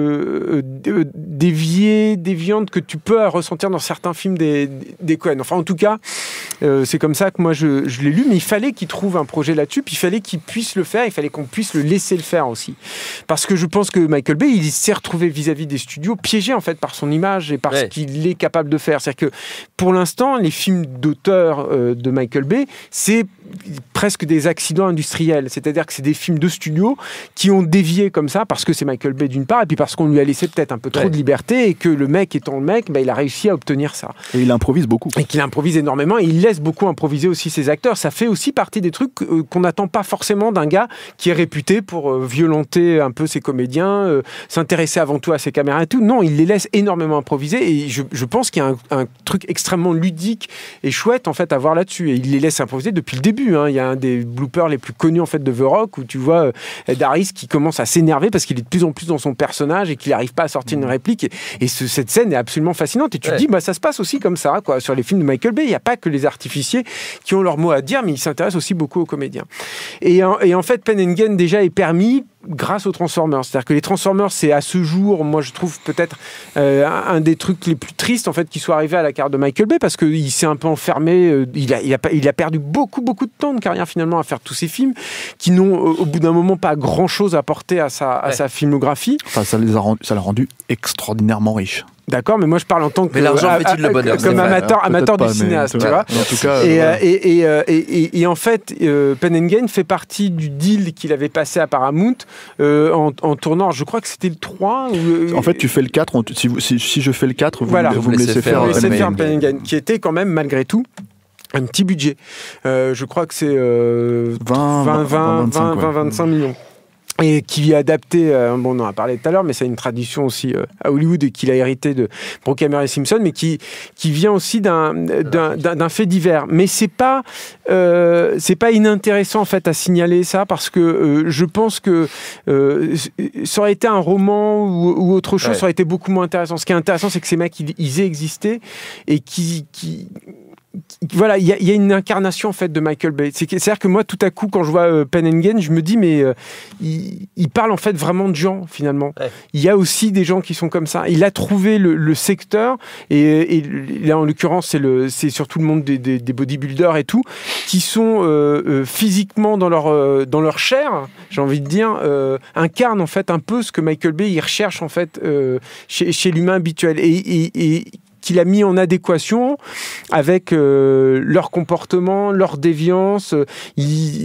peu euh, déviée, déviante que tu peux ressentir dans certains films des, des Cohen. Enfin, en tout cas, euh, c'est comme ça que moi, je, je l'ai lu, mais il fallait qu'il trouve un projet là-dessus, puis il fallait qu'il puisse le faire, il fallait qu'on puisse le laisser le faire aussi. Parce que je pense que Michael Bay, il s'est retrouvé vis-à-vis des studios piégé en fait par son image et par ouais. ce qu'il est capable de faire. C'est-à-dire que pour l'instant, les films d'auteur euh, de Michael Bay, c'est presque des accidents industriels. C'est-à-dire que c'est des films de studio qui ont dévié comme ça parce que c'est Michael Bay d'une part et puis parce qu'on lui a laissé peut-être un peu trop ouais. de liberté et que le mec étant le mec, bah, il a réussi à obtenir ça. Et il improvise beaucoup. Et qu'il improvise énormément et il laisse beaucoup improviser aussi ses acteurs. Ça fait aussi partie des trucs euh, qu'on n'attend pas forcément d'un gars qui est réputé pour euh, violenter un peu ses comédiens, euh, s'intéresser avant tout à ses caméras et tout. Non, il les laisse énormément improviser et je, je pense qu'il y a un, un truc extrêmement ludique et chouette en fait à voir là-dessus. Et il les laisse improviser depuis le début. Hein. Il y a un des bloopers les plus connus en fait de The Rock où tu vois euh, Ed Harris qui commence à s'énerver parce qu'il est de plus en plus dans son personnage et qu'il n'arrive pas à sortir une réplique. Et, et ce, cette scène est absolument fascinante. Et tu ouais. te dis, bah, ça se passe aussi comme ça quoi. Sur les films de Michael Bay. Il n'y a pas que les artificiers qui ont leur mot à dire, mais ils s'intéressent aussi beaucoup aux comédiens. Et, et en fait, Pain and Gain déjà est permis grâce aux Transformers. C'est-à-dire que les Transformers, c'est à ce jour, moi je trouve peut-être euh, un des trucs les plus tristes en fait qui soit arrivé à la carrière de Michael Bay parce qu'il s'est un peu enfermé, euh, il, a, il, a, il a perdu beaucoup beaucoup de temps de carrière finalement à faire tous ces films qui n'ont au bout d'un moment pas grand-chose apporté à sa, à ouais. sa filmographie. Enfin, ça, les a rendu, ça l'a rendu extraordinairement riche. D'accord, mais moi je parle en tant que mais l'argent fait-il le bonheur, comme amateur, vrai, amateur pas, du cinéaste, tu vois. En tout cas, et, euh, et, et, et, et, et en fait, euh, Pain and Gain fait partie du deal qu'il avait passé à Paramount euh, en, en tournant. Je crois que c'était le trois. Ou, en fait, tu fais le quatre. On, si, si, si je fais le quatre, vous, voilà, vous, vous me laissez faire, faire, faire, faire Pain and Gain, qui était quand même malgré tout un petit budget. Euh, je crois que c'est euh, vingt, vingt, vingt, vingt, vingt, vingt-cinq millions. et qui est adapté, euh, bon, on en a parlé tout à l'heure, mais c'est une tradition aussi euh, à Hollywood et qu'il a hérité de Brooke Hammer et Simpson, mais qui, qui vient aussi d'un, d'un, d'un, d'un fait divers. Mais c'est pas, euh, c'est pas inintéressant en fait à signaler ça, parce que euh, je pense que euh, ça aurait été un roman ou, ou autre chose, ouais. ça aurait été beaucoup moins intéressant. Ce qui est intéressant, c'est que ces mecs, ils, ils aient existé et qui... qui voilà, il y, y a une incarnation en fait de Michael Bay. C'est, c'est-à-dire que moi, tout à coup, quand je vois euh, Pen and Gain, je me dis mais euh, il, il parle en fait vraiment de gens finalement. Ouais. Il y a aussi des gens qui sont comme ça. Il a trouvé le, le secteur et, et là en l'occurrence c'est le, c'est surtout le monde des, des, des bodybuilders et tout qui sont euh, euh, physiquement dans leur euh, dans leur chair, j'ai envie de dire, euh, incarnent en fait un peu ce que Michael Bay il recherche en fait euh, chez, chez l'humain habituel et, et, et qu'il a mis en adéquation avec euh, leur comportement, leur déviance. Il,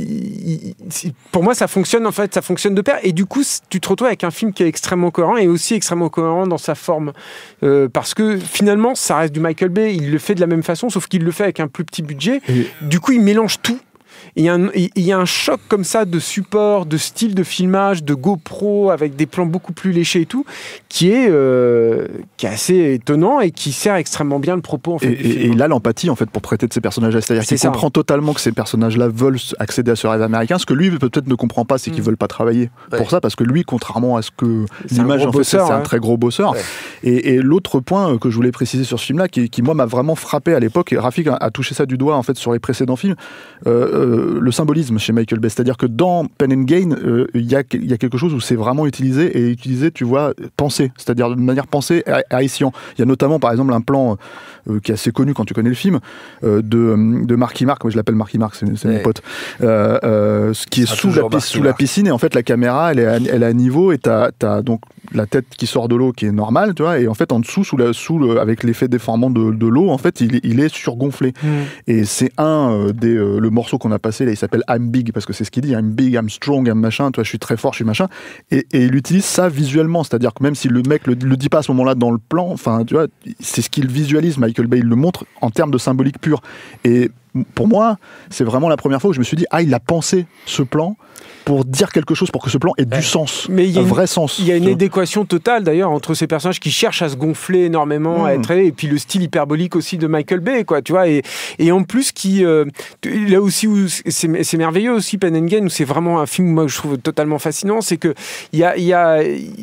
il, pour moi, ça fonctionne en fait, ça fonctionne de pair. Et du coup, tu te retrouves avec un film qui est extrêmement cohérent et aussi extrêmement cohérent dans sa forme, euh, parce que finalement, ça reste du Michael Bay. Il le fait de la même façon, sauf qu'il le fait avec un plus petit budget. Et... Du coup, il mélange tout. Il y, a un, il y a un choc comme ça de support, de style de filmage, de GoPro avec des plans beaucoup plus léchés et tout, qui est, euh, qui est assez étonnant et qui sert extrêmement bien le propos. En fait, et, et, et il a l'empathie en fait pour prêter de ces personnages-là, c'est-à-dire c'est qu'il ça, comprend hein. totalement que ces personnages-là veulent accéder à ce rêve américain. Ce que lui peut-être ne comprend pas, c'est qu'ils mmh. veulent pas travailler ouais. pour ça, parce que lui, contrairement à ce que c'est l'image en fait, bosseur, c'est, c'est un très gros bosseur. Ouais. Et, et l'autre point que je voulais préciser sur ce film-là, qui, qui moi m'a vraiment frappé à l'époque, et Rafik a, a touché ça du doigt en fait sur les précédents films. Euh, euh, le symbolisme chez Michael Bay, c'est-à-dire que dans Pen and Gain, il euh, y, y a quelque chose où c'est vraiment utilisé, et utilisé, tu vois, pensé, c'est-à-dire de manière pensée à Haïtien. Il y a notamment, par exemple, un plan euh, qui est assez connu quand tu connais le film, euh, de, de Marky Mark, moi je l'appelle Marky Mark, c'est, c'est ouais. mon pote, euh, euh, qui est sous, la, sous la piscine, et en fait la caméra, elle est à, elle est à niveau, et t'as, t'as donc la tête qui sort de l'eau qui est normale, tu vois, et en fait en dessous, sous la, sous le, avec l'effet déformant de, de l'eau, en fait, il, il est surgonflé. Mm. Et c'est un euh, des euh, le morceau qu'on a passé là, il s'appelle I'm Big, parce que c'est ce qu'il dit, I'm big, I'm strong, I'm machin, tu vois, je suis très fort, je suis machin, et, et il utilise ça visuellement, c'est-à-dire que même si le mec le, le dit pas à ce moment-là dans le plan, enfin, tu vois, c'est ce qu'il visualise, Michael Bay, il le montre en termes de symbolique pure. Et pour moi, c'est vraiment la première fois où je me suis dit, ah, il a pensé ce plan pour dire quelque chose, pour que ce plan ait du sens, mais il y a un une, vrai sens. Il y a une adéquation totale d'ailleurs entre ces personnages qui cherchent à se gonfler énormément, mmh. à être, et puis le style hyperbolique aussi de Michael Bay, quoi, tu vois, et, et en plus qui, euh, là aussi où c'est, c'est merveilleux aussi Pen and Gain, où c'est vraiment un film moi que je trouve totalement fascinant, c'est que il y a, il y a,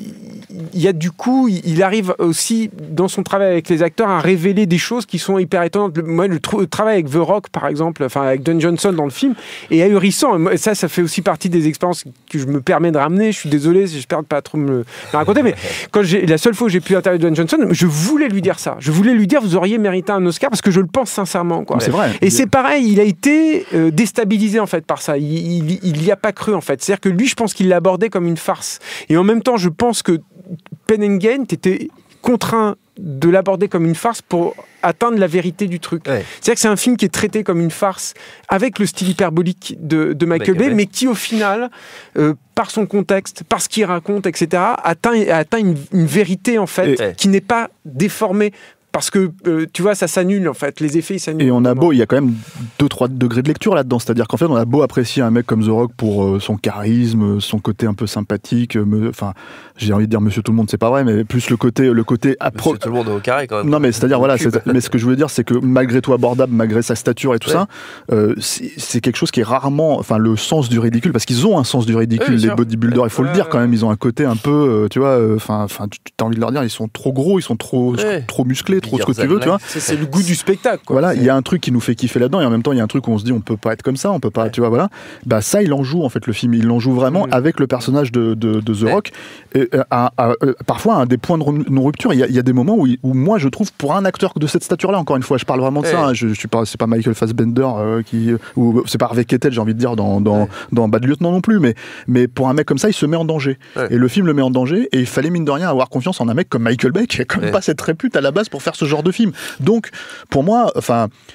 il y a du coup, il arrive aussi dans son travail avec les acteurs à révéler des choses qui sont hyper étonnantes. Moi, le, le travail avec The Rock par exemple, enfin avec Dwayne Johnson dans le film, est ahurissant. Ça, ça fait aussi partie des expériences que je me permets de ramener. Je suis désolé, j'espère ne pas trop me le raconter, mais quand j'ai, la seule fois où j'ai pu interviewer Dwayne Johnson, je voulais lui dire ça. Je voulais lui dire, vous auriez mérité un Oscar, parce que je le pense sincèrement, quoi. C'est vrai. Et c'est pareil, il a été euh, déstabilisé en fait par ça. Il, il, il y a pas cru en fait. C'est-à-dire que lui, je pense qu'il l'abordait comme une farce. Et en même temps, je pense que Pen and Gain, t'étais contraint de l'aborder comme une farce pour atteindre la vérité du truc. Ouais. C'est-à-dire que c'est un film qui est traité comme une farce avec le style hyperbolique de, de Michael Bay, mais qui au final, euh, par son contexte, par ce qu'il raconte, et cetera, atteint, atteint une, une vérité en fait, et, qui n'est pas déformée. Parce que, euh, tu vois, ça s'annule, en fait. Les effets, ils s'annulent. Et on a beau, il y a quand même deux trois degrés de lecture là-dedans. C'est-à-dire qu'en fait, on a beau apprécier un mec comme The Rock pour euh, son charisme, son côté un peu sympathique. Enfin, me, j'ai envie de dire Monsieur Tout le Monde, c'est pas vrai, mais plus le côté, le côté appro... Monsieur Tout le Monde au carré, quand même. Non, mais c'est-à-dire, voilà, c'est, mais ce que je veux dire, c'est que malgré tout abordable, malgré sa stature et tout ouais. ça, euh, c'est, c'est quelque chose qui est rarement, enfin, le sens du ridicule, parce qu'ils ont un sens du ridicule, oui, les bodybuilders, il faut ouais, le dire quand même, ils ont un côté un peu, euh, tu vois, enfin, euh, tu as envie de leur dire, ils sont trop gros, ils sont trop, ouais. trop musclés, trop ce que tu veux, tu vois. C'est, c'est le goût du spectacle, quoi. Voilà, il y a un truc qui nous fait kiffer là-dedans, et en même temps, il y a un truc où on se dit, on peut pas être comme ça, on peut pas, ouais. tu vois, voilà. Bah, ça, il en joue, en fait, le film. Il en joue vraiment mmh. avec le personnage de, de, de The ouais. Rock. Et, à, à, à, parfois, à des points de non-rupture, il y, a, il y a des moments où, où, moi, je trouve, pour un acteur de cette stature-là, encore une fois, je parle vraiment de ouais. ça, hein, je, je suis pas, c'est pas Michael Fassbender, euh, qui, ou c'est pas Harvey Keitel, j'ai envie de dire, dans, dans, ouais. dans Bad Lieutenant non plus, mais, mais pour un mec comme ça, il se met en danger. Ouais. Et le film le met en danger, et il fallait, mine de rien, avoir confiance en un mec comme Michael Bay, qui a quand même ouais. pas cette répute à la base pour faire ce genre de film. Donc, pour moi, enfin,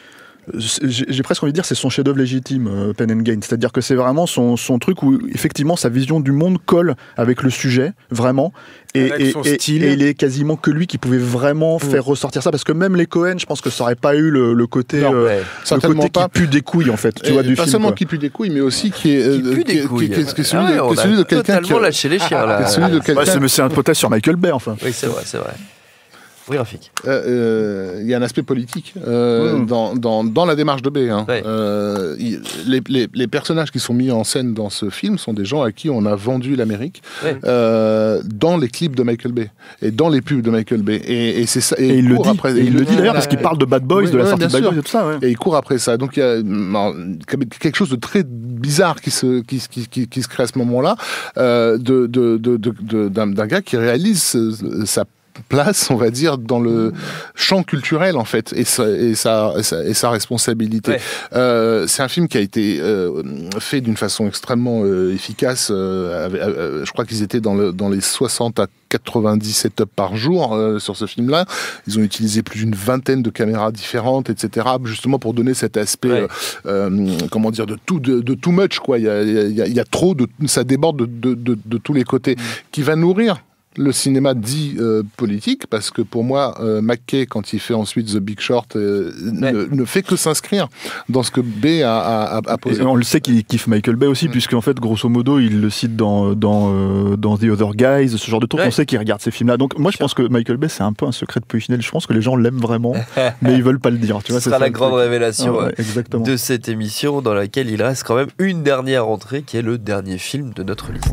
j'ai presque envie de dire c'est son chef-d'œuvre légitime, euh, Pain and Gain. C'est-à-dire que c'est vraiment son, son truc où effectivement sa vision du monde colle avec le sujet, vraiment. Et, et, et, et il est quasiment que lui qui pouvait vraiment mmh. faire ressortir ça, parce que même les Coen, je pense que ça aurait pas eu le, le côté, non, euh, le côté pas. qui pue des couilles en fait. Tu vois, du pas film, seulement quoi. qui pue des couilles, mais aussi qui est qui pue des couilles. Qui est celui de quelqu'un qui totalement lâché les chiens là. C'est un hypothèse sur Michael Bay, enfin. Oui, c'est vrai, c'est vrai. Oui, Rafik. Il euh, euh, y a un aspect politique euh, mmh. dans, dans, dans la démarche de Bay. Hein. Ouais. Euh, y, les, les, les personnages qui sont mis en scène dans ce film sont des gens à qui on a vendu l'Amérique ouais. euh, dans les clips de Michael Bay et dans les pubs de Michael Bay. Et, et c'est ça. Et, et il le dit. Après, et il le dit d'ailleurs parce qu'il parle de Bad Boys, oui, de la ouais, sortie de Bad Boys et tout ça. Ouais. Et il court après ça. Donc il y a quelque chose de très bizarre qui se qui, qui, qui, qui se crée à ce moment-là euh, de, de, de, de, de, d'un, d'un gars qui réalise sa place, on va dire, dans le champ culturel en fait, et sa, et sa, et sa, et sa responsabilité. Ouais. Euh, c'est un film qui a été euh, fait d'une façon extrêmement euh, efficace. Euh, avec, euh, je crois qu'ils étaient dans, le, dans les soixante à quatre-vingt-dix setups par jour euh, sur ce film-là. Ils ont utilisé plus d'une vingtaine de caméras différentes, et cetera, justement pour donner cet aspect, ouais. euh, euh, comment dire, de tout, de, de too much, quoi. Il y a, il y a, il y a trop de, ça déborde de, de, de, de tous les côtés, mmh. qui va nourrir le cinéma dit euh, politique, parce que pour moi, euh, McKay, quand il fait ensuite The Big Short, euh, ouais. ne, ne fait que s'inscrire dans ce que Bay a, a, a posé. Et on le sait qu'il kiffe Michael Bay aussi, mmh. puisqu'en fait, grosso modo, il le cite dans, dans, euh, dans The Other Guys, ce genre de trucs. Ouais. On sait qu'il regarde ces films-là. Donc moi, je pense que Michael Bay, c'est un peu un secret de Polichinelle. Je pense que les gens l'aiment vraiment, mais ils veulent pas le dire. Tu vois, ce sera la grande truc. révélation ah ouais, de cette émission, dans laquelle il reste quand même une dernière entrée, qui est le dernier film de notre liste.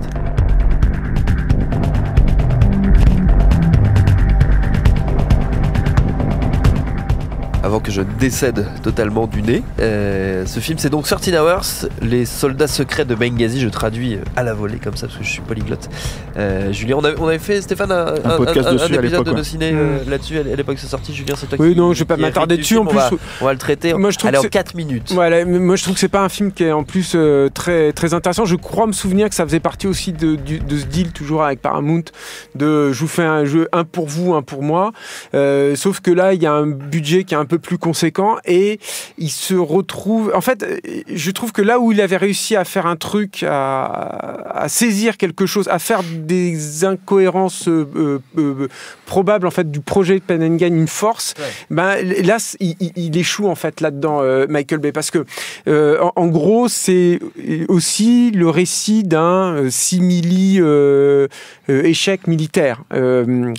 Avant que je décède totalement du nez. Euh, ce film, c'est donc thirteen Hours, les soldats secrets de Benghazi. Je traduis à la volée comme ça parce que je suis polyglotte. Euh, Julien, on avait, on avait fait, Stéphane, un, un, podcast un, un, dessus un épisode de nos ciné euh, mmh. là-dessus à l'époque c'est sorti. Julien, c'est toi oui, qui. Oui, non, je vais pas m'attarder dessus. En plus, on va, on va le traiter. Moi, je trouve Allez, en quatre minutes. Voilà, moi, je trouve que c'est pas un film qui est en plus euh, très très intéressant. Je crois me souvenir que ça faisait partie aussi de, de, de ce deal toujours avec Paramount de je vous fais un jeu, un pour vous, un pour moi. Euh, sauf que là, il y a un budget qui est un peu plus conséquent. Et il se retrouve... En fait, je trouve que là où il avait réussi à faire un truc, à, à saisir quelque chose, à faire des incohérences euh, euh, probables en fait, du projet de Pain and Gain une force, ouais. ben, là, il, il échoue en fait là-dedans, euh, Michael Bay. Parce que, euh, en, en gros, c'est aussi le récit d'un euh, simili euh, euh, échec militaire. Euh,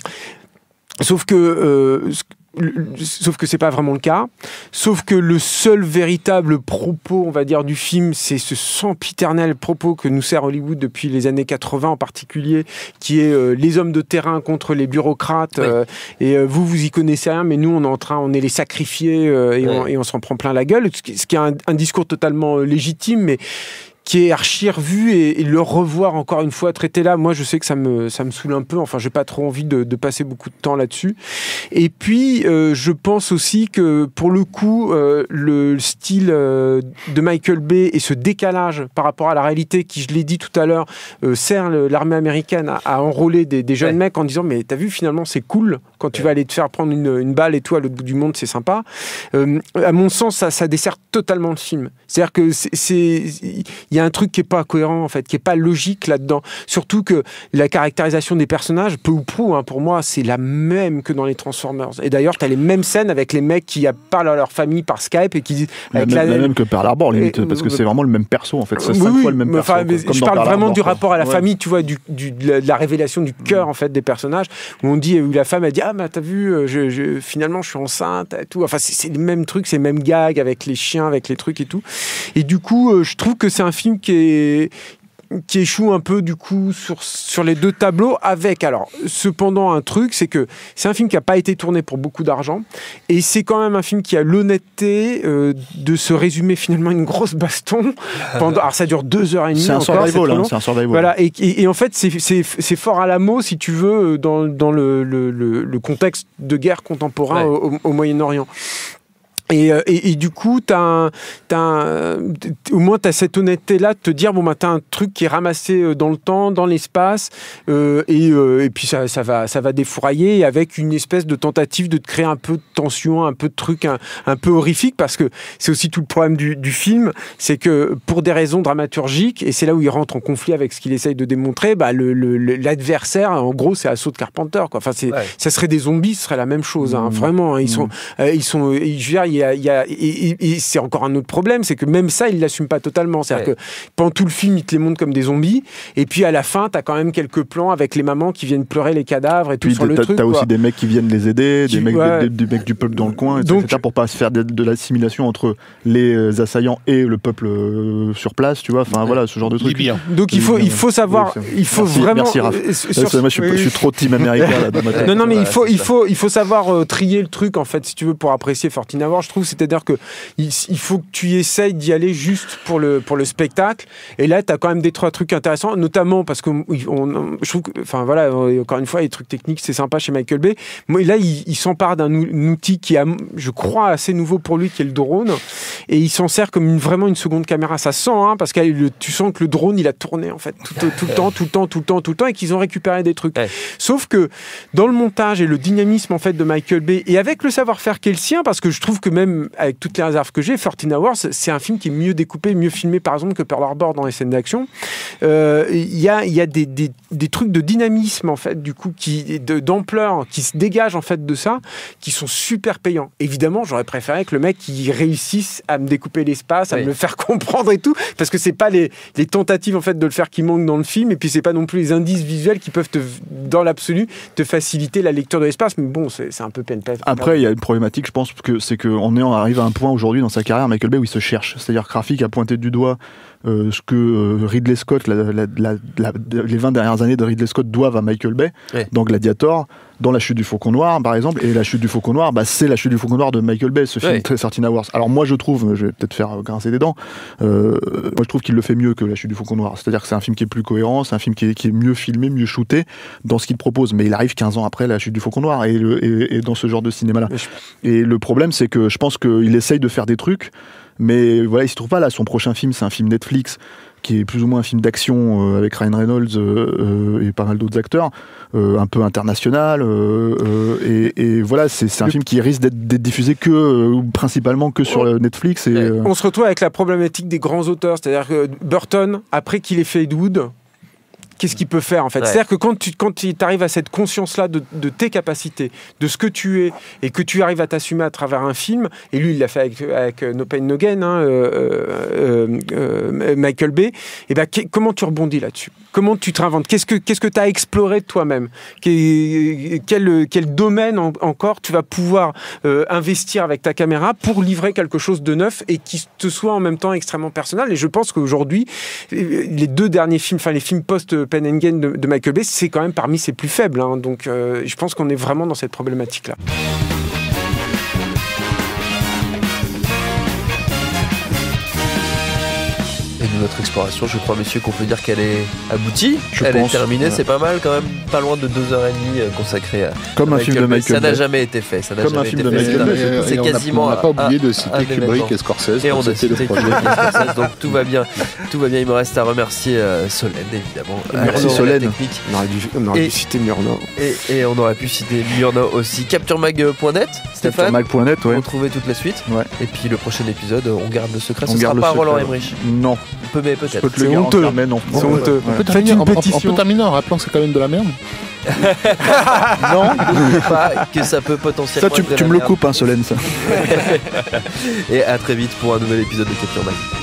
sauf que... Euh, Sauf que c'est pas vraiment le cas. Sauf que le seul véritable propos, on va dire, du film, c'est ce sempiternel propos que nous sert Hollywood depuis les années quatre-vingts en particulier, qui est euh, les hommes de terrain contre les bureaucrates. Oui. Euh, et euh, vous, vous y connaissez rien, mais nous, on est en train, on est les sacrifiés euh, et, oui. on, et on s'en prend plein la gueule. Ce qui, ce qui est un, un discours totalement euh, légitime, mais qui est archi revu et, et le revoir encore une fois traité là, moi je sais que ça me, ça me saoule un peu, enfin j'ai pas trop envie de, de passer beaucoup de temps là-dessus. Et puis euh, je pense aussi que pour le coup euh, le style euh, de Michael Bay et ce décalage par rapport à la réalité qui, je l'ai dit tout à l'heure, euh, sert le, l'armée américaine à, à enrôler des, des jeunes ouais. mecs en disant mais t'as vu finalement c'est cool quand tu ouais. vas aller te faire prendre une, une balle et tout à l'autre bout du monde, c'est sympa. Euh, à mon sens ça, ça dessert totalement le film. C'est-à-dire que c'est, c'est il y a un truc qui est pas cohérent en fait, qui est pas logique là-dedans. Surtout que la caractérisation des personnages, peu ou prou, hein, pour moi, c'est la même que dans les Transformers. Et d'ailleurs, t'as les mêmes scènes avec les mecs qui parlent à leur famille par Skype et qui disent avec la, même, la même que Pearl Harbor limite, et, parce que c'est vraiment le même perso en fait. C'est oui, cinq oui, fois le même perso. Enfin, je parle Pearl vraiment Harbor, du rapport à la ouais. famille, tu vois, du, du, de, la, de la révélation du cœur en fait des personnages. Où on dit, où la femme a dit ah mais t'as vu, je, je, finalement je suis enceinte et tout. Enfin c'est, c'est les mêmes trucs, c'est les mêmes gags avec les chiens, avec les trucs et tout. Et du coup, euh, je trouve que c'est un film qui est qui échoue un peu du coup sur, sur les deux tableaux avec, alors cependant un truc, c'est que c'est un film qui n'a pas été tourné pour beaucoup d'argent et c'est quand même un film qui a l'honnêteté euh, de se résumer finalement une grosse baston pendant, alors ça dure deux heures et demie c'est un encore, survival, hein, c'est un survival voilà, et, et, et en fait c'est, c'est, c'est fort à la mot si tu veux dans, dans le, le, le, le contexte de guerre contemporain ouais. au, au Moyen-Orient. Et, et, et du coup, t'as un, t'as un, au moins, tu as cette honnêteté-là de te dire, bon, bah, tu as un truc qui est ramassé dans le temps, dans l'espace, euh, et, euh, et puis ça, ça, va, ça va défourailler avec une espèce de tentative de te créer un peu de tension, un peu de truc un, un peu horrifique, parce que c'est aussi tout le problème du, du film, c'est que pour des raisons dramaturgiques, et c'est là où il rentre en conflit avec ce qu'il essaye de démontrer, bah, le, le, l'adversaire, en gros, c'est Assaut de Carpenter, quoi. Enfin, c'est, ouais. Ça serait des zombies, ce serait la même chose, hein, mmh. Vraiment. Hein, ils, mmh. sont, euh, ils sont, je veux dire, il y a, il y a, et, et, et c'est encore un autre problème, c'est que même ça, il l'assume pas totalement. C'est-à-dire ouais. que pendant tout le film, il te les montre comme des zombies, et puis à la fin, t'as quand même quelques plans avec les mamans qui viennent pleurer les cadavres et tout puis sur le truc. T'as quoi. aussi des mecs qui viennent les aider, des, tu, mecs, ouais. des, des mecs du peuple dans le coin, et cetera. Donc, pour pas se faire de, de l'assimilation entre les assaillants et le peuple euh, sur place, tu vois. Enfin ouais. voilà, ce genre de truc. Libyen. Donc il faut, il faut savoir, oui, il faut merci, vraiment. Merci Raph. Euh, sur... Moi, je suis, oui. je suis trop team américain là dans ma tête. Non, non, mais il faut, il faut, il faut savoir euh, trier le truc en fait, si tu veux, pour apprécier fourteen Hours. Je trouve, c'est-à-dire que il, il faut que tu essayes d'y aller juste pour le, pour le spectacle. Et là, tu as quand même des trois trucs intéressants, notamment parce que on, on, je trouve que, enfin voilà, encore une fois, les trucs techniques, c'est sympa chez Michael Bay. Moi, là, il, il s'empare d'un outil qui est, je crois, assez nouveau pour lui, qui est le drone. Et il s'en sert comme une, vraiment une seconde caméra. Ça sent, hein, parce que le, tu sens que le drone, il a tourné, en fait, tout, tout le temps, tout le temps, tout le temps, tout le temps, et qu'ils ont récupéré des trucs. Ouais. Sauf que dans le montage et le dynamisme, en fait, de Michael Bay, et avec le savoir-faire qui est le sien, parce que je trouve que même avec toutes les réserves que j'ai, fourteen Hours, c'est un film qui est mieux découpé, mieux filmé, par exemple, que Pearl Harbor dans les scènes d'action. Il euh, y a, y a des, des, des trucs de dynamisme, en fait, du coup, qui, de, d'ampleur, qui se dégagent, en fait, de ça, qui sont super payants. Évidemment, j'aurais préféré que le mec, il réussisse à me découper l'espace, à oui. me le faire comprendre et tout, parce que c'est pas les, les tentatives, en fait, de le faire qui manquent dans le film, et puis c'est pas non plus les indices visuels qui peuvent, te, dans l'absolu, te faciliter la lecture de l'espace, mais bon, c'est, c'est un peu peine pète. Après, il y a une problématique, je pense, que c'est qu'on est, on arrive à un point aujourd'hui dans sa carrière, Michael Bay, où il se cherche. C'est-à-dire que Rafik a pointé du doigt euh, ce que euh, Ridley Scott, la, la, la, la, les vingt dernières années de Ridley Scott doivent à Michael Bay, ouais. dans Gladiator, dans La Chute du Faucon Noir, par exemple. Et La Chute du Faucon Noir, bah, c'est La Chute du Faucon Noir de Michael Bay, ce film ouais. très fourteen Hours. Alors moi, je trouve, je vais peut-être faire grincer des dents, euh, moi je trouve qu'il le fait mieux que La Chute du Faucon Noir. C'est-à-dire que c'est un film qui est plus cohérent, c'est un film qui est, qui est mieux filmé, mieux shooté dans ce qu'il propose. Mais il arrive quinze ans après La Chute du Faucon Noir et, le, et, et dans ce genre de cinéma-là. Je... Et le problème, c'est que je pense qu'il essaye de faire des trucs, mais voilà, il se trouve pas là. Son prochain film, c'est un film Netflix qui est plus ou moins un film d'action euh, avec Ryan Reynolds euh, et pas mal d'autres acteurs, euh, un peu international. Euh, euh, et, et voilà, c'est, c'est un le... film qui risque d'être, d'être diffusé que, euh, principalement que sur oh. Netflix. Et, euh... On se retrouve avec la problématique des grands auteurs, c'est-à-dire que Burton, après qu'il ait fait Ed Wood, qu'est-ce qu'il peut faire en fait ouais. C'est-à-dire que quand tu quand tu arrives à cette conscience-là de, de tes capacités, de ce que tu es, et que tu arrives à t'assumer à travers un film, et lui il l'a fait avec, avec No Pain No Gain, hein, euh, euh, euh, Michael Bay, et ben qu- comment tu rebondis là-dessus ? Comment tu te réinventes ? Qu'est-ce que qu'est-ce que tu as exploré de toi-même ? Quel, quel, quel domaine en, encore tu vas pouvoir euh, investir avec ta caméra pour livrer quelque chose de neuf et qui te soit en même temps extrêmement personnel ? Et je pense qu'aujourd'hui, les deux derniers films, enfin les films post Pain and Gain de, de Michael Bay, c'est quand même parmi ses plus faibles. Hein. Donc euh, je pense qu'on est vraiment dans cette problématique-là. Et de notre exploration, je crois, messieurs, qu'on peut dire qu'elle est aboutie. Je Elle pense, est terminée, ouais. C'est pas mal quand même, pas loin de deux heures trente consacrées à Comme à un film de Michael Bay. Ça n'a jamais été fait. Ça n'a Comme jamais un film été de Michael Bay. C'est, c'est quasiment. On n'a pas oublié de citer Kubrick et Scorsese. Et on a cité Kubrick et Scorsese, donc tout va bien. Tout va bien. Il me reste à remercier euh, Solène, évidemment. Merci Solène. On aurait dû, on aurait et, dû citer Murnau. Et, et on aurait pu citer Murnau aussi. capture mag point net, Stéphane. capture mag point net, ouais. Retrouver toute la suite. Ouais. Et puis le prochain épisode, on garde le secret. On Ce garde sera pas Roland Roland Emmerich. Non. On peut, mais peut-être. C'est honteux. Mais non. C'est honteux. On peut terminer, on, on peut terminer en rappelant que c'est quand même de la merde. Non, n'oubliez pas que ça peut potentiellement. Ça, tu, tu me le coupes, hein, Solène, ça. Et à très vite pour un nouvel épisode de Capture Mag.